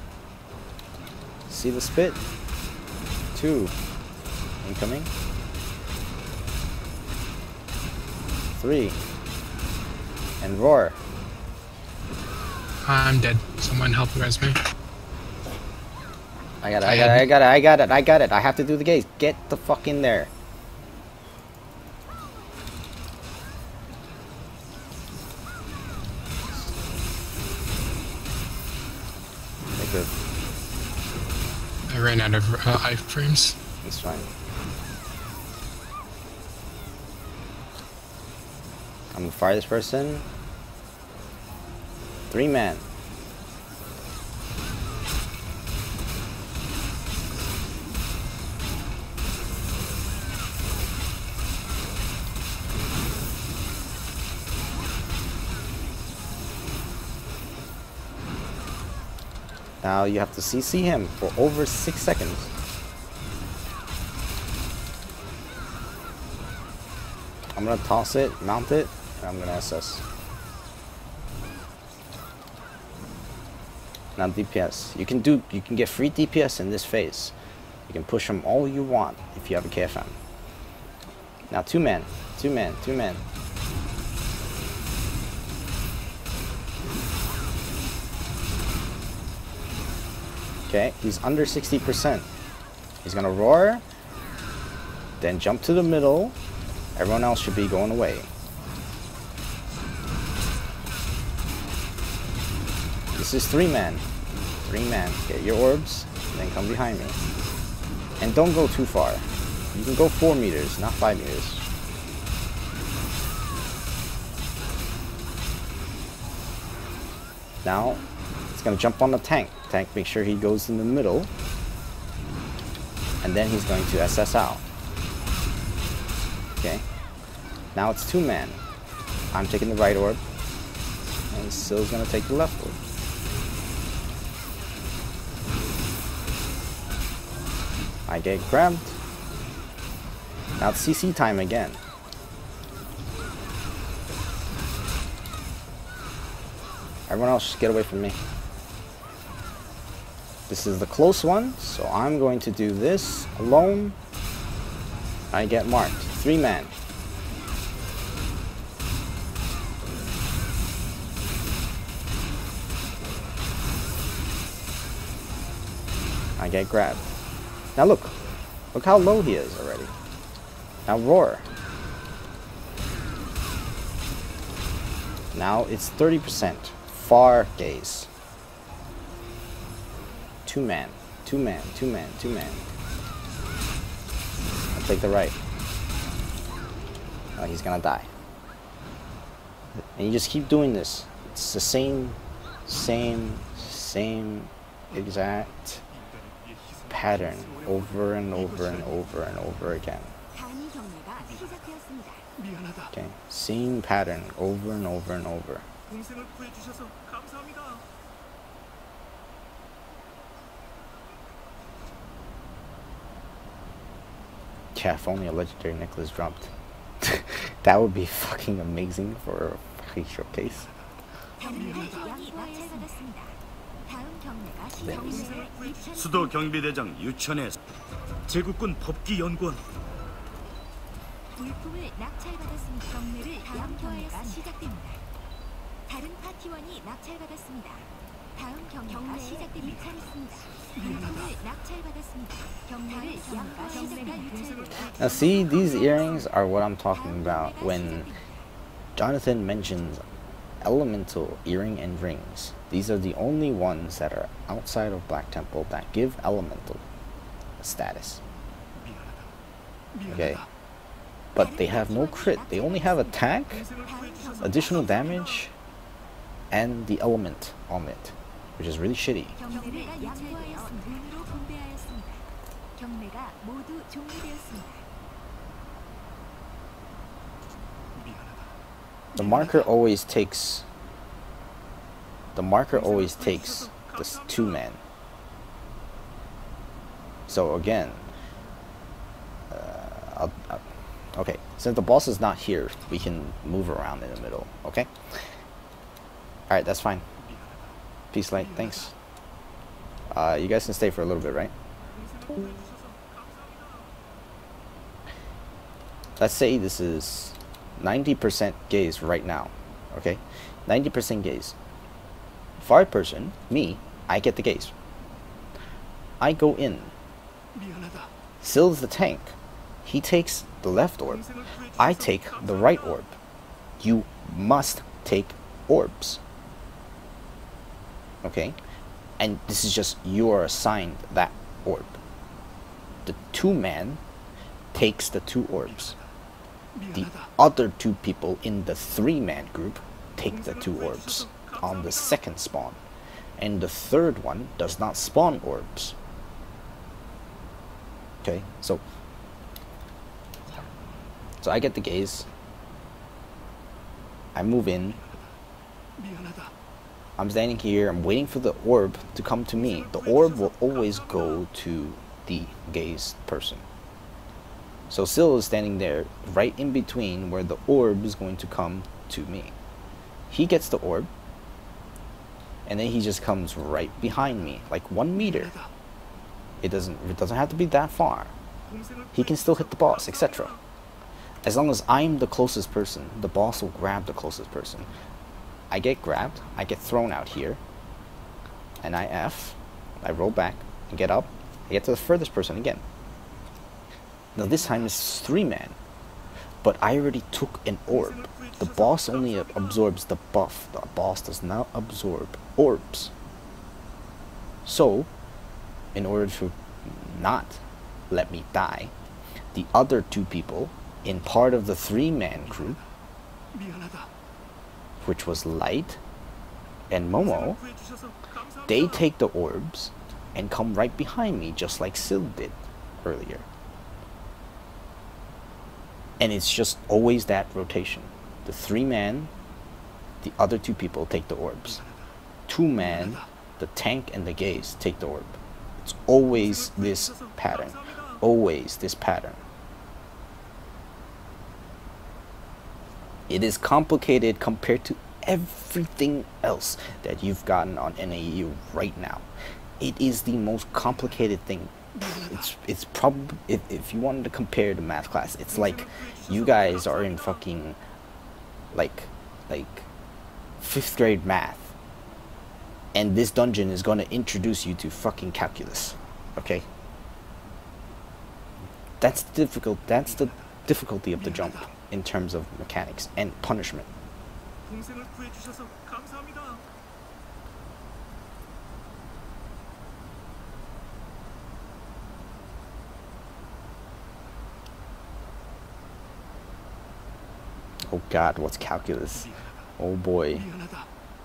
See the spit? Two. Incoming. Three. And roar. I'm dead. Someone help res me. I got it, I got it, I got it, I got it, I got it. I have to do the gaze. Get the fuck in there. Okay, good. I ran out of uh, iframes. It's fine. I'm gonna fire this person. Three man. Now you have to C C him for over six seconds. I'm gonna toss it, mount it, and I'm gonna S S. Now D P S. You can do. You can get free D P S in this phase. You can push them all you want if you have a K F M. Now two man, two man, two man. Okay, he's under sixty percent. He's gonna roar, then jump to the middle. Everyone else should be going away. This is three man. Three man. Get your orbs, then come behind me. And don't go too far. You can go four meters, not five meters. Now, it's gonna jump on the tank. Tank, make sure he goes in the middle. And then he's going to S S out. Okay. Now it's two man. I'm taking the right orb. And Sill's gonna take the left orb. I get grabbed. Now it's C C time again. Everyone else just get away from me. This is the close one, so I'm going to do this alone. I get marked. Three man. I get grabbed. Now look. Look how low he is already. Now roar. Now it's thirty percent. Far gaze. Two man. two man, two man, two man. I'll take the right. Oh, he's gonna die. And you just keep doing this. It's the same, same, same exact pattern over and over and over and over again. 간이 경매가 시작되었습니다. 미안하다. Okay, same pattern over and over and over. 동생을 구해주셔서 감사합니다. Yeah, if only a legendary necklace dropped. That would be fucking amazing for a fucking showcase. 다른 파티원이 낙찰받았습니다. 다음 경매가 시작됩니다. 수도 경비대장 유천에서 제국군 법기연구원 물품을 낙찰받았습니다. 경매를 다음 경매가 시작됩니다. 다른 파티원이 낙찰받았습니다. 다음 경매가 시작됩니다. 차렸습니다. 물품을 낙찰받았습니다. 경매를 양가 경매가 유찰됩니다. Now see, these earrings are what I'm talking about when Jonathan mentions elemental earring and rings. These are the only ones that are outside of Black Temple that give elemental status. Okay. But they have no crit. They only have attack, additional damage, and the element on it, which is really shitty. 경매가 양보하여 돈으로 분배하였습니다. 경매가 모두 종료되었습니다. The marker always takes the marker always takes this two man. So again, uh, I'll, I'll, okay, since the boss is not here, we can move around in the middle. Okay. All right, that's fine. Peace, light. Thanks. Uh, you guys can stay for a little bit, right? Let's say this is ninety percent gaze right now, okay? ninety percent gaze. Five person, me, I get the gaze. I go in. Sill's the tank. He takes the left orb. I take the right orb. You must take orbs. Okay? And this is just you are assigned that orb. The two man takes the two orbs. The other two people in the three-man group take the two orbs on the second spawn. And the third one does not spawn orbs. Okay, so so I get the gaze. I move in. I'm standing here, I'm waiting for the orb to come to me. The orb will always go to the gaze person. So Sill is standing there, right in between where the orb is going to come to me. He gets the orb, and then he just comes right behind me, like one meter. It doesn't, it doesn't have to be that far. He can still hit the boss, et cetera. As long as I'm the closest person, the boss will grab the closest person. I get grabbed, I get thrown out here, and I F, I roll back, and get up, I get to the furthest person again. Now this time it's three man, but I already took an orb. The boss only absorbs the buff. The boss does not absorb orbs. So, in order to not let me die, the other two people in part of the three man group, which was Light and Momo, they take the orbs and come right behind me just like Sill did earlier. And it's just always that rotation. The three man, the other two people take the orbs. Two man, the tank and the gaze take the orb. It's always this pattern. Always this pattern. It is complicated compared to everything else that you've gotten on N A E right now. It is the most complicated thing. It's it's probably, if, if you wanted to compare the math class, it's like you guys are in fucking like like fifth grade math, and this dungeon is going to introduce you to fucking calculus. Okay, that's difficult. That's the difficulty of the jump in terms of mechanics and punishment. 동생을 구해주셔서 감사합니다. Oh god, what's calculus? Oh boy. 미안하다.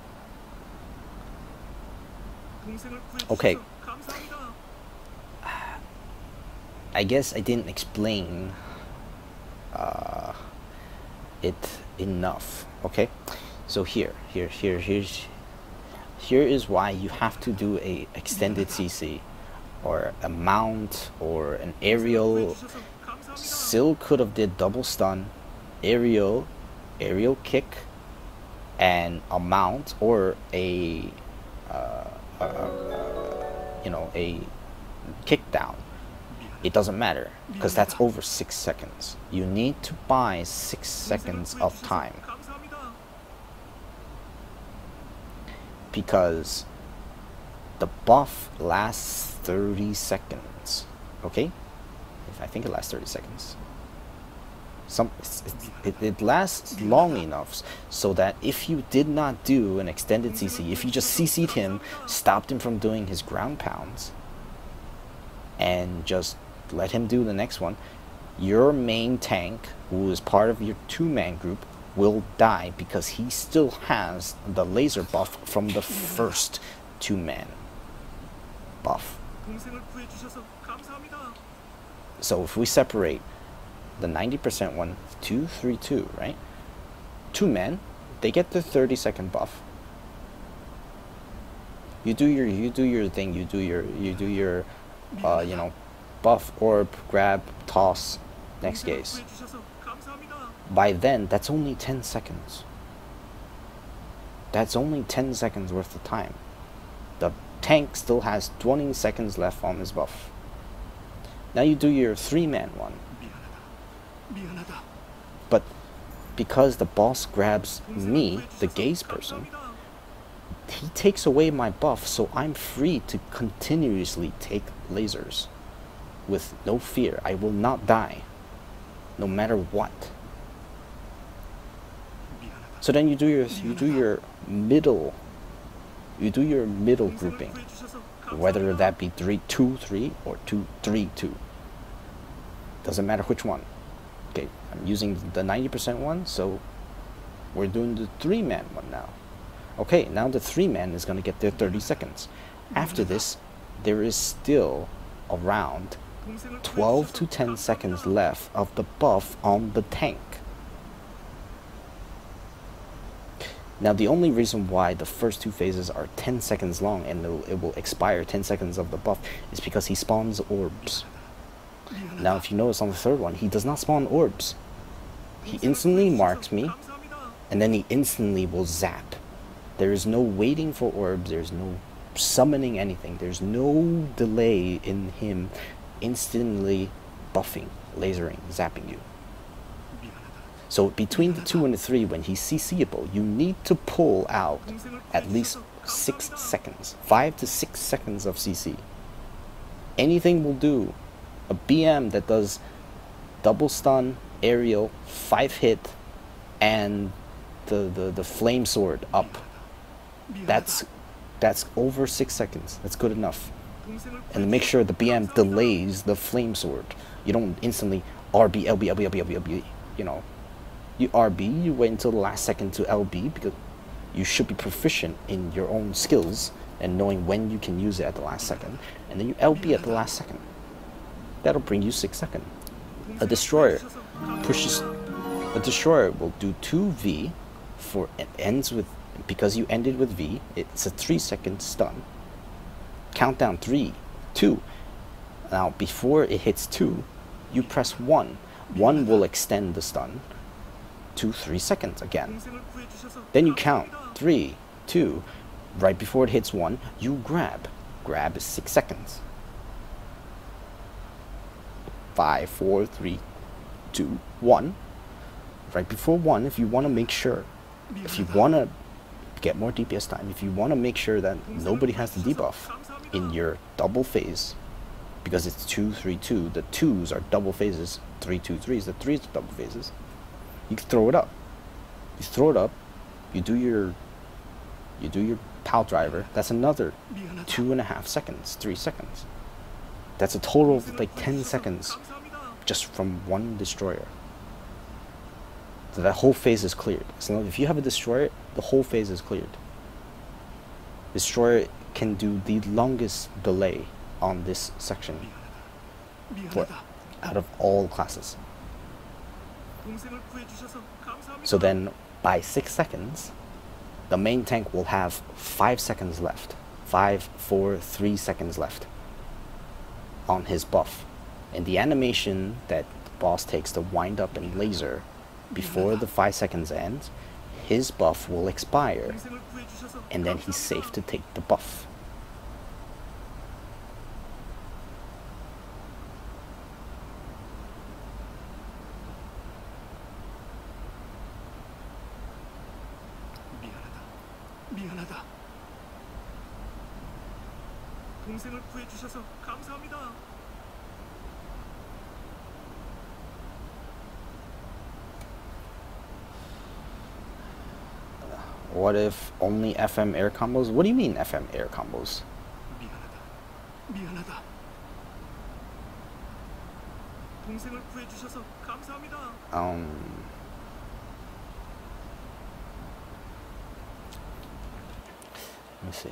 동생을 Okay. 구해주셔서 감사합니다. I guess I didn't explain uh, it enough. Okay, so here, here, here, here's here is why you have to do a extended C C, or a mount, or an aerial. 구해주셔서 감사합니다. Still could have did double stun, aerial, aerial kick, and a mount, or a, uh, uh, uh, you know, a kick down. It doesn't matter, because that's over six seconds. You need to buy six seconds of time, 감사합니다. because the buff lasts thirty seconds. Okay, if I think it lasts thirty seconds. Some it's, it's, it, it lasts long enough so that if you did not do an extended C C, if you just C C'd him, stopped him from doing his ground pounds, and just let him do the next one, your main tank, who is part of your two-man group, will die because he still has the laser buff from the first two-man buff. 동생을 구해주셔서 감사합니다. So if we separate the ninety percent one, two, three, two, right? Two men, they get the thirty second buff. You do your, you do your thing. You do your, you do your, uh, you know, buff, orb, grab, toss, next 동생을 gaze. 구해주셔서 감사합니다. By then, that's only ten seconds. That's only ten seconds worth of time. The tank still has twenty seconds left on his buff. Now you do your three-man one. 미안하다. 미안하다. But because the boss grabs me, the gaze person, he takes away my buff, so I'm free to continuously take lasers with no fear. I will not die, no matter what. So then you do your you do your middle, you do your middle grouping, whether that be three two three or two three two. Doesn't matter which one. Okay, I'm using the ninety percent one, so we're doing the three-man one now. Okay, now the three-man is going to get their thirty seconds. After this, there is still around twelve to ten seconds left of the buff on the tank. Now, the only reason why the first two phases are ten seconds long and it'll, it will expire ten seconds of the buff is because he spawns orbs. Now, if you notice on the third one, he does not spawn orbs. He instantly marks me, and then he instantly will zap. There is no waiting for orbs, there's no summoning anything, there's no delay in him instantly buffing, lasering, zapping you. So between the two and the three, when he's CCable, you need to pull out at least six seconds, five to six seconds of C C. Anything will do. A B M that does double stun, aerial, five hit, and the, the, the flame sword up. That's that's over six seconds. That's good enough. And make sure the B M delays the flame sword. You don't instantly R B, L B, L B, L B, L B, L B, you know. You R B, you wait until the last second to L B, because you should be proficient in your own skills and knowing when you can use it at the last second. And then you L B at the last second. That'll bring you six seconds. A destroyer pushes, a destroyer will do two V for, it ends with, because you ended with V, it's a three second stun. Countdown three, two. Now before it hits two, you press one. One will extend the stun to three seconds again. Then you count three, two. Right before it hits one, you grab. Grab is six seconds. Five, four, three, two, one. Right before one, if you want to make sure, if you want to get more D P S time, if you want to make sure that nobody has the debuff in your double phase, because it's two, three, two, the twos are double phases, three, two, threes, the threes are double phases. You can throw it up. You throw it up. You do your, you do your pal driver. That's another two and a half seconds, three seconds. That's a total of like ten seconds, just from one destroyer. So that whole phase is cleared. So if you have a destroyer, the whole phase is cleared. Destroyer can do the longest delay on this section for, 미안하다. out of all classes. 동생을 구해주셔서 감사합니다. So then by six seconds, the main tank will have five seconds left. Five, four, three seconds left on his buff. And the animation that the boss takes to wind up and laser before the five seconds ends, his buff will expire, 동생을 구해주셔서 and then he's safe to take the buff. 미안하다. 미안하다. 동생을 구해주셔서 감사합니다. What if only F M air combos? What do you mean F M air combos? 미안하다. 미안하다. 동생을 구해주셔서 감사합니다. Um, let me see.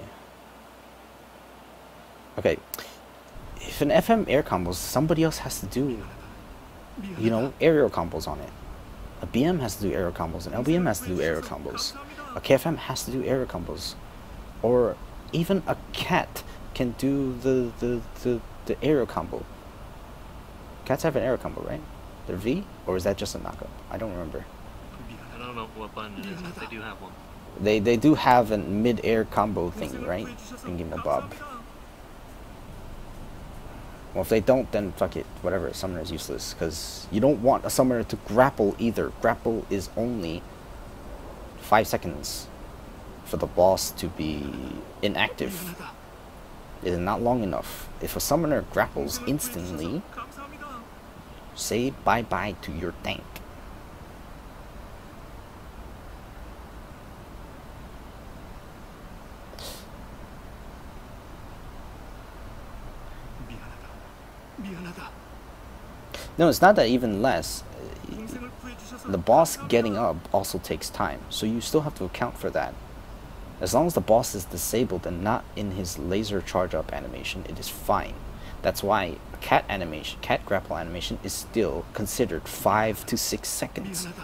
Okay, if an F M air combos, somebody else has to do, you know, aerial combos on it. A B M has to do aerial combos, an L B M has to do aerial combos. A K F M has to do aerial combos. Or even a cat can do the, the, the, the aerial combo. Cats have an aerial combo, right? They're V? Or is that just a knockup? I don't remember. I don't know what button it is, but they do have one. They they do have a mid-air combo thing, right? Thinking Bob. Well, if they don't, then fuck it. Whatever, summoner is useless. Because you don't want a summoner to grapple either. Grapple is only five seconds for the boss to be inactive. 미안하다. It is not long enough. If a summoner grapples instantly, 감사합니다. say bye-bye to your tank. 미안하다. 미안하다. No, it's not that even less. 동생을 구해주셔서 The boss 감사합니다. getting up also takes time, so you still have to account for that. As long as the boss is disabled and not in his laser charge up animation, it is fine. That's why a cat animation, cat grapple animation is still considered five to six seconds. 미안하다.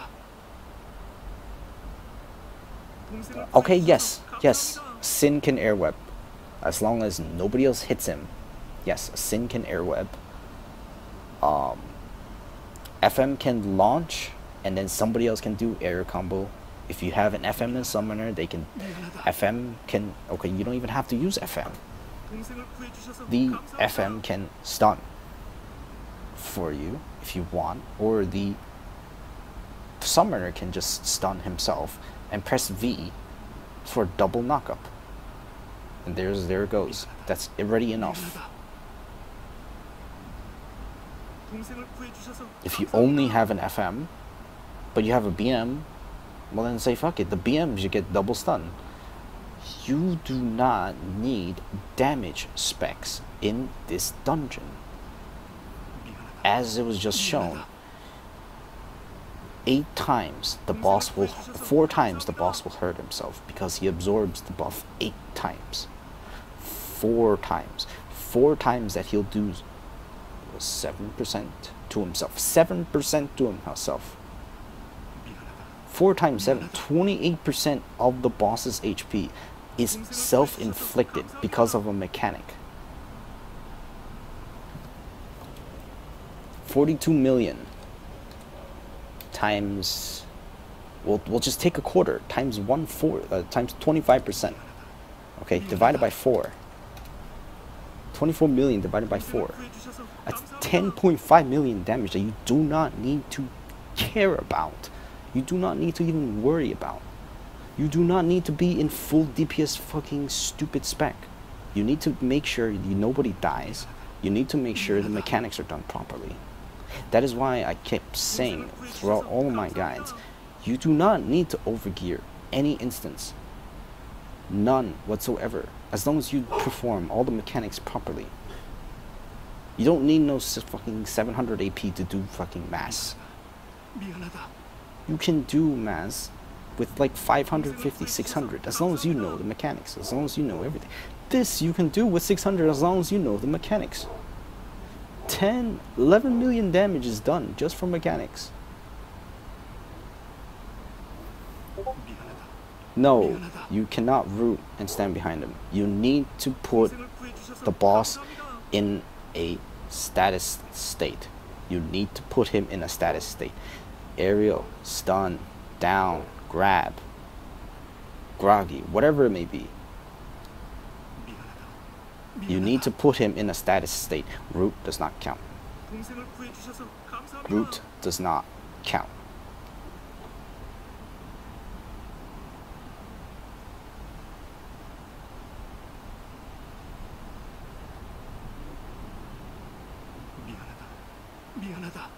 동생을 Okay, 구해주셔서 yes, yes, 감사합니다. Sin can airweb. As long as nobody else hits him. Yes, Sin can airweb. Um, F M can launch, and then somebody else can do air combo. If you have an F M and summoner, they can. 미안하다. F M can. Okay, you don't even have to use F M. 동생을 구해주셔서 The 감사합니다. F M can stun for you if you want, or the summoner can just stun himself and press V for double knockup. And there's there it goes. That's already enough. 미안하다. 동생을 구해주셔서 If you 감사합니다. only have an F M, but you have a B M, well then say fuck it. The B M you get double stun. You do not need damage specs in this dungeon. 미안하다. As it was just shown, eight times the boss will, four times the boss will hurt himself because he absorbs the buff eight times. Four times. Four times that he'll do seven percent to himself. seven percent to himself. 미안하다. four times seven, twenty-eight percent of the boss's H P is self-inflicted because of a mechanic. forty-two million times, we'll, we'll just take a quarter, times one four, uh, times twenty-five percent. Okay, divided by four. twenty-four million divided by four. 구해주셔서 That's 감사합니다. ten point five million damage that you do not need to care about. You do not need to even worry about. You do not need to be in full D P S fucking stupid spec. You need to make sure you, nobody dies. You need to make sure the mechanics are done properly. That is why I kept saying throughout all of my guides, you do not need to overgear any instance. None whatsoever. As long as you perform all the mechanics properly. You don't need no s- fucking seven hundred A P to do fucking mass. 미안하다. you can do Maz with like five hundred fifty, six hundred, as long as you know the mechanics, as long as you know everything. This you can do with six hundred as long as you know the mechanics. ten, eleven million damage is done just from mechanics. No, you cannot root and stand behind him. You need to put the boss in a status state. You need to put him in a status state. Aerial, stun, down, grab, groggy, whatever it may be. You need to put him in a status state. Root does not count. 동생을 구해주셔서 감사합니다. Root does not count. 미안하다. 미안하다.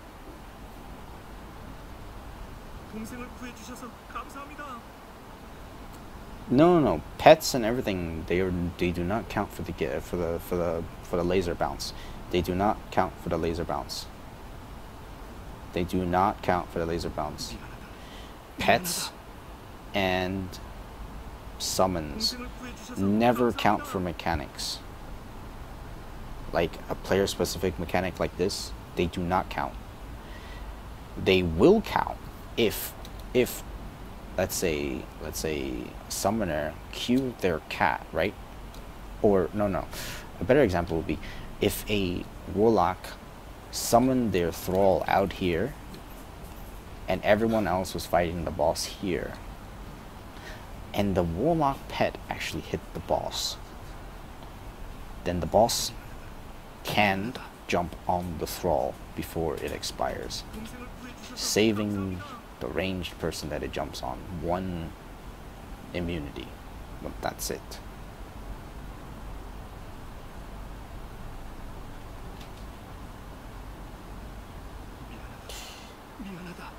동생을 구해주셔서 감사합니다. No, no, no. Pets and everything, they are they do not count for the ge- for the for the for the laser bounce. They do not count for the laser bounce. They do not count for the laser bounce. Pets and summons 동생을 구해주셔서 never count 감사합니다. for mechanics. Like a player specific mechanic like this, they do not count. They will count if if let's say let's say summoner cue their cat, right? Or no no. A better example would be if a warlock summoned their thrall out here and everyone else was fighting the boss here. And the warlock pet actually hit the boss. Then the boss can jump on the thrall before it expires, 동생을 구해주셔서 saving 감사합니다. the ranged person that it jumps on one immunity. But that's it. 미안하다.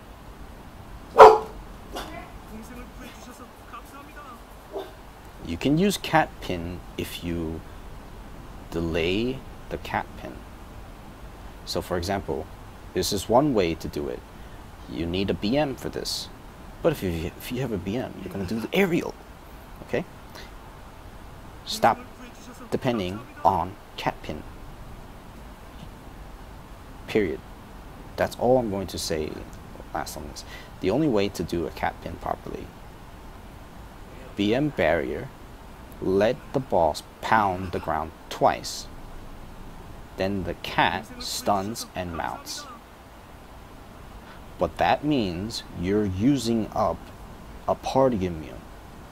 동생을 구해주셔서 감사합니다. You can use cat pin if you delay the cat pin. So for example, this is one way to do it. You need a B M for this. But if you, if you have a B M, you're going to do the aerial. Okay? Stop 동생을 구해주셔서 depending 감사합니다. on cat pin. Period. That's all I'm going to say last on this. The only way to do a cat pin properly. B M barrier. Let the boss pound the ground twice. Then the cat stuns and mounts. But that means you're using up a party immune.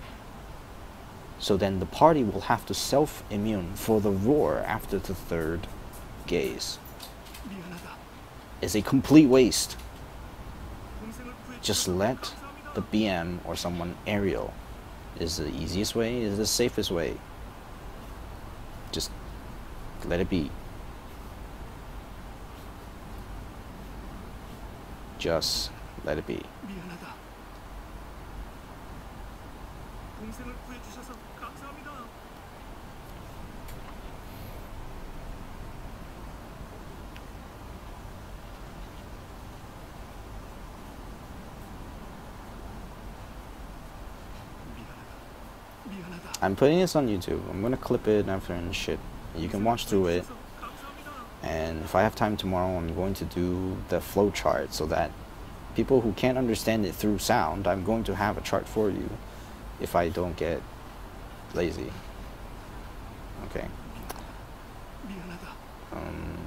So then the party will have to self-immune for the roar after the third gaze. 미안하다. It's a complete waste. 동생을 구해주셔서 Just let 감사합니다. the B M or someone aerial. Is the easiest way, is the safest way. Just let it be. Just let it be. 미안하다. 동생을 구해주셔서 감사합니다. 미안하다. 미안하다. I'm putting this on YouTube. I'm gonna clip it after and shit. You can watch through it. 감사합니다. And if I have time tomorrow, I'm going to do the flow chart so that people who can't understand it through sound, I'm going to have a chart for you if I don't get lazy. Okay. 미안하다. Um,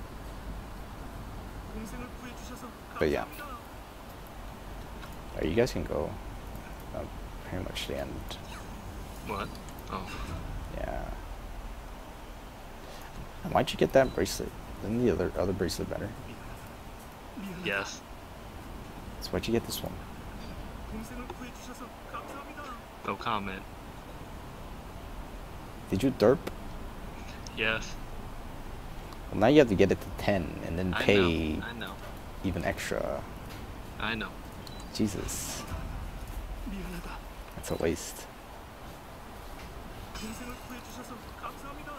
동생을 구해주셔서 But yeah. 감사합니다. uh, you guys can go. Uh, pretty much the end. What? Oh. Yeah. Why'd you get that bracelet? Isn't the other other bracelet better? 미안하다. Yes. So why'd you get this one? 동생을 구해주셔서 감사합니다. No comment. Did you derp? Yes. Well, now you have to get it to ten and then I pay know. I know. even extra. I know. Jesus, 미안하다. that's a waste. 동생을 구해주셔서 감사합니다.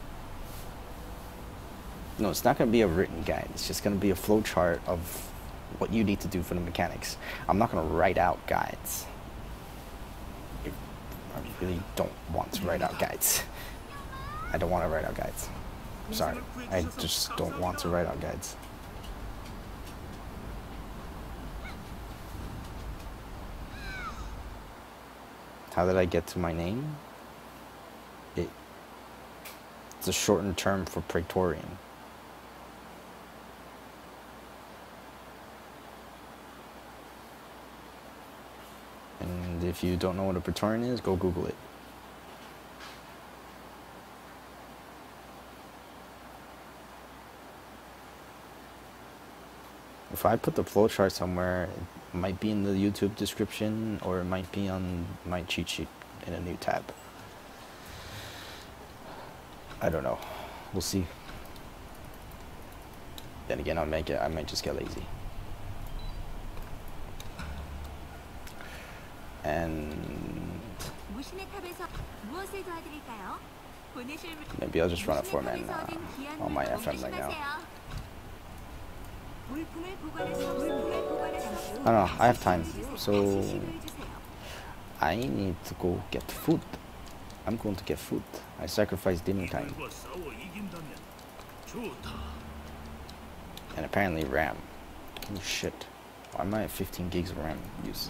No, it's not going to be a written guide. It's just going to be a flow chart of what you need to do for the mechanics. I'm not gonna write out guides. I really don't want to write out guides. I don't want to write out guides. Sorry, I just don't want to write out guides. How did I get to my name? It, it's a shortened term for Praetorian. And if you don't know what a Praetorian is, go Google it. If I put the flowchart somewhere, it might be in the YouTube description, or it might be on my cheat sheet in a new tab. I don't know. We'll see. Then again, I'll make it. I might just get lazy. And maybe I'll just run a four man uh, on my F M right now. I don't know, I have time, so I need to go get food. I'm going to get food. I sacrificed dinner time. And apparently RAM. Oh shit. Why am I at fifteen gigs of RAM use?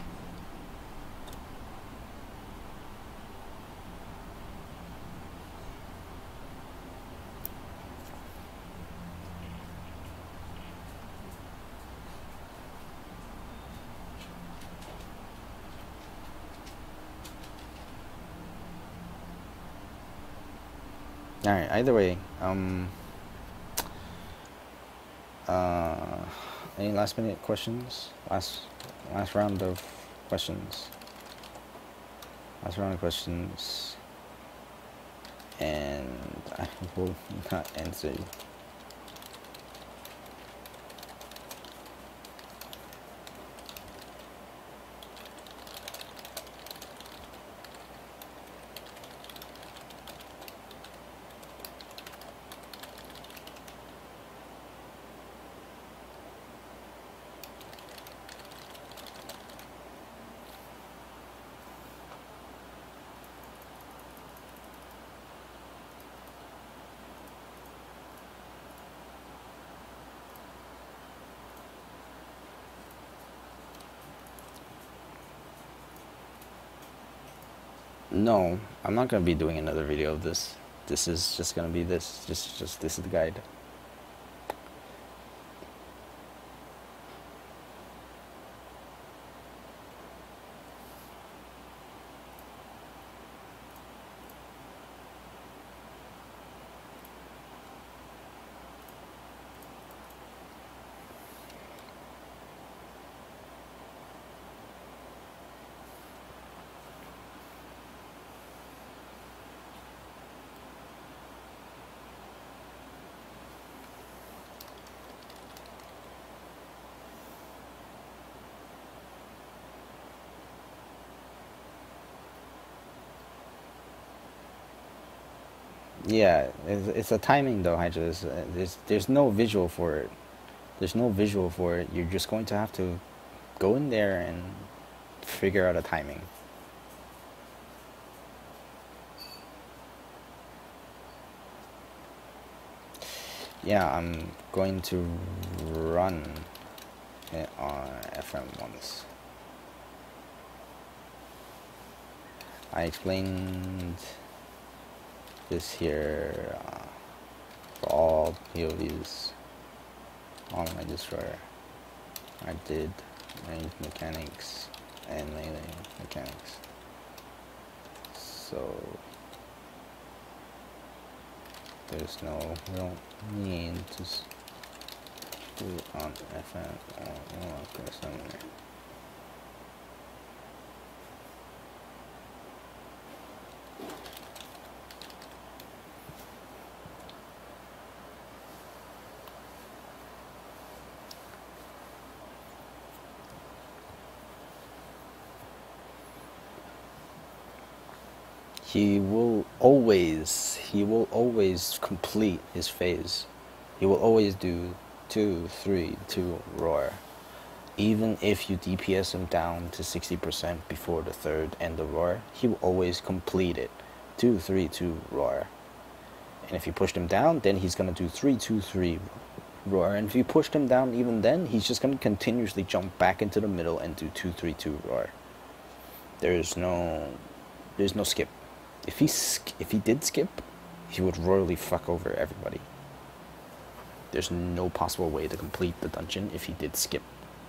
Alright, either way, um, uh, any last minute questions? Last, last round of questions. Last round of questions. And I will not answer you. No, I'm not gonna be doing another video of this. This is just gonna be this. Just, just this is the guide. Yeah, it's, it's a timing though, Hydra. There's, there's there's no visual for it. There's no visual for it. You're just going to have to go in there and figure out a timing. Yeah, I'm going to run it on F M once. I explained this here uh, for all P O Vs on my destroyer. I did range mechanics and melee mechanics. So there's no real need to do it on F M or somewhere. He will always, he will always complete his phase. He will always do two, three, two, roar. even if you D P S him down to sixty percent before the third and the roar, he will always complete it. two, three, two, roar. And if you pushed him down, then he's going to do three, two, three, roar. And if you pushed him down even then, he's just going to continuously jump back into the middle and do two, three, two, roar. There's no, there's no skip. If he, sk if he did skip, he would royally fuck over everybody. There's no possible way to complete the dungeon if he did skip.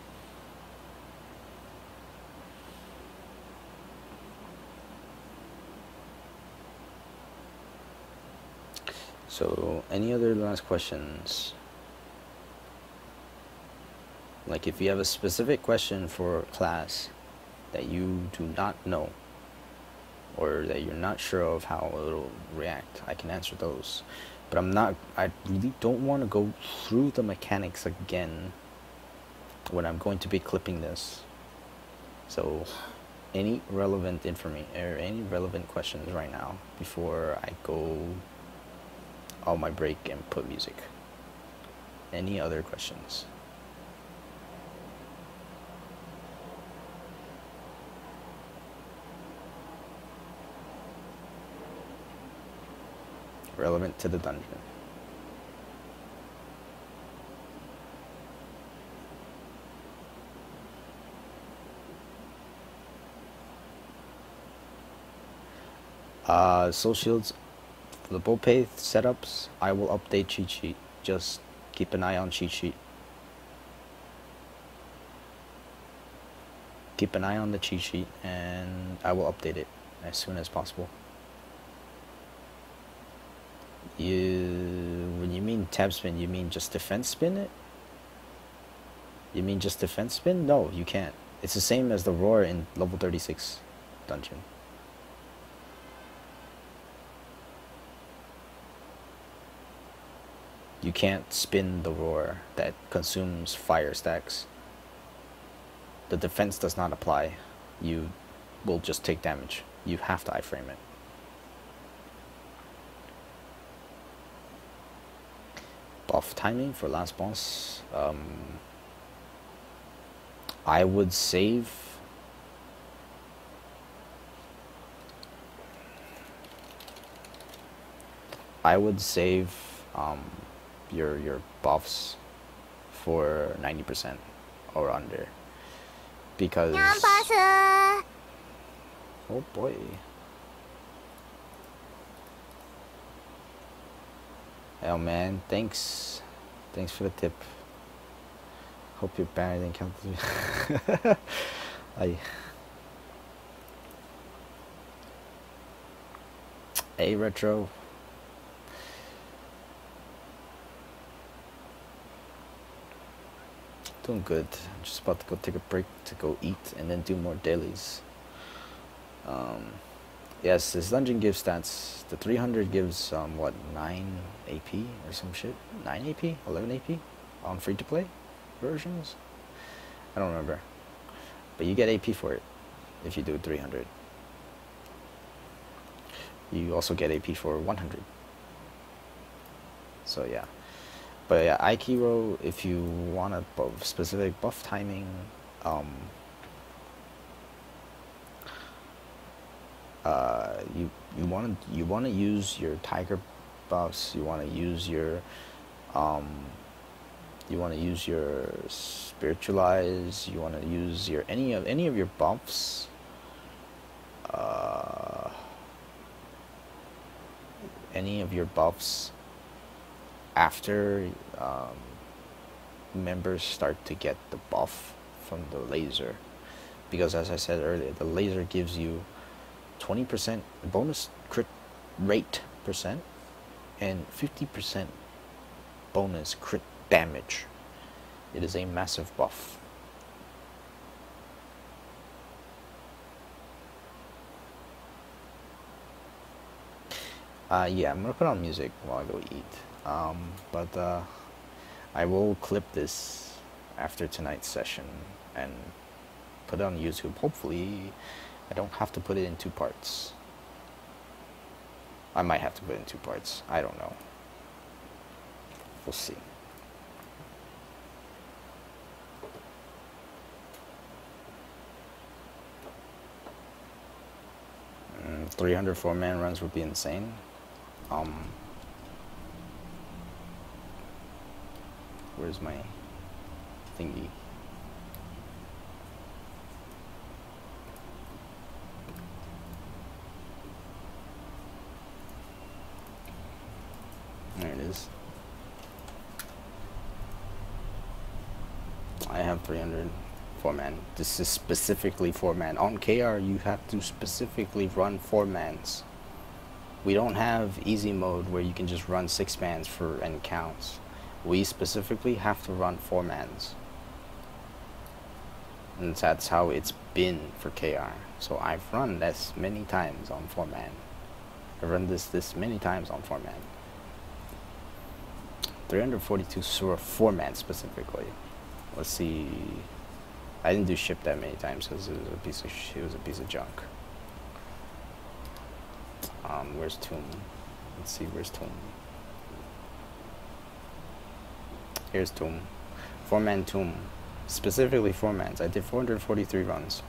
So, any other last questions? Like, if you have a specific question for class that you do not know, or that you're not sure of how it'll react, I can answer those. But I'm not, I really don't want to go through the mechanics again when I'm going to be clipping this. So, any relevant information, or any relevant questions right now before I go on my break and put music? Any other questions? Relevant to the dungeon. Uh, Soul Shields, for the Bopay setups, I will update cheat sheet. Just keep an eye on cheat sheet. Keep an eye on the cheat sheet, and I will update it as soon as possible. You, when you mean tab spin, you mean just defense spin it? You mean just defense spin? No, you can't. It's the same as the roar in level thirty-six dungeon. You can't spin the roar that consumes fire stacks. The defense does not apply. You will just take damage. You have to iframe it. Buff timing for last boss. Um, I would save. I would save um, your your buffs for ninety percent or under, because. Oh boy. Oh man, thanks. Thanks for the tip. Hope your banner didn't count to me. I. Hey Retro. Doing good. I'm just about to go take a break to go eat and then do more dailies. Um, yes, this dungeon gives stats. The three hundred gives, um, what, nine A P or some shit? nine A P? eleven A P? On free-to-play versions? I don't remember. But you get A P for it if you do three hundred. You also get A P for one hundred. So yeah. But yeah, Aikiro, if you want a buff, specific buff timing, um, uh, you you want to you want to use your tiger buffs. You want to use your, um, you want to use your spiritualize. You want to use your any of any of your buffs. Uh, any of your buffs. After um, members start to get the buff from the laser, because as I said earlier, the laser gives you twenty percent bonus crit rate percent and fifty percent bonus crit damage. It is a massive buff. Uh, yeah, I'm gonna put on music while I go eat. Um, but uh, I will clip this after tonight's session and put it on YouTube. Hopefully I don't have to put it in two parts. I might have to put it in two parts. I don't know. We'll see. three hundred four-man runs would be insane. Um, where's my thingy? There it is. I have three hundred four-man. This is specifically four-man. On K R, you have to specifically run four-mans. We don't have easy mode where you can just run six-mans for and counts. We specifically have to run four-mans. And that's how it's been for K R. So I've run this many times on four-man. I've run this this many times on four-man. three hundred forty-two Sura four-man specifically. Let's see. I didn't do ship that many times because it was a piece of sh it was a piece of junk. Um, where's Tomb? Let's see, where's Tomb? Here's Tomb. Four-man Tomb. Specifically four-mans. I did four hundred forty-three runs.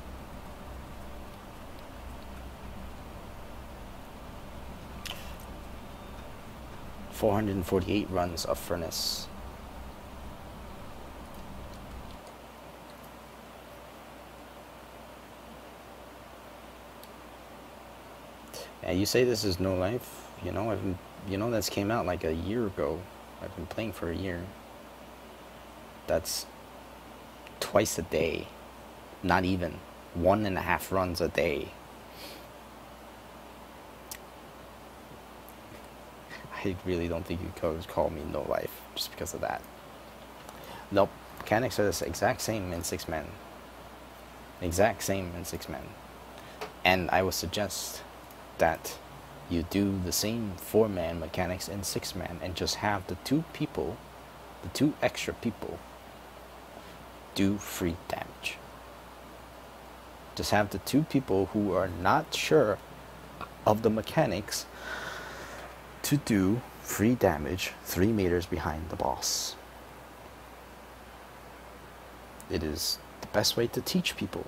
four hundred forty-eight runs of Furnace. Yeah, you say this is No Life, you know, I've been, you know, that's came out like a year ago. I've been playing for a year. That's twice a day. Not even. One and a half runs a day. I really don't think you could call me No Life just because of that. Nope. Mechanics are the exact same in six men. Exact same in six men. And I would suggest that you do the same four-man mechanics in six-man and just have the two people, the two extra people, do free damage. Just have the two people who are not sure of the mechanics to do free damage three meters behind the boss. It is the best way to teach people.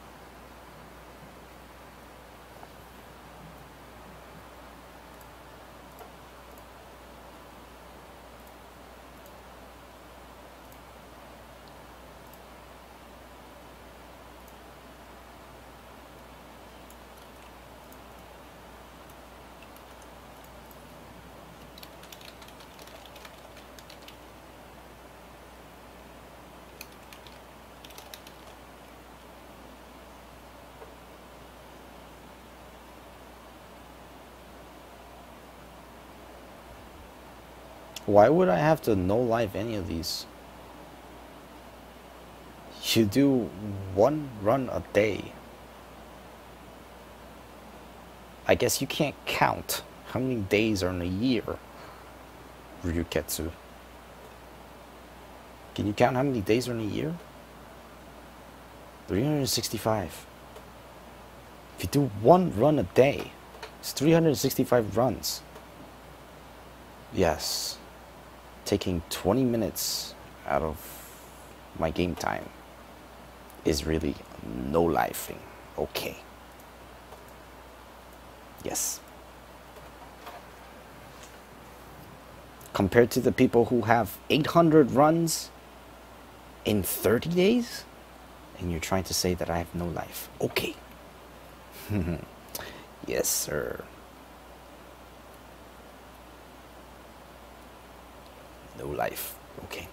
Why would I have to no life any of these? You do one run a day. I guess you can't count how many days are in a year, Ryuketsu. Can you count how many days are in a year? three hundred sixty-five. If you do one run a day, it's three hundred sixty-five runs. Yes. Taking twenty minutes out of my game time is really no lifing. Okay. Yes. Compared to the people who have eight hundred runs in thirty days, and you're trying to say that I have no life. Okay. Yes, sir. No life. Okay.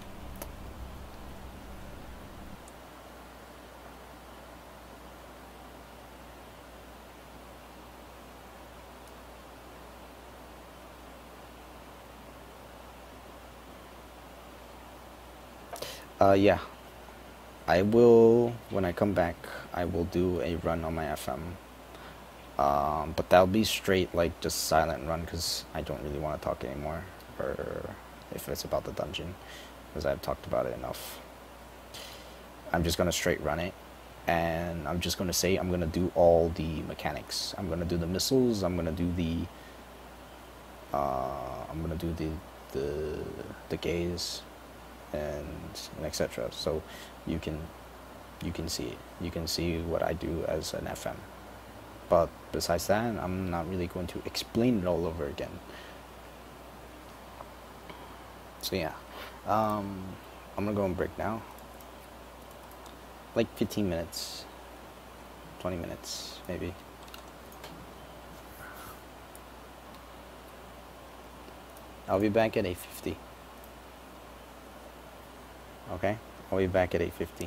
Uh, yeah. I will, when I come back, I will do a run on my F M. Um, but that'll be straight, like, just silent run, because I don't really want to talk anymore. Or if it's about the dungeon, because I've talked about it enough. I'm just going to straight run it. And I'm just going to say I'm going to do all the mechanics. I'm going to do the missiles. I'm going to do the... Uh, I'm going to do the, the, the gaze. And, and et cetera. So you can you can see it. You can see what I do as an F M. but besides that, I'm not really going to explain it all over again. So yeah, um, I'm gonna go on break now. Like fifteen minutes, twenty minutes maybe. I'll be back at eight fifty. Okay, I'll be back at eight fifty.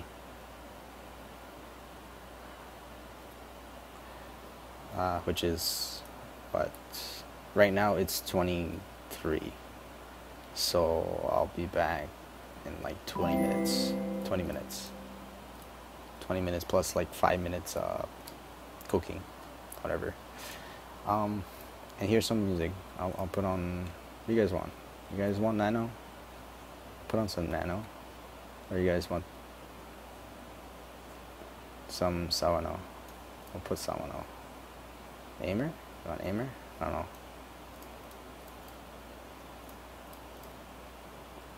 Uh, which is what? Right now it's twenty-three. So I'll be back in like twenty minutes. twenty minutes. twenty minutes plus like five minutes uh, cooking, whatever. Um, and here's some music. I'll, I'll put on. What do you guys want? You guys want Nano? Put on some Nano. Or you guys want some Sawano? I'll put Sawano. Aimer? You want Aimer? I don't know.